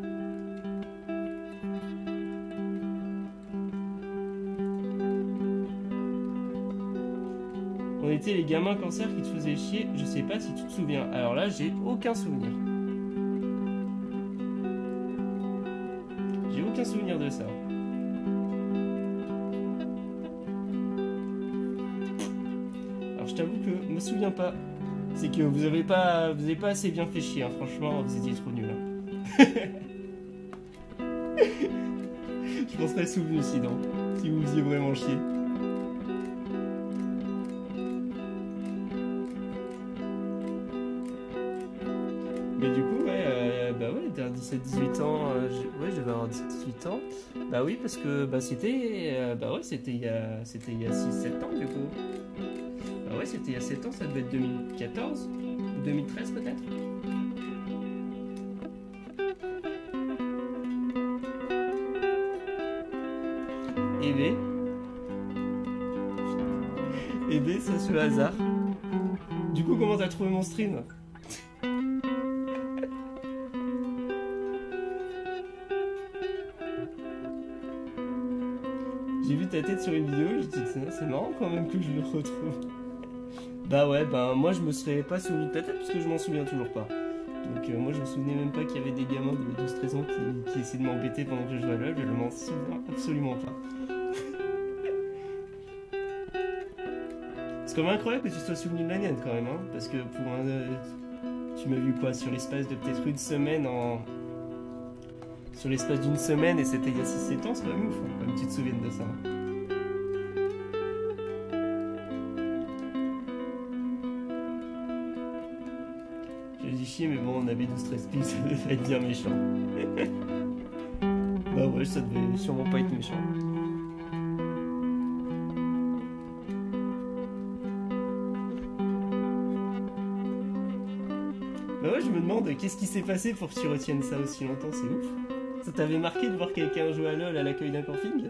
On était les gamins cancer qui te faisaient chier, je sais pas si tu te souviens. Alors là, j'ai aucun souvenir. J'ai aucun souvenir de ça. Alors je t'avoue que je me souviens pas. C'est que vous avez pas assez bien fait chier, hein. Franchement, vous étiez trop nuls. Hein. Je m'en serais souvenu sinon, si vous faisiez vraiment chier. Mais du coup, ouais, bah ouais, vers 17-18 ans, ouais, je devais avoir 17-18 ans. Bah oui, parce que bah c'était, bah ouais, c'était il y a 6-7 ans du coup. Bah ouais, c'était il y a 7 ans, ça devait être 2014 ou 2013 peut-être. Et B, ça c'est le hasard. Du coup, comment t'as trouvé mon stream? J'ai vu ta tête sur une vidéo, j'ai dit c'est marrant quand même que je le retrouve. Bah ouais, bah moi je me serais pas souvenu de ta tête parce que je m'en souviens toujours pas. Donc moi je me souvenais même pas qu'il y avait des gamins de 12-13 ans qui essayaient de m'embêter pendant que je jouais à LoL, je ne m'en souviens absolument pas. C'est quand même incroyable que tu sois souvenu de la mienne quand même, hein, parce que pour tu m'as vu quoi, sur l'espace de peut-être une semaine Sur l'espace d'une semaine et c'était il y a 6-7 ans, c'est quand même ouf, hein, comme tu te souviennes de ça. J'ai dit chier, mais bon, on avait 12-13 piles, ça devait être bien méchant. Bah ouais, ça devait sûrement pas être méchant. Bah ouais, je me demande qu'est-ce qui s'est passé pour que tu retiennes ça aussi longtemps, c'est ouf. Ça t'avait marqué de voir quelqu'un jouer à LoL à l'accueil d'un camping?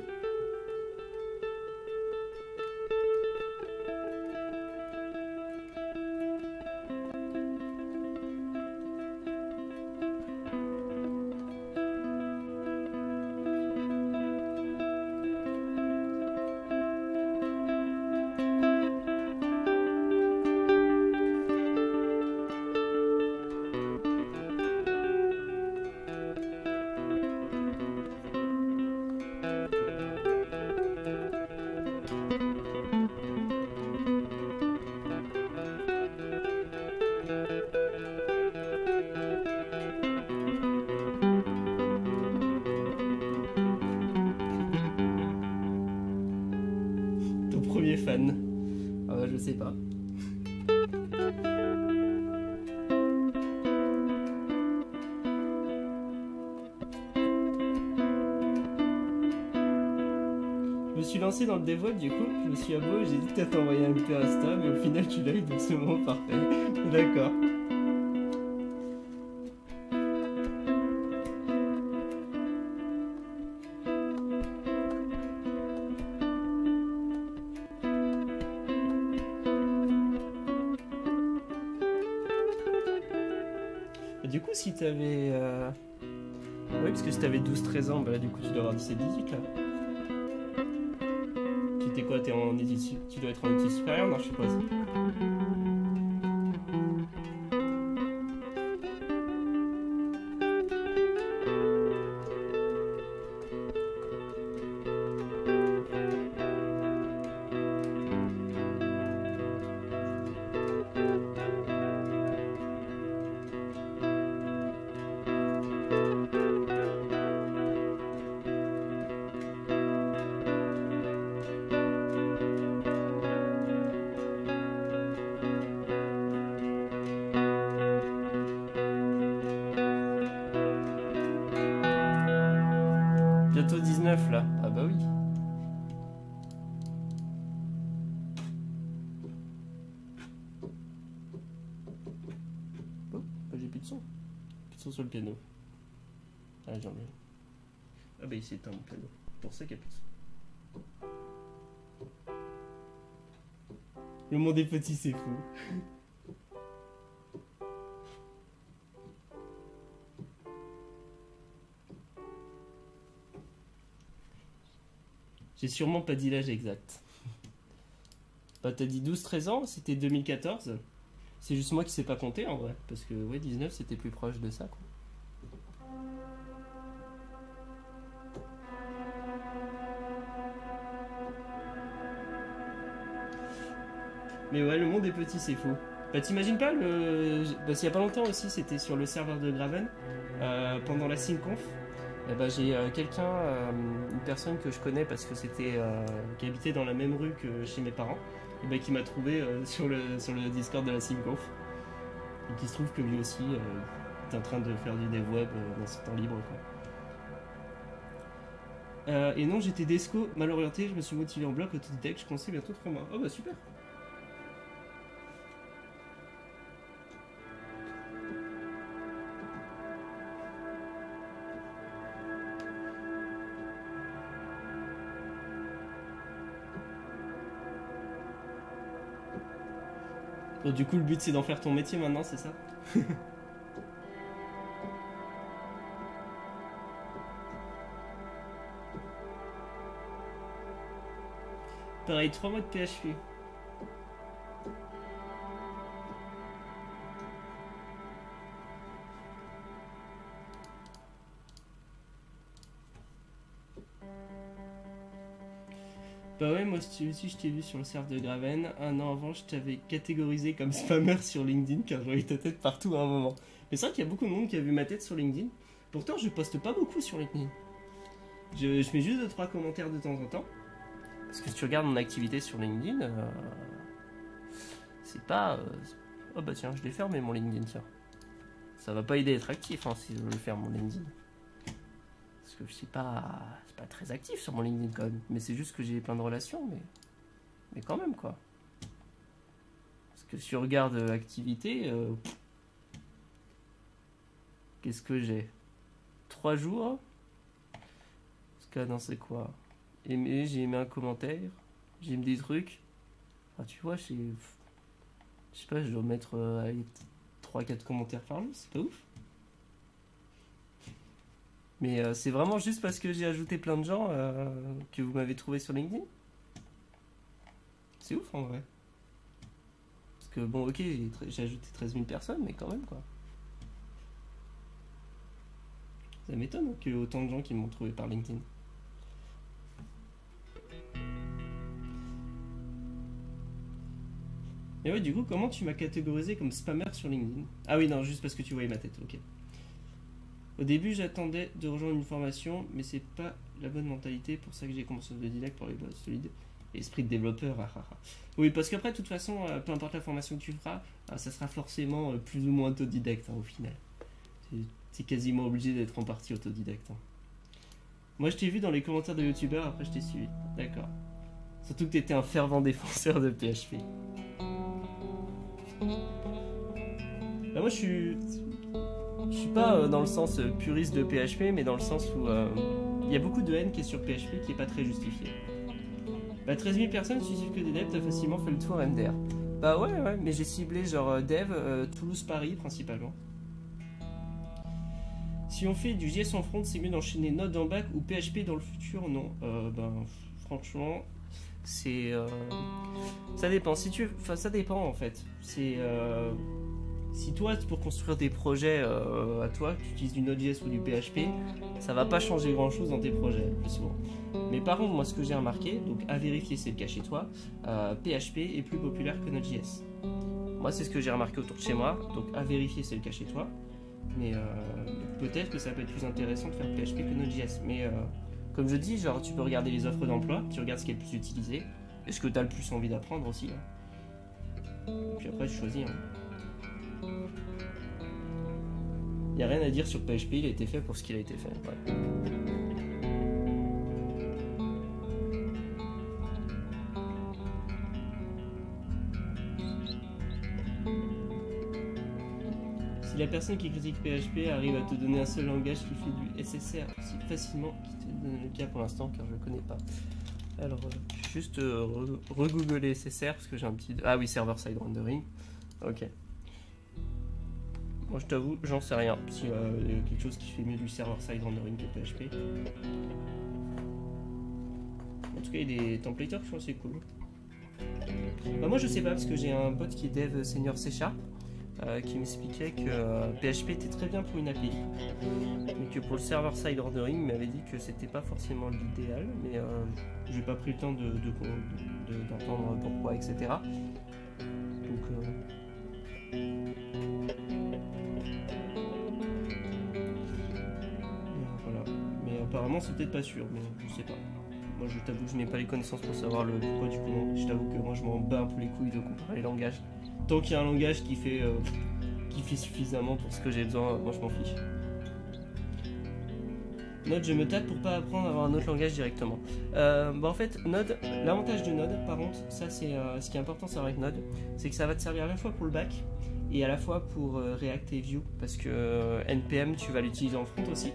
Premier fan. Ah ouais, je sais pas. me suis lancé dans le DevOps, du coup, je me suis abonné, j'ai dit peut-être envoyer un MP Insta, mais au final tu l'as eu, donc c'est bon, parfait. D'accord. Du coup, si t'avais... Oui, parce que si t'avais 12-13 ans, bah là, du coup, tu dois avoir 17-18, là. Tu quoi, t'es en études... Tu dois être en études supérieures, non, je suppose. Bientôt 19 là. Ah bah oui. Oh, bah j'ai plus de son. Plus de son sur le piano. Ah j'en ai. Ah bah il s'est éteint mon piano. Pour ça qu'il n'y a plus de son. Le monde est petit, c'est fou. J'ai sûrement pas dit l'âge exact. Bah t'as dit 12-13 ans, c'était 2014. C'est juste moi qui sais pas compter en vrai. Parce que ouais 19 c'était plus proche de ça quoi. Mais ouais le monde est petit c'est fou. Bah t'imagines pas le... Parce qu'il y a pas longtemps aussi c'était sur le serveur de Graven. Pendant la SimConf. Eh ben, j'ai quelqu'un, une personne que je connais parce que c'était qui habitait dans la même rue que chez mes parents, et ben, qui m'a trouvé sur le Discord de la SimConf. Et qui se trouve que lui aussi est en train de faire du dev web dans son temps libre. Quoi. Et non, j'étais Desco, mal orienté, je me suis motivé en bloc autodidacte, je pensais bientôt 3 mois. Oh bah super! Donc, du coup, le but c'est d'en faire ton métier maintenant, c'est ça? Pareil, 3 mois de PHP. Bah ouais, moi aussi je t'ai vu sur le serveur de Graven. Un an avant, je t'avais catégorisé comme spammer sur LinkedIn car je voyais ta tête partout à un moment. Mais c'est vrai qu'il y a beaucoup de monde qui a vu ma tête sur LinkedIn. Pourtant, je poste pas beaucoup sur LinkedIn. Je mets juste 2-3 commentaires de temps en temps. Parce que si tu regardes mon activité sur LinkedIn, c'est pas... Oh bah tiens, je l'ai fermé mon LinkedIn, tiens. Ça va pas aider à être actif hein, si je veux le faire mon LinkedIn. Parce que je suis pas très actif sur mon LinkedIn quand même. Mais c'est juste que j'ai plein de relations, mais quand même quoi. Parce que si tu regardes activité, qu'est-ce que j'ai 3 jours. Parce que non, c'est quoi? Aimer, j'ai aimé un commentaire, j'ai aimé des trucs. Ah, tu vois, je sais pas, je dois mettre 3-4 commentaires par jour, c'est pas ouf. Mais c'est vraiment juste parce que j'ai ajouté plein de gens que vous m'avez trouvé sur LinkedIn. C'est ouf en vrai. Parce que bon, ok, j'ai ajouté 13 000 personnes, mais quand même quoi. Ça m'étonne qu'il y ait autant de gens qui m'ont trouvé par LinkedIn. Et ouais, du coup, comment tu m'as catégorisé comme spammer sur LinkedIn? Ah oui, non, juste parce que tu voyais ma tête, ok. Au début, j'attendais de rejoindre une formation, mais c'est pas la bonne mentalité, pour ça que j'ai commencé le direct pour les bases solides. Esprit de développeur, ah, ah, ah. Oui, parce qu'après, de toute façon, peu importe la formation que tu feras, ça sera forcément plus ou moins autodidacte, hein, au final. C'est quasiment obligé d'être en partie autodidacte. Hein. Moi je t'ai vu dans les commentaires de youtubeurs, après je t'ai suivi. D'accord. Surtout que t'étais un fervent défenseur de PHP. Bah moi je suis pas dans le sens puriste de PHP, mais dans le sens où il y a beaucoup de haine qui est sur PHP qui est pas très justifiée. Bah 13 000 personnes, il suffit que des devs, t'as facilement fait le tour MDR. Bah ouais, mais j'ai ciblé genre dev, Toulouse, Paris principalement. Si on fait du JS en front, c'est mieux d'enchaîner Node en back ou PHP dans le futur? Non. Franchement, c'est... ça dépend. Ça dépend en fait. C'est... si toi, pour construire des projets à toi, tu utilises du Node.js ou du PHP, ça va pas changer grand chose dans tes projets, plus souvent. Mais par contre, moi, ce que j'ai remarqué, donc à vérifier, c'est le cas chez toi, PHP est plus populaire que Node.js. Moi, c'est ce que j'ai remarqué autour de chez moi, donc à vérifier, c'est le cas chez toi. Mais peut-être que ça peut être plus intéressant de faire PHP que Node.js. Mais comme je dis, genre, tu peux regarder les offres d'emploi, tu regardes ce qui est le plus utilisé, et ce que tu as le plus envie d'apprendre aussi. Hein. Puis après, tu choisis. Hein. Il n'y a rien à dire sur PHP, il a été fait pour ce qu'il a été fait. Ouais. Si la personne qui critique PHP arrive à te donner un seul langage qui fait du SSR aussi facilement, qui te donne le cas pour l'instant car je ne le connais pas. Alors, juste regoogler SSR parce que j'ai un petit... Ah oui, server-side rendering. Ok. Moi je t'avoue, j'en sais rien. S'il y a quelque chose qui fait mieux du server-side rendering que PHP. En tout cas, il y a des templateurs qui sont assez cool. Bah, moi je sais pas parce que j'ai un pote qui est dev senior C# qui m'expliquait que PHP était très bien pour une API. Mais que pour le server-side rendering, il m'avait dit que c'était pas forcément l'idéal. Mais j'ai pas pris le temps d'entendre pourquoi, etc. Donc... voilà. Mais apparemment c'est peut-être pas sûr, mais je sais pas. Moi je t'avoue que je n'ai pas les connaissances pour savoir le pourquoi du comment. Je t'avoue que moi je m'en bats un peu les couilles de comparer les langages. Tant qu'il y a un langage qui fait suffisamment pour ce que j'ai besoin, moi je m'en fiche. Node, je me tape pour pas apprendre à avoir un autre langage directement. En fait, Node, l'avantage de Node, par contre, ça c'est ce qui est important de savoir avec Node, c'est que ça va te servir à la fois pour le back et à la fois pour React et Vue, parce que NPM tu vas l'utiliser en front aussi.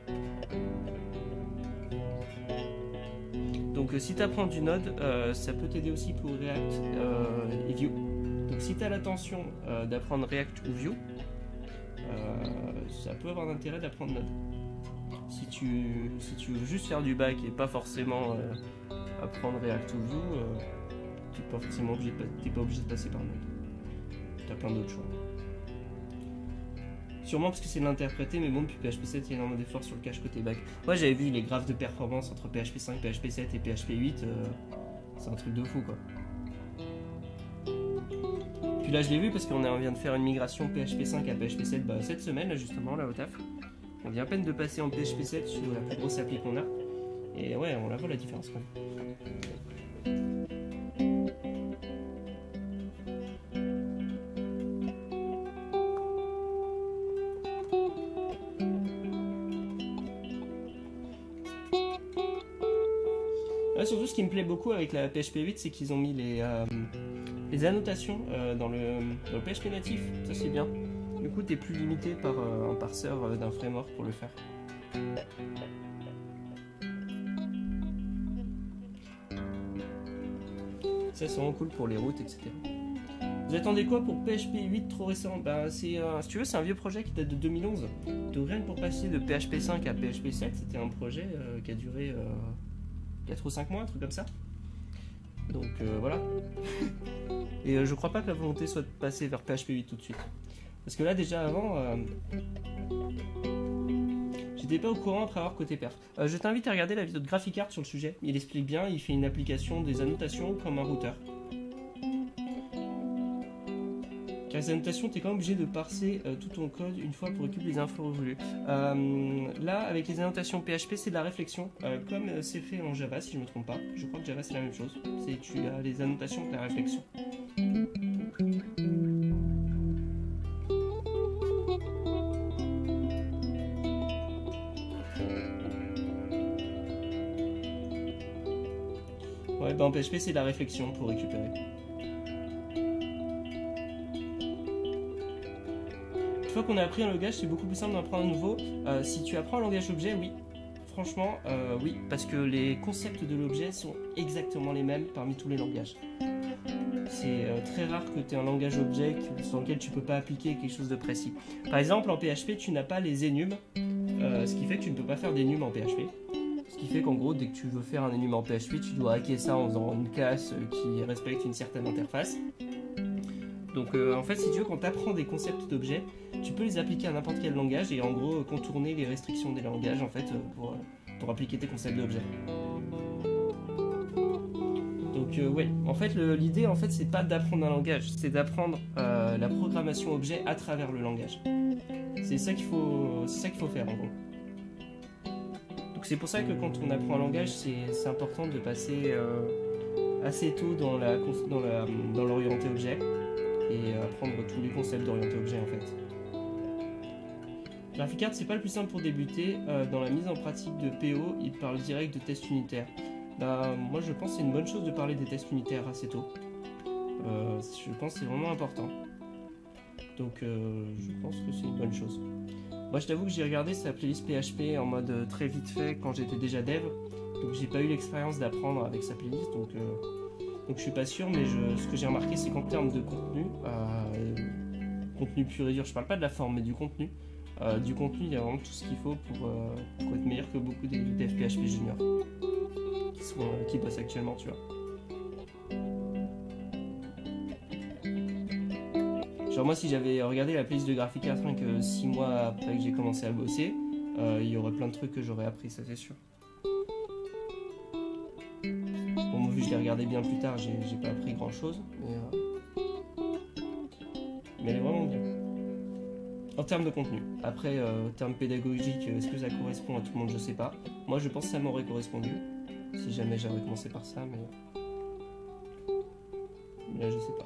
Donc si tu apprends du Node, ça peut t'aider aussi pour React et Vue. Donc si tu as l'intention d'apprendre React ou Vue, ça peut avoir l'intérêt d'apprendre Node. Si tu veux juste faire du back et pas forcément apprendre React ou Vue, tu n'es pas forcément obligé de passer par Node. Tu as plein d'autres choix. Sûrement parce que c'est de l'interpréter, mais bon, depuis PHP 7, il y a énormément d'efforts sur le cache côté back. Moi, j'avais vu les graphes de performance entre PHP 5, PHP 7 et PHP 8. C'est un truc de fou, quoi. Puis là, je l'ai vu parce qu'on vient de faire une migration PHP 5 à PHP 7 cette semaine, là, justement, là, au taf. On vient à peine de passer en PHP 7 sur la plus grosse appli qu'on a. Et ouais, on la voit la différence, quand même. Surtout, ce qui me plaît beaucoup avec la PHP 8, c'est qu'ils ont mis les annotations dans le PHP natif. Ça, c'est bien. Du coup, tu es plus limité par un parseur d'un framework pour le faire. Ça, c'est vraiment cool pour les routes, etc. Vous attendez quoi pour PHP 8 trop récent? Si tu veux, c'est un vieux projet qui date de 2011. Donc rien que pour passer de PHP 5 à PHP 7, c'était un projet qui a duré 4 ou 5 mois, un truc comme ça. Donc voilà. Et je crois pas que la volonté soit de passer vers PHP 8 tout de suite. Parce que là déjà avant, j'étais pas au courant après avoir côté perf. Je t'invite à regarder la vidéo de GraphiCart sur le sujet. Il explique bien, il fait une application des annotations comme un routeur. Car les annotations, tu es quand même obligé de parser tout ton code une fois pour récupérer les infos voulues. Là, avec les annotations PHP, c'est de la réflexion, comme c'est fait en Java, si je ne me trompe pas. Je crois que Java, c'est la même chose. Tu as les annotations avec la réflexion. Ouais, bah en PHP c'est de la réflexion pour récupérer. Une fois qu'on a appris un langage, c'est beaucoup plus simple d'en apprendre un nouveau. Si tu apprends un langage objet, oui. Franchement, oui, parce que les concepts de l'objet sont exactement les mêmes parmi tous les langages. C'est très rare que tu aies un langage objet sur lequel tu peux pas appliquer quelque chose de précis. Par exemple, en PHP, tu n'as pas les enums, ce qui fait que tu ne peux pas faire d'enum en PHP. Ce qui fait qu'en gros, dès que tu veux faire un enum en PHP, tu dois hacker ça en faisant une classe qui respecte une certaine interface. Donc en fait, si tu veux, quand tu apprends des concepts d'objets, tu peux les appliquer à n'importe quel langage et en gros contourner les restrictions des langages en fait pour appliquer tes concepts d'objets. Donc ouais, en fait l'idée en fait c'est pas d'apprendre un langage, c'est d'apprendre la programmation objet à travers le langage. C'est ça qu'il faut faire en gros. Donc c'est pour ça que quand on apprend un langage, c'est important de passer assez tôt dans l'orienté objet et apprendre tous les concepts d'orienté objet en fait. GraphicArt c'est pas le plus simple pour débuter. Dans la mise en pratique de PO, il parle direct de tests unitaires. Bah, moi je pense que c'est une bonne chose de parler des tests unitaires assez tôt. Je pense que c'est vraiment important. Donc je pense que c'est une bonne chose. Moi je t'avoue que j'ai regardé sa playlist PHP en mode très vite fait quand j'étais déjà dev. Donc j'ai pas eu l'expérience d'apprendre avec sa playlist. Donc je suis pas sûr, mais ce que j'ai remarqué c'est qu'en termes de contenu, contenu pur et dur, je parle pas de la forme mais du contenu. Il y a vraiment tout ce qu'il faut pour être meilleur que beaucoup des devs PHP juniors qui bossent actuellement, tu vois. Genre moi si j'avais regardé la playlist de GraphicArt rien que 6 mois après que j'ai commencé à bosser, il y aurait plein de trucs que j'aurais appris, ça c'est sûr. Bon vu que je l'ai regardé bien plus tard, j'ai pas appris grand chose, mais elle est vraiment bien. En termes de contenu. Après, en termes pédagogiques, est-ce que ça correspond à tout le monde? Je sais pas. Moi, je pense que ça m'aurait correspondu. Si jamais j'avais commencé par ça, mais là, je sais pas.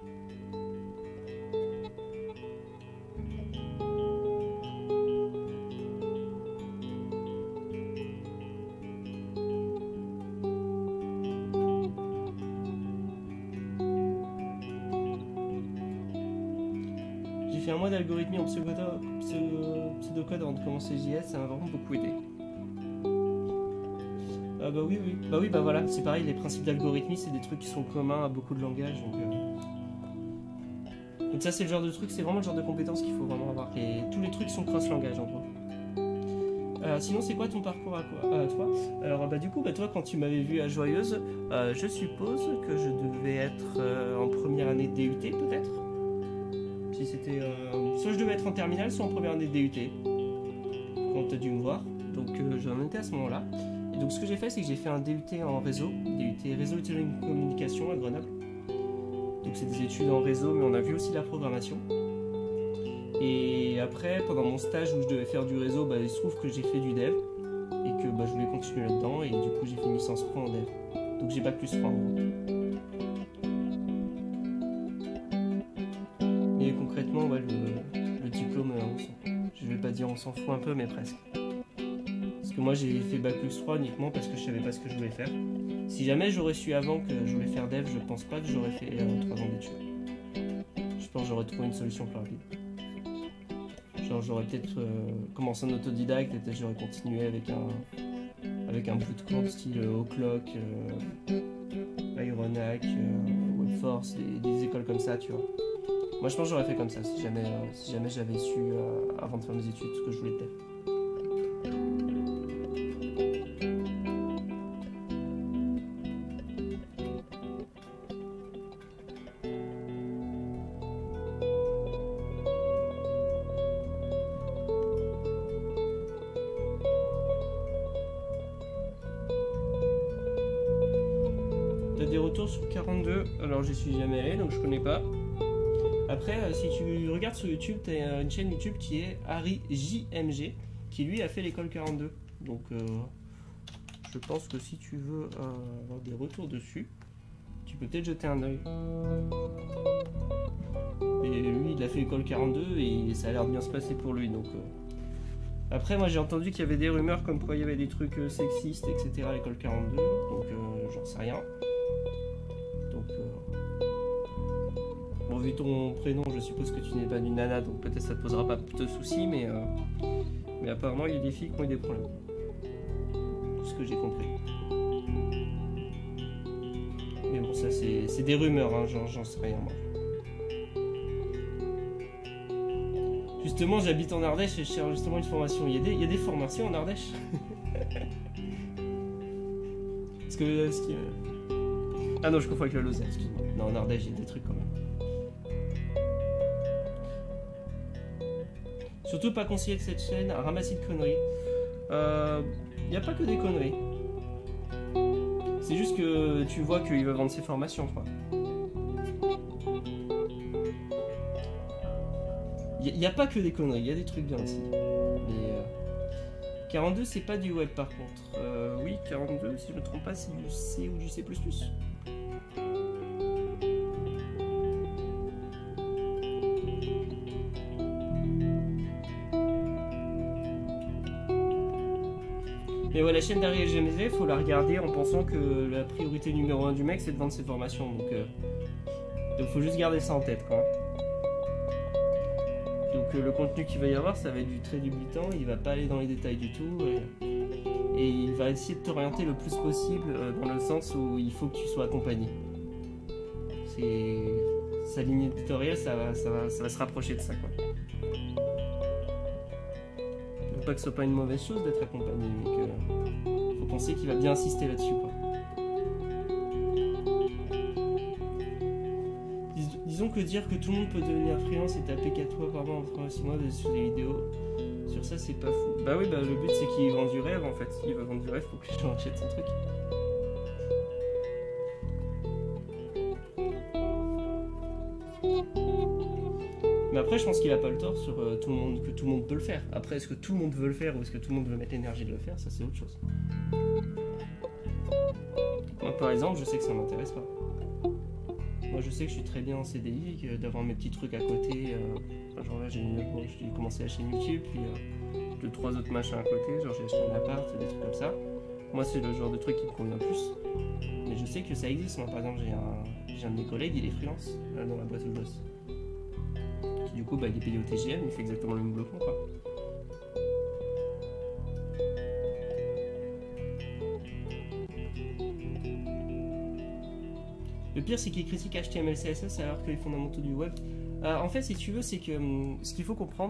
J'ai fait un mois d'algorithmie en pseudocode avant de commencer JS, ça m'a vraiment beaucoup aidé. Bah voilà, c'est pareil, les principes d'algorithmie, c'est des trucs qui sont communs à beaucoup de langages. Donc ça, c'est le genre de truc, c'est vraiment le genre de compétences qu'il faut vraiment avoir. Et tous les trucs sont cross-langage en gros. Sinon, c'est quoi ton parcours à toi? Alors, du coup, toi, quand tu m'avais vu à Joyeuse, je suppose que je devais être en première année de DUT, peut-être. Si c'était, soit je devais être en terminale, soit en première année de DUT. Quand tu as dû me voir. Donc, j'en étais à ce moment-là. Et donc, ce que j'ai fait, c'est que j'ai fait un DUT en réseau, DUT réseau et télécommunication à Grenoble. Donc, c'est des études en réseau, mais on a vu aussi la programmation. Et après, pendant mon stage où je devais faire du réseau, il se trouve que j'ai fait du dev et que je voulais continuer là-dedans et du coup j'ai fait une licence pro en dev. Donc j'ai bac plus 3 en gros. Et concrètement, le diplôme, je vais pas dire on s'en fout un peu, mais presque. Parce que moi j'ai fait bac plus 3 uniquement parce que je savais pas ce que je voulais faire. Si jamais j'aurais su avant que je voulais faire dev, je pense pas que j'aurais fait 3 ans d'études. Je pense que j'aurais trouvé une solution plus rapide. Genre j'aurais peut-être commencé en autodidacte et peut-être j'aurais continué avec un bootcamp style O'Clock, Ironhack, Webforce, des écoles comme ça, tu vois. Moi je pense que j'aurais fait comme ça si jamais j'avais su avant de faire mes études ce que je voulais faire. Des retours sur 42, alors j'y suis jamais allé donc je connais pas. Après si tu regardes sur YouTube, tu as une chaîne YouTube qui est HarryJMG qui lui a fait l'école 42. Donc je pense que si tu veux avoir des retours dessus, tu peux peut-être jeter un oeil. Et lui il a fait l'école 42 et ça a l'air de bien se passer pour lui donc Après, moi j'ai entendu qu'il y avait des rumeurs comme quoi il y avait des trucs sexistes, etc. à l'école 42, donc j'en sais rien. Donc, bon, vu ton prénom, je suppose que tu n'es pas d'une nana, donc peut-être ça te posera pas de soucis, mais apparemment il y a des filles qui ont eu des problèmes. Tout ce que j'ai compris. Mais bon, ça c'est des rumeurs, hein, j'en sais rien moi. Justement, j'habite en Ardèche et je cherche justement une formation. Il y a des formations en Ardèche. Parce que... Ah non, je confonds avec le Lozère, excuse-moi. Non, en Ardèche, il y a des trucs quand même. Surtout pas conseiller de cette chaîne à ramasser de conneries. Il n'y a pas que des conneries. C'est juste que tu vois qu'il va vendre ses formations, quoi. Il n'y a pas que des conneries, il y a des trucs bien aussi. Mais 42, c'est pas du web par contre. Oui, 42, si je ne me trompe pas, c'est du C ou du C++. Mais ouais, la chaîne d'Ariel GMZ, faut la regarder en pensant que la priorité numéro 1 du mec, c'est de vendre ses formations. Donc faut juste garder ça en tête, quoi. Donc le contenu qu'il va y avoir, ça va être du très débutant, il va pas aller dans les détails du tout, et il va essayer de t'orienter le plus possible dans le sens où il faut que tu sois accompagné. C'est sa ligne éditoriale, ça va se rapprocher de ça, quoi. Donc pas que ce soit pas une mauvaise chose d'être accompagné, mais que faut penser qu'il va bien insister là-dessus, quoi. Disons que dire que tout le monde peut devenir freelance et taper 4 fois par mois en 6 mois sur des vidéos, sur ça c'est pas fou. Bah oui, bah le but c'est qu'il vende du rêve en fait. Il va vendre du rêve pour que les gens achètent son truc. Mais après je pense qu'il a pas le tort sur tout le monde, que tout le monde peut le faire. Après est-ce que tout le monde veut le faire ou est-ce que tout le monde veut mettre l'énergie de le faire, ça c'est autre chose. Moi par exemple je sais que ça m'intéresse pas. Moi je sais que je suis très bien en CDI, d'avoir mes petits trucs à côté, genre là j'ai commencé la chaîne YouTube, puis 2-3 autres machins à côté, genre j'ai acheté un appart, des trucs comme ça. Moi c'est le genre de truc qui me convient plus, mais je sais que ça existe. Moi par exemple j'ai un de mes collègues, il est freelance, là, dans la boîte où je bosse. Qui du coup bah, il est payé au TGM, il fait exactement le même boulot quoi. Le pire, c'est qu'ils critiquent HTML, CSS alors que les fondamentaux du web. En fait, si tu veux, c'est que ce qu'il faut comprendre,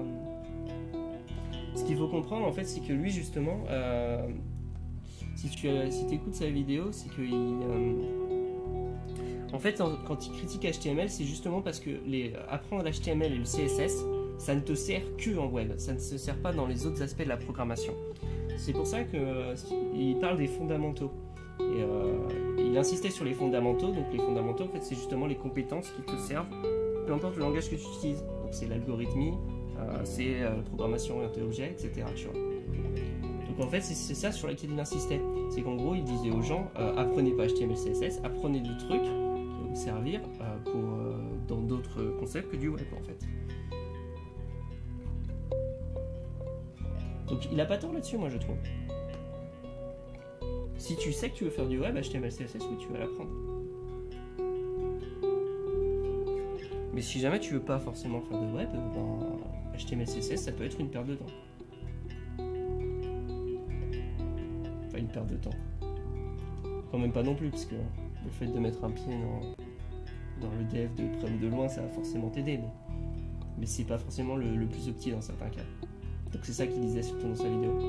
en fait, c'est que lui, justement, si tu écoutes sa vidéo, c'est que en fait, quand il critique HTML, c'est justement parce que apprendre l'HTML et le CSS, ça ne te sert que en web, ça ne se sert pas dans les autres aspects de la programmation. C'est pour ça qu'il parle des fondamentaux. Et il insistait sur les fondamentaux. Donc les fondamentaux en fait c'est justement les compétences qui te servent peu importe le langage que tu utilises. Donc c'est l'algorithmie, c'est la programmation orientée objet, etc. Tu vois. Donc en fait c'est ça sur lequel il insistait. C'est qu'en gros il disait aux gens apprenez pas HTML, CSS, apprenez des trucs qui vont vous servir dans d'autres concepts que du web en fait. Donc il a pas tort là-dessus moi je trouve. Si tu sais que tu veux faire du web, HTML, CSS, oui, tu vas l'apprendre. Mais si jamais tu veux pas forcément faire de web, ben, HTML, CSS, ça peut être une perte de temps. Enfin, une perte de temps. Quand même pas non plus, parce que le fait de mettre un pied dans le dev de près ou de loin, ça va forcément t'aider. Mais c'est pas forcément le plus opti dans certains cas. Donc c'est ça qu'il disait surtout dans sa vidéo.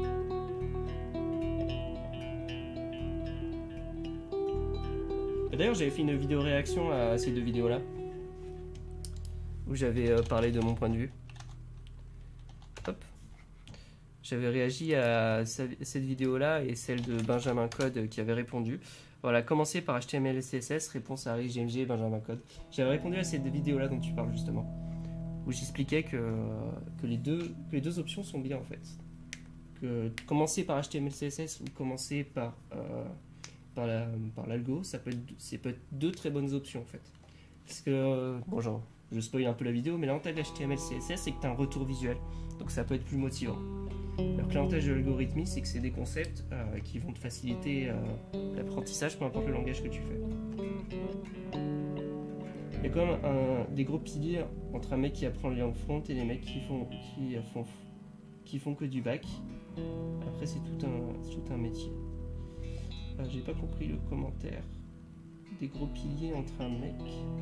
D'ailleurs, j'avais fait une vidéo réaction à ces deux vidéos-là, où j'avais parlé de mon point de vue. Hop. J'avais réagi à cette vidéo-là et celle de Benjamin Code qui avait répondu. Voilà, commencer par HTML et CSS, réponse à Ari GMG et Benjamin Code. J'avais répondu à cette vidéo-là dont tu parles justement, où j'expliquais que les deux options sont bien en fait. Que commencer par HTML, CSS ou commencer par l'algo, ça peut être deux très bonnes options en fait. Parce que, bon je spoil un peu la vidéo, mais l'avantage de HTML, CSS, c'est que tu as un retour visuel. Donc ça peut être plus motivant. Alors que l'avantage de l'algorithmie, c'est que c'est des concepts qui vont te faciliter l'apprentissage, peu importe le langage que tu fais. Il y a quand même des gros piliers entre un mec qui apprend les langues front et les mecs qui font que du bac. Après, c'est tout un métier. J'ai pas compris le commentaire. Des gros piliers entre un mec.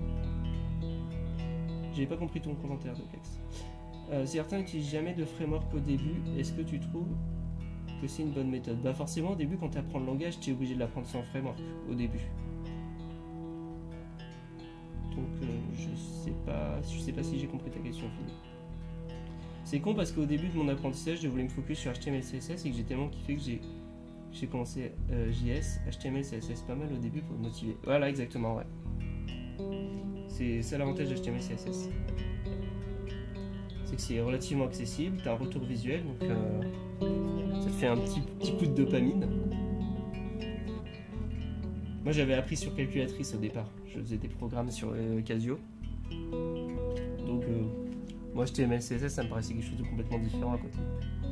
J'ai pas compris ton commentaire, Dopex. Certains n'utilisent jamais de framework au début. Est-ce que tu trouves que c'est une bonne méthode? Bah forcément, au début, quand tu apprends le langage, tu es obligé de l'apprendre sans framework au début. Donc je sais pas si j'ai compris ta question, Philippe. C'est con parce qu'au début de mon apprentissage, je voulais me focus sur HTML, CSS et que j'ai tellement kiffé que j'ai commencé JS, HTML, CSS pas mal au début pour me motiver. Voilà, exactement, ouais. C'est ça l'avantage d'HTML, CSS. C'est que c'est relativement accessible, t'as un retour visuel, donc ça te fait un petit coup de dopamine. Moi j'avais appris sur calculatrice au départ, je faisais des programmes sur Casio. Donc moi HTML, CSS ça me paraissait quelque chose de complètement différent à côté.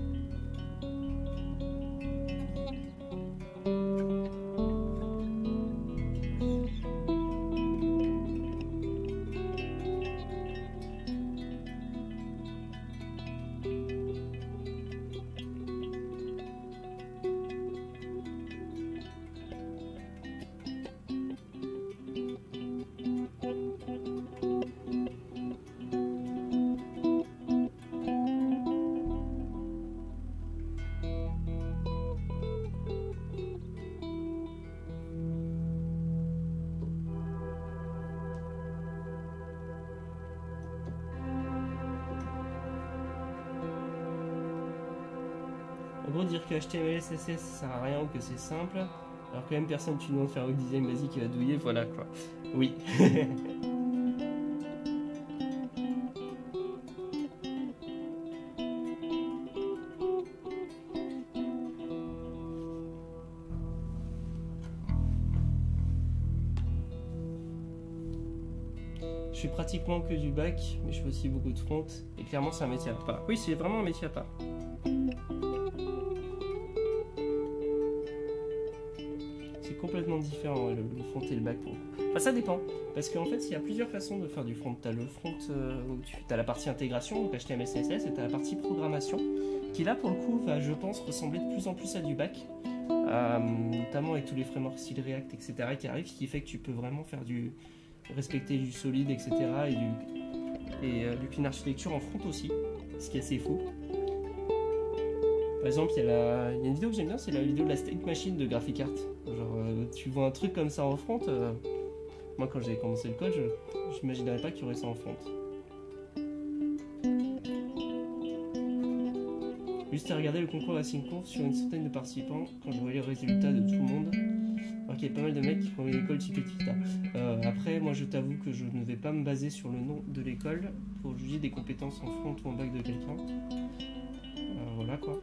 En gros, dire que HTML, CSS ça sert à rien ou que c'est simple, alors que même personne tu demandes de faire web design, vas-y qui va douiller, voilà quoi. Oui. Je fais pratiquement que du bac, mais je fais aussi beaucoup de front, et clairement c'est un métier à part. Oui, c'est vraiment un métier à part. C'est complètement différent, le front et le back. Enfin, ça dépend, parce qu'en fait, il y a plusieurs façons de faire du front. Tu as le front où tu as la partie intégration, donc HTML, CSS, et tu as la partie programmation, qui là, pour le coup, va, je pense, ressembler de plus en plus à du back, notamment avec tous les frameworks style React, etc., qui arrivent, ce qui fait que tu peux vraiment faire respecter du solide, etc., et du clean architecture en front aussi, ce qui est assez fou. Par exemple, il y a une vidéo que j'aime bien, c'est la vidéo de la State Machine de Graphic Art. Genre, tu vois un truc comme ça en front, moi quand j'ai commencé le code, je n'imaginerais pas qu'il y aurait ça en front. Juste à regarder le concours Asynconf sur une centaine de participants, quand je voyais les résultats de tout le monde, alors qu'il y a pas mal de mecs qui font une école Chiquitita. Après, moi je t'avoue que je ne vais pas me baser sur le nom de l'école pour juger des compétences en front ou en back de quelqu'un. Voilà quoi.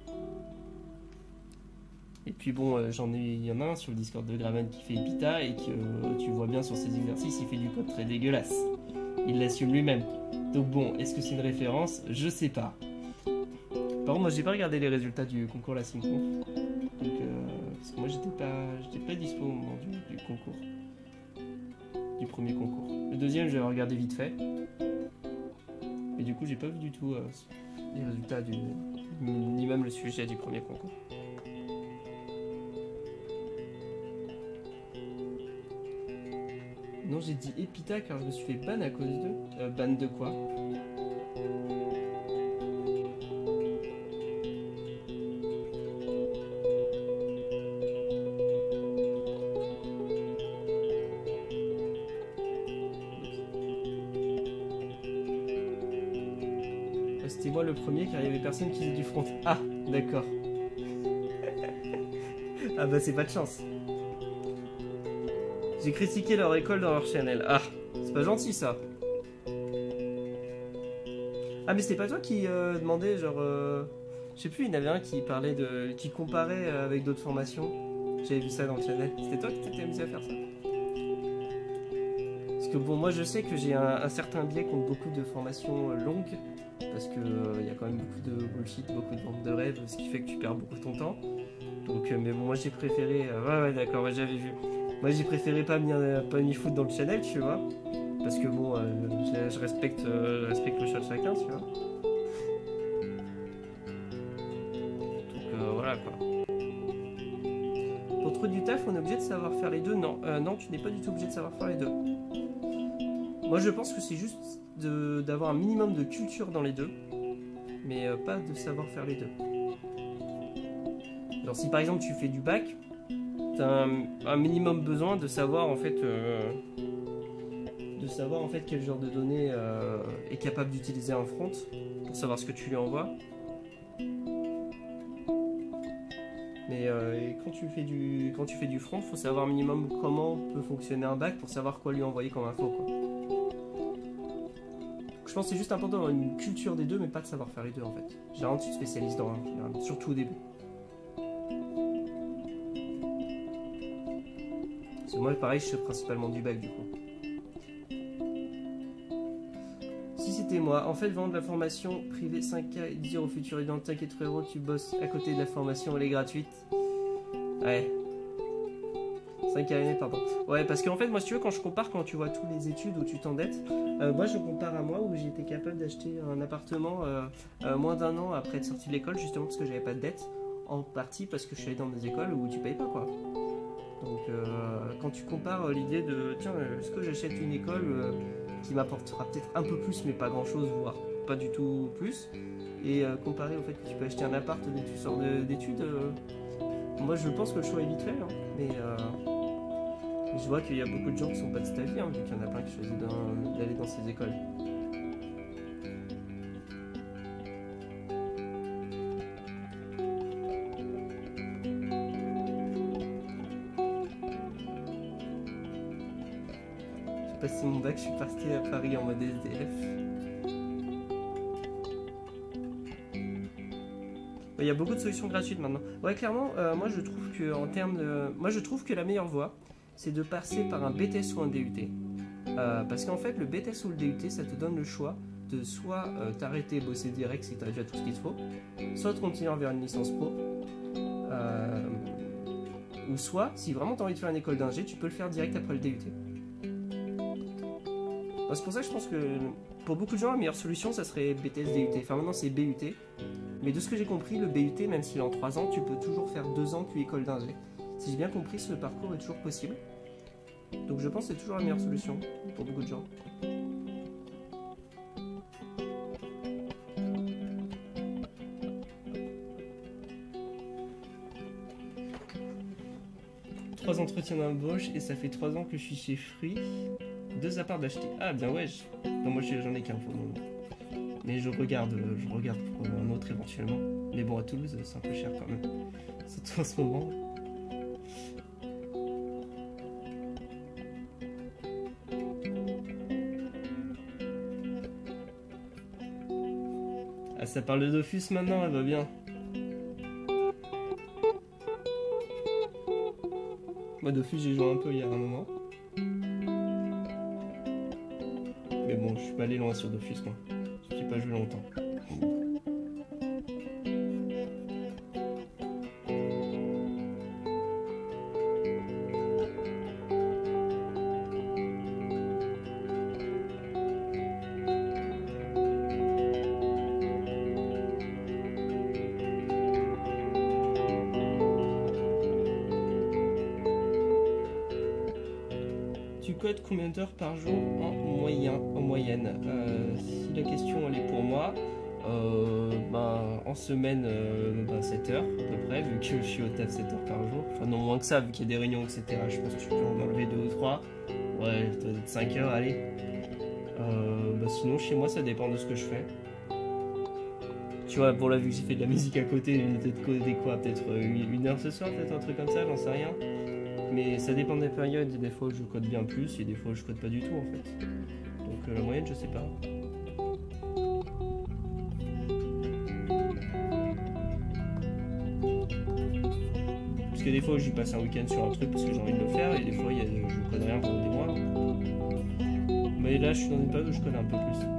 Et puis bon, il y en a un sur le Discord de Graven qui fait Epita et que tu vois bien sur ses exercices, il fait du code très dégueulasse. Il l'assume lui-même. Donc bon, est-ce que c'est une référence? Je sais pas. Par contre, moi j'ai pas regardé les résultats du concours la Synconf. Donc, parce que moi j'étais pas dispo au moment du concours. Du premier concours. Le deuxième, j'avais regardé vite fait. Et du coup, j'ai pas vu du tout les résultats ni même le sujet du premier concours. Non, j'ai dit Epita car je me suis fait ban à cause d'eux. Ban de quoi? C'était moi le premier car il y avait personne qui faisait du front. Ah, d'accord. Ah bah c'est pas de chance. J'ai critiqué leur école dans leur channel. Ah, c'est pas gentil ça. Ah mais c'était pas toi qui demandais genre... Je sais plus, il y en avait un qui parlait qui comparait avec d'autres formations. J'avais vu ça dans le channel. C'était toi qui t'étais amusé à faire ça? Parce Parce que bon, moi je sais que j'ai un certain biais contre beaucoup de formations longues, parce que y a quand même beaucoup de bullshit, beaucoup de ventes de rêves, ce qui fait que tu perds beaucoup ton temps. Donc, mais bon, moi j'ai préféré. Ouais, d'accord, ouais, j'avais vu. Moi j'ai préféré pas m'y foutre dans le channel, tu vois. Parce que bon, je respecte le choix de chacun, tu vois. Donc voilà quoi. Pour trouver du taf, on est obligé de savoir faire les deux. Non, non, tu n'es pas du tout obligé de savoir faire les deux. Moi je pense que c'est juste d'avoir un minimum de culture dans les deux, mais pas de savoir faire les deux. Genre si par exemple tu fais du bac, t'as un minimum besoin de savoir en fait quel genre de données est capable d'utiliser un front pour savoir ce que tu lui envoies. Mais quand tu fais du front, faut savoir un minimum comment peut fonctionner un bac pour savoir quoi lui envoyer comme info, quoi. Je pense que c'est juste important d'avoir une culture des deux, mais pas de savoir faire les deux en fait. Généralement tu te spécialises dans un, surtout au début. Parce que moi pareil, je fais principalement du bac du coup. Si c'était moi, en fait vendre la formation privée 5K et dire au futur étudiant t'inquiète frérot, tu bosses à côté de la formation, elle est gratuite. Ouais. 5K l'année, pardon. Ouais, parce qu'en fait, moi, si tu veux, quand je compare, quand tu vois toutes les études où tu t'endettes, moi, je compare à moi où j'étais capable d'acheter un appartement moins d'un an après être sorti de l'école, justement parce que j'avais pas de dette, en partie parce que je suis allé dans des écoles où tu payes pas, quoi. Donc, quand tu compares l'idée de, tiens, est-ce que j'achète une école qui m'apportera peut-être un peu plus, mais pas grand-chose, voire pas du tout plus, et comparer au fait que tu peux acheter un appart dès que tu sors d'études, moi, je pense que le choix est vite fait, hein, mais je vois qu'il y a beaucoup de gens qui sont pas de cet avis, hein, vu qu'il y en a plein qui choisissent d'aller dans ces écoles. J'ai passé mon bac, je suis parti à Paris en mode SDF. Il y a beaucoup de solutions gratuites maintenant. Ouais, clairement, moi je trouve que en termes de, moi je trouve que la meilleure voie, c'est de passer par un BTS ou un DUT. Parce qu'en fait, le BTS ou le DUT, ça te donne le choix de soit t'arrêter, bosser direct si tu as déjà tout ce qu'il te faut, soit de continuer vers une licence pro, ou soit, si vraiment tu as envie de faire une école d'ingé, tu peux le faire direct après le DUT. C'est pour ça que je pense que pour beaucoup de gens, la meilleure solution, ça serait BTS DUT. Enfin, maintenant, c'est BUT. Mais de ce que j'ai compris, le BUT, même s'il est en 3 ans, tu peux toujours faire 2 ans puis école d'ingé. Si j'ai bien compris, ce parcours est toujours possible. Donc je pense que c'est toujours la meilleure solution pour beaucoup de gens. Trois entretiens d'embauche et ça fait 3 ans que je suis chez Free. 2 apparts d'acheter. Ah bien ouais, non, moi j'en ai qu'un pour le moment. Mais je regarde pour un autre éventuellement. Mais bon, à Toulouse, c'est un peu cher quand même. Surtout en ce moment. Ah, ça parle de Dofus maintenant, elle va bien. Moi, Dofus, j'ai joué un peu il y a un moment. Mais bon, je suis pas allé loin sur Dofus, moi. J'ai pas joué longtemps. Tu codes combien d'heures par jour en moyenne? Si la question elle est pour moi, en semaine 7 heures à peu près, vu que je suis au taf 7 heures par jour. Enfin non moins que ça, vu qu'il y a des réunions, etc. Je pense que tu peux en enlever 2 ou 3. Ouais, peut-être 5 heures, allez. Sinon chez moi ça dépend de ce que je fais. Tu vois, pour la vu que j'ai fait de la musique à côté, j'ai peut-être codé quoi, peut-être 1 heure ce soir, peut-être un truc comme ça, j'en sais rien. Mais ça dépend des périodes, des fois je code bien plus et des fois je code pas du tout en fait. Donc la moyenne je sais pas. Parce que des fois j'y passe un week-end sur un truc parce que j'ai envie de le faire et des fois je code rien pendant des mois. Mais là, je suis dans une période où je connais un peu plus.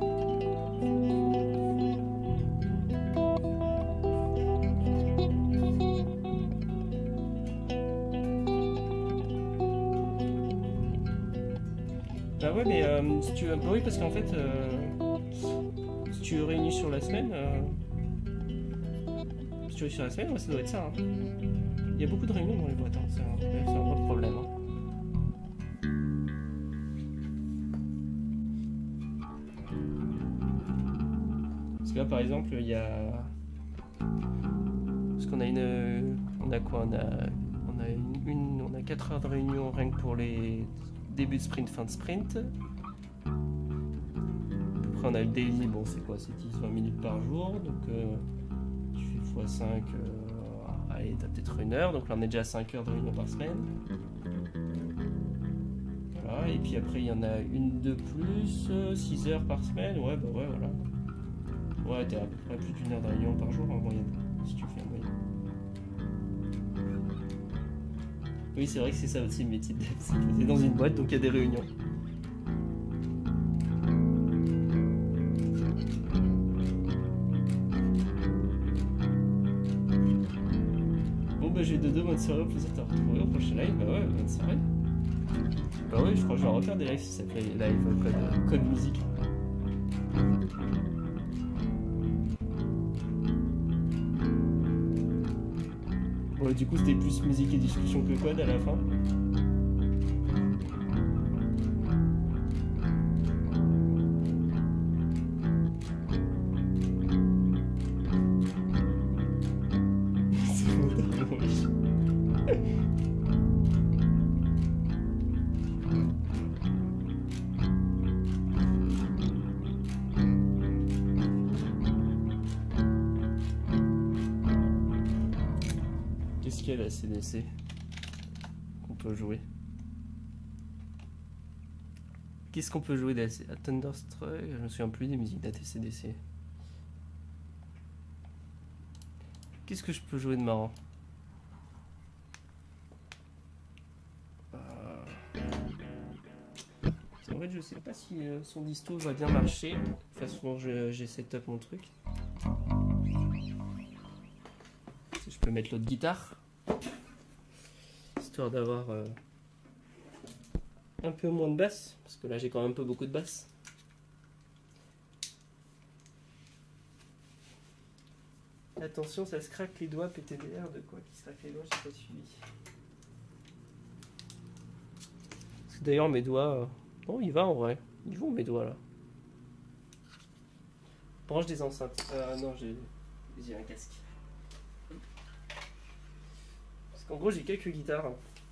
Bah ouais, mais si tu veux... Bah oui, parce qu'en fait, si tu réunis sur la semaine... Si tu réunis sur la semaine, ouais, ça doit être ça. Hein. Il y a beaucoup de réunions dans les boîtes, hein. C'est un vrai problème. Hein. Parce que là, par exemple, il y a... Parce qu'on a une... On a quoi? On a 4 heures de réunion rien que pour les débuts de sprint, fin de sprint. Après, on a le daily, bon, c'est quoi? C'est 10-20 minutes par jour. Donc, tu fais x5... allez, t'as peut-être 1 heure, donc là on est déjà à 5 heures de réunion par semaine. Voilà, et puis après il y en a une de plus, 6 heures par semaine, ouais, bah ouais, voilà. Ouais, t'es à peu près plus d'1 heure de réunion par jour en moyenne, si tu fais en moyenne. Oui, c'est vrai que c'est ça aussi le métier de dev, c'est que t'es dans une boîte, donc il y a des réunions. J'ai de bonne soirée, au plaisir de te retrouver au prochain live. Bah ouais, bonne soirée. Bah ouais, je crois que je vais refaire des lives si ça s'appelait live code musique. Bon, du coup, c'était plus musique et discussion que code à la fin. Qu'est-ce qu'il y a la CDC qu'on peut jouer? Qu'est-ce qu'on peut jouer d'ACDC? À Thunderstruck, je me souviens plus des musiques d'ACDC. Qu'est-ce que je peux jouer de marrant? En fait, je sais pas si son disto va bien marcher. De toute façon, j'ai setup mon truc. Si je peux mettre l'autre guitare, histoire d'avoir un peu moins de basse, parce que là j'ai quand même un peu beaucoup de basse. Attention, ça se craque les doigts, PTDR, de quoi qui se craque les doigts, j'ai pas suivi. D'ailleurs, mes doigts... Bon, il va en vrai. Ils vont mes doigts là. Branche des enceintes. Non, j'ai un casque. Parce qu'en gros, j'ai quelques guitares.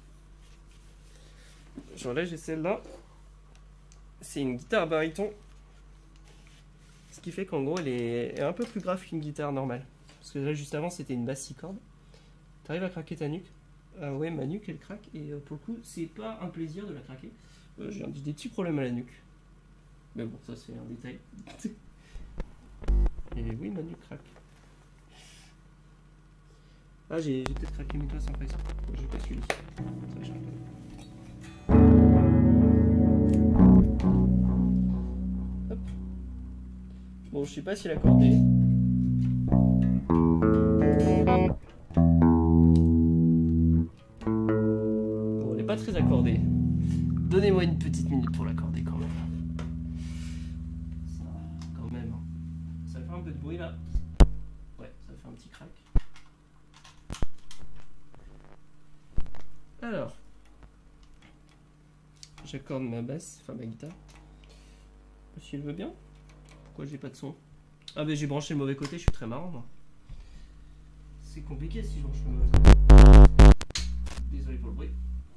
Genre là, j'ai celle-là. C'est une guitare baryton. Ce qui fait qu'en gros, elle est un peu plus grave qu'une guitare normale. Parce que là, juste avant, c'était une basse 6 cordes. T'arrives à craquer ta nuque. Ouais, ma nuque, elle craque. Et pour le coup, c'est pas un plaisir de la craquer. J'ai des petits problèmes à la nuque. Mais bon, ça c'est un détail. Et oui, ma nuque craque. Ah, j'ai peut-être craqué mes doigts sans faire exprès. J'ai pas suivi. Ça change pas. Hop. Bon, je sais pas si l'accordé. Bon, elle est pas très accordée. Donnez-moi une petite minute pour l'accorder quand même. Ça, quand même. Ça fait un peu de bruit là. Ouais, ça fait un petit crack. Alors, j'accorde ma basse, enfin ma guitare. Si elle veut bien. Pourquoi j'ai pas de son? Ah ben j'ai branché le mauvais côté, je suis très marrant moi. C'est compliqué si je branche le mauvais côté. Désolé pour le bruit.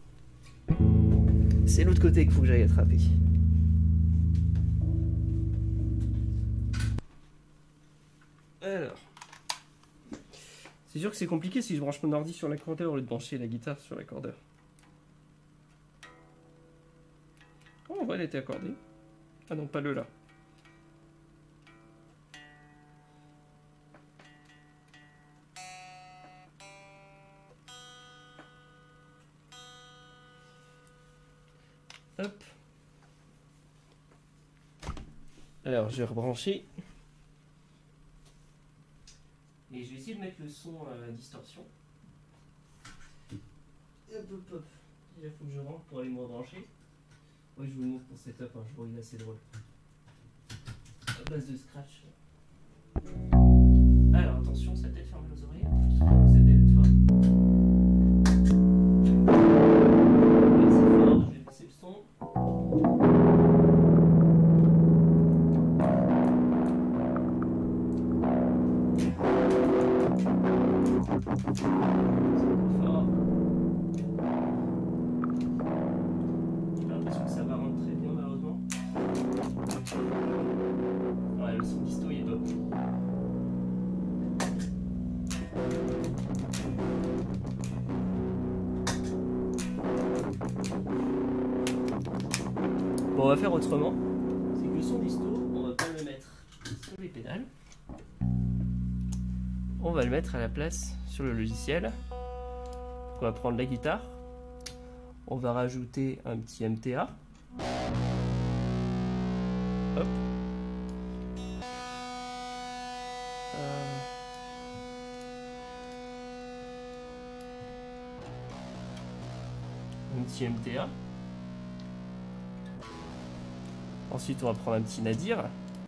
C'est l'autre côté qu'il faut que j'aille attraper. Alors. C'est sûr que c'est compliqué si je branche mon ordi sur l'accordeur au lieu de brancher la guitare sur l'accordeur. Oh, en vrai, elle était accordée. Ah non, pas le là. Hop. Alors je vais rebrancher. Et je vais essayer de mettre le son à distorsion. Hop hop hop. Il faut que je rentre pour aller me rebrancher. Oui, je vous le montre pour setup, hein. Je vois il est assez drôle. À base de scratch. Alors attention, ça peut-être fermer les oreilles. C'est d'être fort. Ouais, c'est fort, je vais passer le son. Ouais, le son disto il est top. Bon, on va faire autrement. C'est que le son disto, on va pas le mettre sur les pédales. On va le mettre à la place sur le logiciel. On va prendre la guitare. On va rajouter un petit MTA. Hop. Un petit MTA. Ensuite, on va prendre un petit nadir.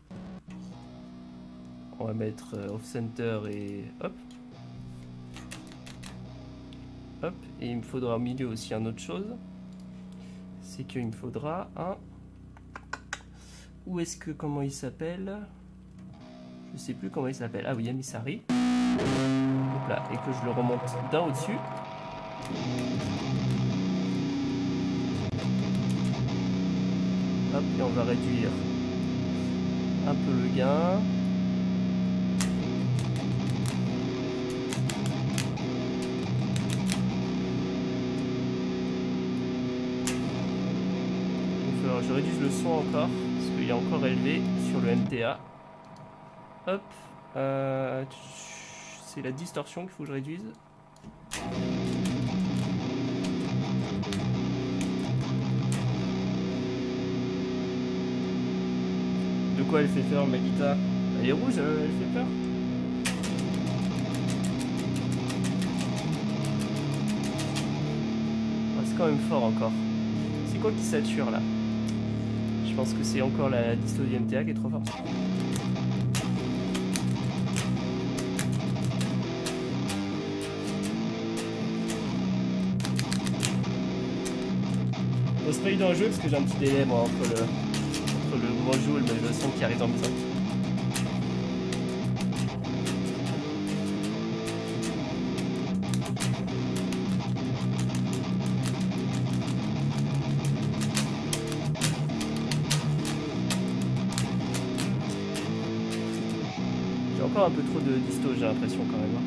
On va mettre off center et hop. Hop. Et il me faudra au milieu aussi un autre chose. C'est qu'il me faudra un. Où est-ce que, comment il s'appelle? Je sais plus comment il s'appelle. Ah oui, Emissary. Hop là, et que je le remonte d'un au-dessus. Hop, et on va réduire un peu le gain. Je réduis le son encore. Il est encore élevé sur le MTA. Hop. C'est la distorsion qu'il faut que je réduise. De quoi elle fait peur, ma guitare? Elle est rouge, elle fait peur? Oh, c'est quand même fort encore. C'est quoi qui sature là? Je pense que c'est encore la disto du MTA qui est trop forte. Bon, c'est pas évident à jouer parce que j'ai un petit délai moi, entre le moment où je joue et le son qui arrive dans le temps. Un peu trop de disto, j'ai l'impression quand même.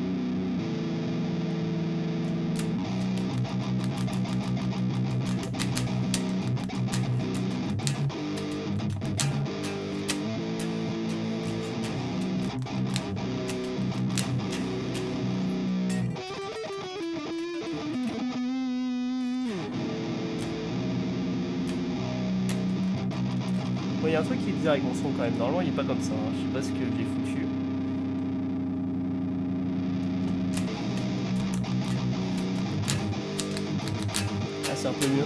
Bon, il y a un truc qui est bizarre avec mon son quand même. Normalement, il est pas comme ça. Hein. Je sais pas ce que j'ai foutu. C'est un peu mieux.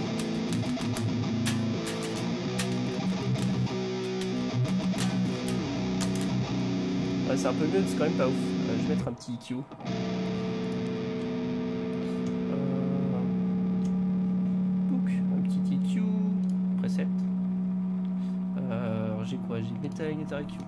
Ouais, c'est un peu mieux, c'est quand même pas ouf. Je vais mettre un petit EQ. Un petit EQ. Preset. J'ai quoi? J'ai Meta Guitar EQ.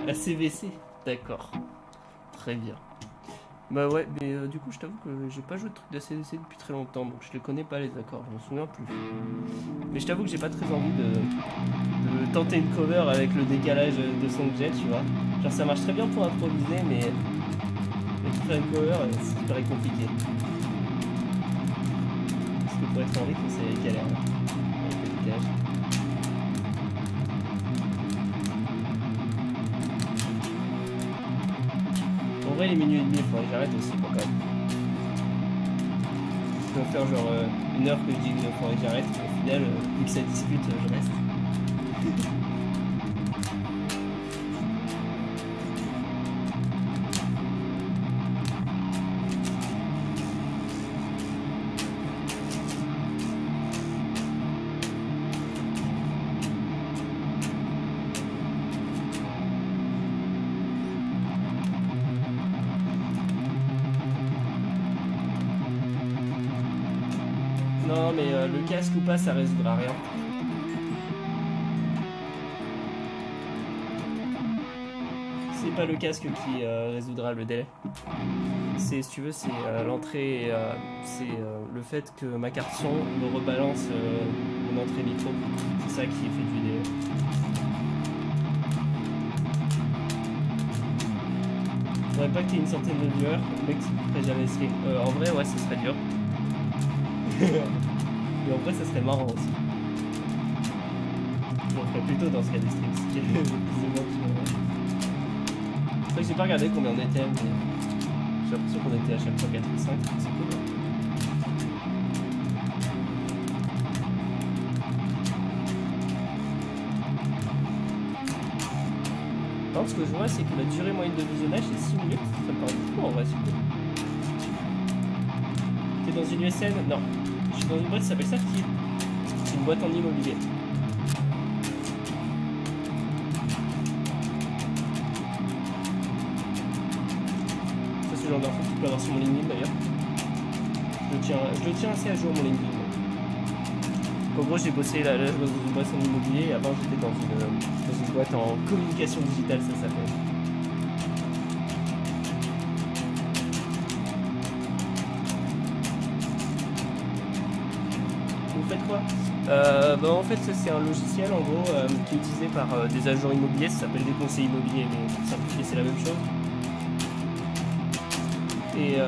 ACVC, d'accord. Très bien. Bah ouais, mais du coup, je t'avoue que j'ai pas joué de trucs d'ACVC depuis très longtemps, donc je les connais pas les accords, je m'en souviens plus. Mais je t'avoue que j'ai pas très envie de tenter une cover avec le décalage de son que j'ai, tu vois. Genre ça marche très bien pour improviser, mais faire une cover, c'est super compliqué. Parce que pour être en rythme, c'est galère. Avec le décalage. En vrai, les minutes et demie, il faudrait que j'arrête aussi, quand même. Je peux faire genre 1 heure que je dis qu'il faudrait que j'arrête, au final, vu que ça discute, je reste. Non, mais le casque ou pas, ça résoudra rien. C'est pas le casque qui résoudra le délai. C'est, si tu veux, c'est l'entrée, c'est le fait que ma carte son me rebalance mon entrée micro. C'est ça qui fait du délai. Faudrait pas qu'il y ait une centaine de viewers, le mec qui ferait jamais stream. En vrai, ouais, ça serait dur. Mais en vrai, ça serait marrant aussi. J'en ferais plutôt dans ce cas des streams si j'ai le plus de monde. C'est vrai que j'ai pas regardé combien on était, mais j'ai l'impression qu'on était à chaque fois 4 ou 5, c'est cool. Par contre, ce que je vois, c'est que la durée moyenne de visionnage est 6 minutes. Ça me paraît beaucoup en vrai, c'est cool. T'es dans une USN? Non. Je suis dans une boîte qui s'appelle Safety. C'est une boîte en immobilier. Ça, c'est le genre d'info que tu peux avoir sur mon LinkedIn d'ailleurs. Je le tiens assez à jour, mon LinkedIn. En gros, j'ai bossé là, je bosse dans une boîte en immobilier et avant, j'étais dans une boîte en communication digitale, ça s'appelle. En fait, c'est un logiciel en gros qui est utilisé par des agents immobiliers, ça s'appelle des conseillers immobiliers, mais pour simplifier, c'est la même chose. Et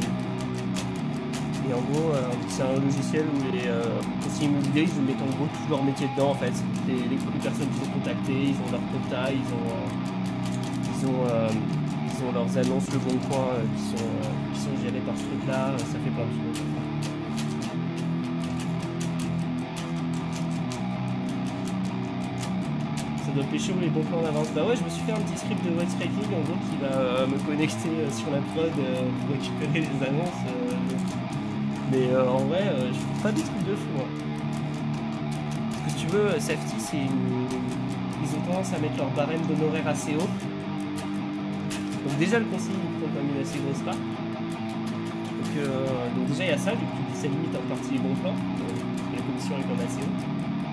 en gros, c'est un logiciel où les conseillers immobiliers, ils mettent en gros tout leur métier dedans en fait. Les personnes qui sont contactées, ils ont leur quota, ils ont leurs annonces Le Bon Coin qui sont gérées par ce truc-là, ça fait plein de choses. Ça doit pêcher les bons plans d'avance. Bah ouais, je me suis fait un petit script de voice tracking en gros qui va me connecter sur la prod pour récupérer les annonces. Mais en vrai, je fais pas des trucs de fou. Hein. Parce que si tu veux, Safety, ils ont tendance à mettre leur barème d'honoraires assez haut. Donc déjà, le conseil, il prend quand même une assez grosse part. Donc déjà, il y a ça, du coup, ça limite en partie les bons plans. La commission est quand même assez haute.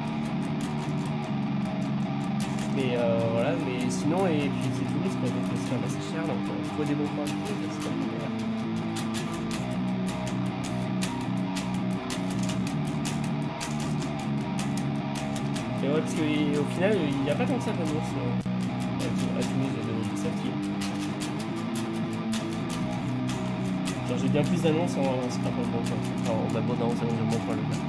Mais voilà, mais sinon, et puis c'est tout risque, donc c'est quand même assez cher, donc il faut des bons points de vue, c'est pas le problème. Et ouais, parce qu'au final, il n'y a pas tant que ça d'annonces à Tunis de Safety. Genre j'ai bien plus d'annonces en scrap en bon point, enfin en abonnant aux annonces de bon point le cas.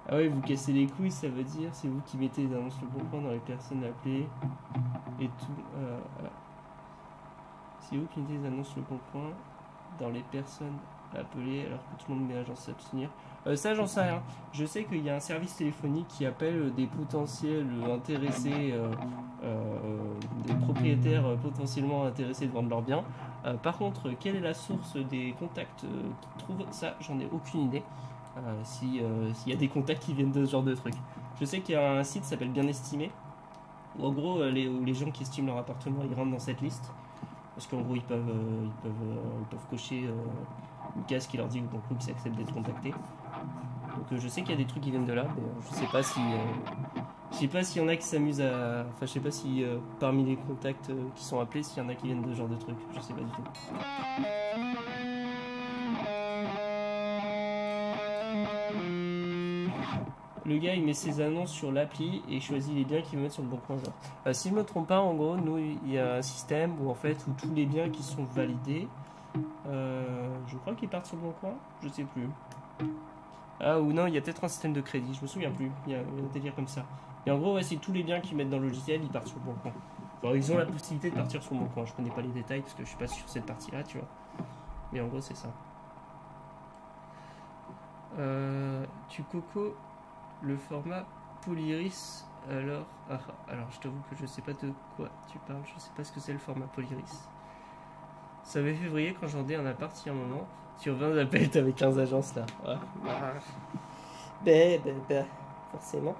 Ah ouais, vous cassez les couilles, ça veut dire c'est vous qui mettez les annonces Le Bon Coin dans les personnes appelées et tout. C'est vous qui mettez les annonces Le Bon Coin dans les personnes appelées alors que tout le monde met l'agence s'abstenir. Ça, j'en sais rien. Je sais qu'il y a un service téléphonique qui appelle des potentiels intéressés, des propriétaires potentiellement intéressés de vendre leurs biens. Par contre, quelle est la source des contacts qu'ils trouvent? Ça, j'en ai aucune idée. S'il y a des contacts qui viennent de ce genre de trucs. Je sais qu'il y a un site qui s'appelle Bien Estimé, où en gros, où les gens qui estiment leur appartement, ils rentrent dans cette liste. Parce qu'en gros, ils peuvent cocher une case qui leur dit donc qu'ils acceptent d'être contactés. Donc je sais qu'il y a des trucs qui viennent de là, mais je sais pas si s'il y en a qui s'amusent à. Enfin, je sais pas si parmi les contacts qui sont appelés, s'il y en a qui viennent de ce genre de trucs. Je sais pas du tout. Le gars il met ses annonces sur l'appli et choisit les biens qu'il veut mettre sur Le Bon Coin. Si je me trompe pas, en gros, nous il y a un système où en fait où tous les biens qui sont validés, je crois qu'ils partent sur Le Bon Coin, je sais plus. Ah ou non, il y a peut-être un système de crédit, je me souviens plus. Il y a un délire comme ça. Et en gros, ouais, c'est tous les biens qu'ils mettent dans le logiciel, ils partent sur Le Bon Coin. Alors, ils ont la possibilité de partir sur Le Bon Coin. Je connais pas les détails parce que je suis pas sur cette partie-là, tu vois. Mais en gros, c'est ça. Tu coco le format Polyris. Alors, je t'avoue que je sais pas de quoi tu parles. Je sais pas ce que c'est le format Polyris. Ça fait février quand j'en ai un appart il y a un moment. Sur 20 appels, t'avais 15 agences là. Ouais. Forcément.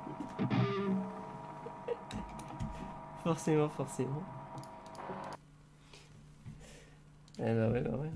Forcément. Eh bah ouais.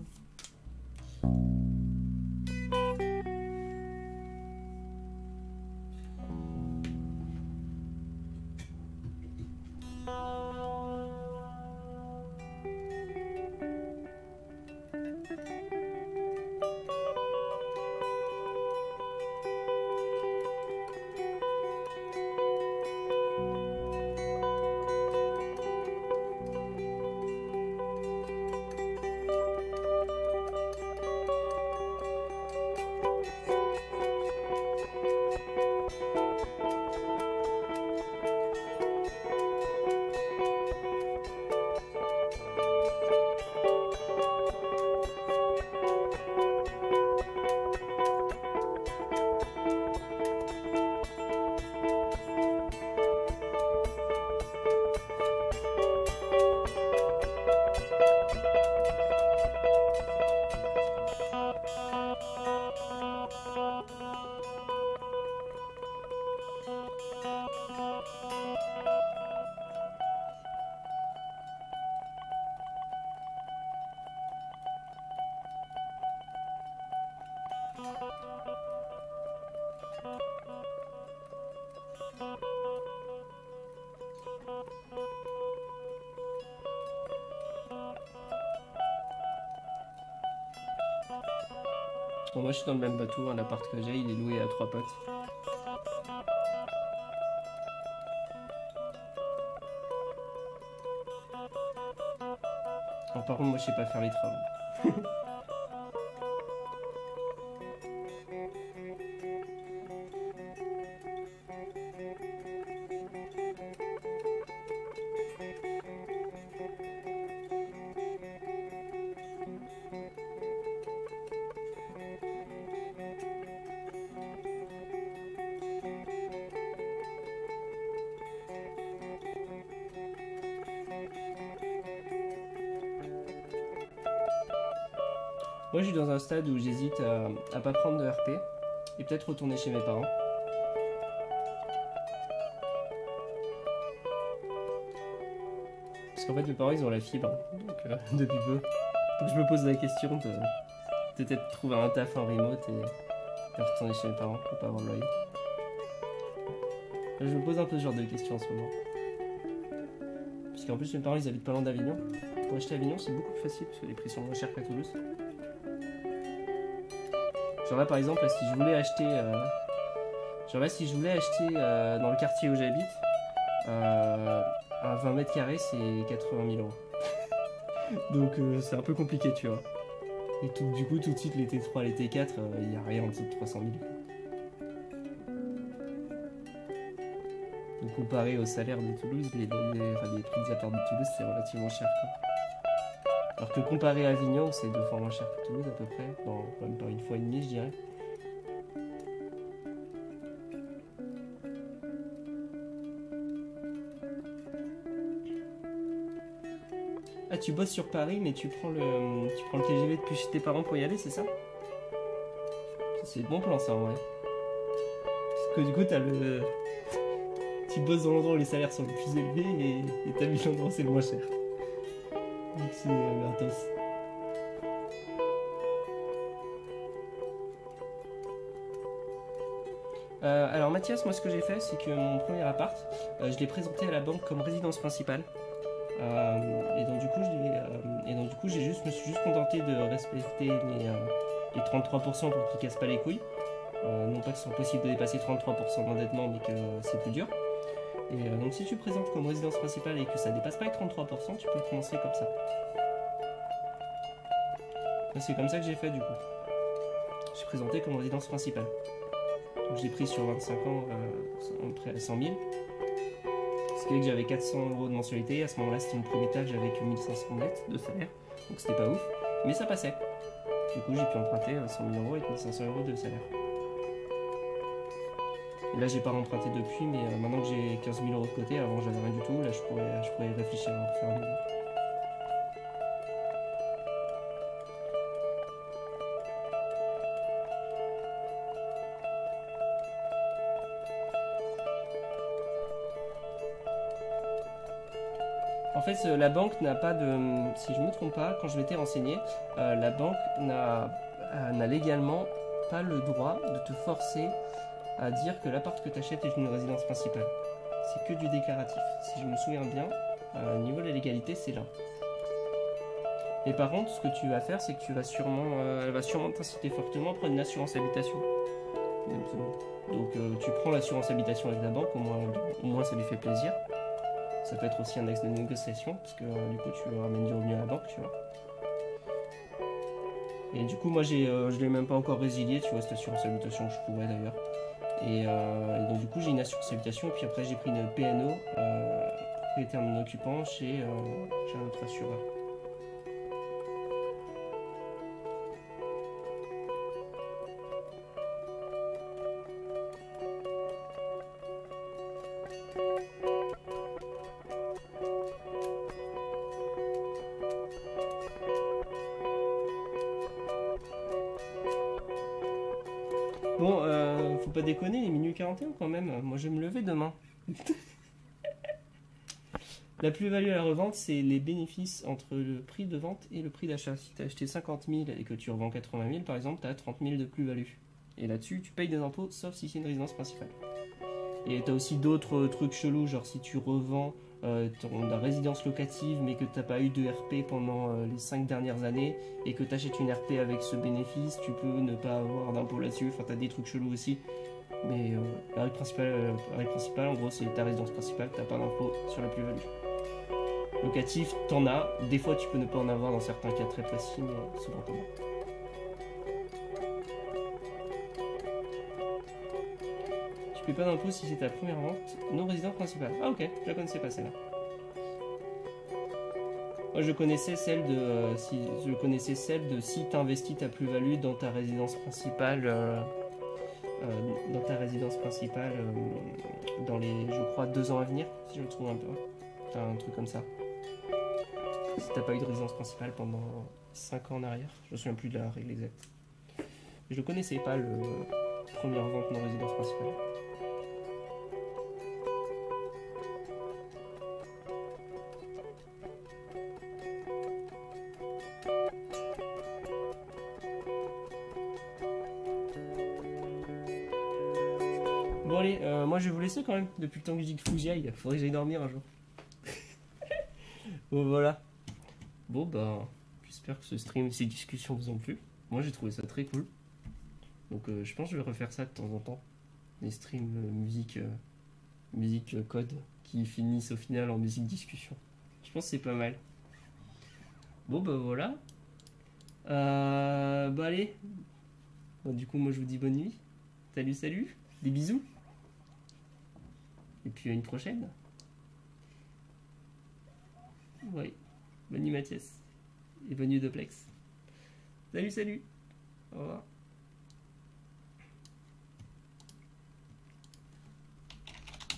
Bon, moi je suis dans le même bateau, hein, l'appart que j'ai, il est loué à 3 potes. Alors, par contre, moi je sais pas faire les travaux. Moi je suis dans un stade où j'hésite à pas prendre de RP et peut-être retourner chez mes parents. Parce qu'en fait mes parents ils ont la fibre, donc depuis peu. Donc je me pose la question de peut-être trouver un taf en remote et retourner chez mes parents pour pas avoir le loyer. Je me pose un peu ce genre de questions en ce moment. Parce qu'en plus mes parents ils habitent pas loin d'Avignon. Pour acheter à Avignon c'est beaucoup plus facile parce que les prix sont moins chers qu'à Toulouse. Genre là par exemple si je voulais acheter dans le quartier où j'habite un 20 mètres carrés c'est 80 000 €. Donc c'est un peu compliqué tu vois. Et du coup tout de suite les T3, les T4 il n'y a rien en dessous de 300 000. Donc, comparé au salaire de Toulouse, les prix des apparts de Toulouse, c'est relativement cher, quoi. Alors que comparé à Avignon, c'est 2 fois moins cher que Toulouse à peu près. Non, même pas 1,5 fois, je dirais. Ah, tu bosses sur Paris, mais tu prends le TGV depuis chez tes parents pour y aller, c'est ça? C'est le bon plan, ça, en vrai. Parce que du coup, tu bosses dans l'endroit où les salaires sont les plus élevés et t'habites l'endroit où c'est le moins cher. Donc c'est gratos. Alors Mathias, moi ce que j'ai fait, c'est que mon premier appart, je l'ai présenté à la banque comme résidence principale. Et donc du coup, je me suis juste contenté de respecter les 33% pour qu'ils cassent pas les couilles. Non pas que ce soit possible de dépasser 33% d'endettement, mais que c'est plus dur. Et donc si tu présentes comme résidence principale et que ça dépasse pas les 33%, tu peux commencer comme ça. C'est comme ça que j'ai fait du coup. J'ai présenté comme résidence principale. Donc j'ai pris sur 25 ans près à 100 000. Ce qui fait que j'avais 400 € de mensualité. À ce moment-là, c'était une première étage avec 1500 net de salaire. Donc c'était pas ouf. Mais ça passait. Du coup, j'ai pu emprunter 100 000 € et 1500 € de salaire. Et là, j'ai pas emprunté depuis, mais maintenant que j'ai 15 000 € de côté, avant j'avais rien du tout, là je pourrais réfléchir à refaire un maison. En fait, la banque n'a pas de... Si je ne me trompe pas, quand je m'étais renseigné, la banque n'a légalement pas le droit de te forcer à dire que l'appart que tu achètes est une résidence principale. C'est que du déclaratif. Si je me souviens bien, au niveau de la légalité, c'est là. Et par contre, ce que tu vas faire, c'est que elle va sûrement t'inciter fortement à prendre une assurance habitation. Donc tu prends l'assurance habitation avec la banque, au moins ça lui fait plaisir. Ça peut être aussi un axe de négociation, parce que du coup tu ramènes du revenu à la banque, tu vois. Et du coup moi je l'ai même pas encore résilié, tu vois, cette assurance habitation, je pourrais d'ailleurs. Et donc du coup j'ai une assurance habitation, et puis après j'ai pris une PNO, propriétaire non occupant, chez un autre assureur. Bon, faut pas déconner, il est minuit 41 quand même. Moi, je vais me lever demain. La plus-value à la revente, c'est les bénéfices entre le prix de vente et le prix d'achat. Si tu as acheté 50 000 et que tu revends 80 000, par exemple, tu as 30 000 de plus-value. Et là-dessus, tu payes des impôts, sauf si c'est une résidence principale. Et tu as aussi d'autres trucs chelous, genre si tu revends ta résidence locative mais que tu n'as pas eu de RP pendant les 5 dernières années et que tu achètes une RP avec ce bénéfice, tu peux ne pas avoir d'impôt là-dessus. Enfin, tu as des trucs chelous aussi. Mais la règle principale, en gros, c'est ta résidence principale, tu n'as pas d'impôt sur la plus-value. Locatif, t'en as. Des fois, tu peux ne pas en avoir dans certains cas très précis, mais souvent t'en as. Tu payes pas d'impôt si c'est ta première vente non résidence principale. Ah ok, je la connaissais pas celle-là. Moi, je connaissais celle de si tu investis ta plus-value dans ta résidence principale, dans les, je crois, 2 ans à venir, si je me trouve un peu, un truc comme ça. Si t'as pas eu de résidence principale pendant 5 ans en arrière, je me souviens plus de la règle exacte. Je ne connaissais pas le première vente non résidence principale. Bon allez, moi je vais vous laisser quand même, depuis le temps que je dis qu'il faut que j'y aille, faudrait que j'aille dormir un jour. Bon voilà. Bon bah, j'espère que ce stream, ces discussions vous ont plu. Moi j'ai trouvé ça très cool. Donc je pense que je vais refaire ça de temps en temps. Des streams musique code qui finissent au final en musique discussion. Je pense que c'est pas mal. Bon bah voilà. Bah allez. Bon, du coup moi je vous dis bonne nuit. Salut, des bisous. Et puis à une prochaine. Oui. Bonne nuit Mathias. Et bonne nuit Doplex. Salut, salut. Au revoir.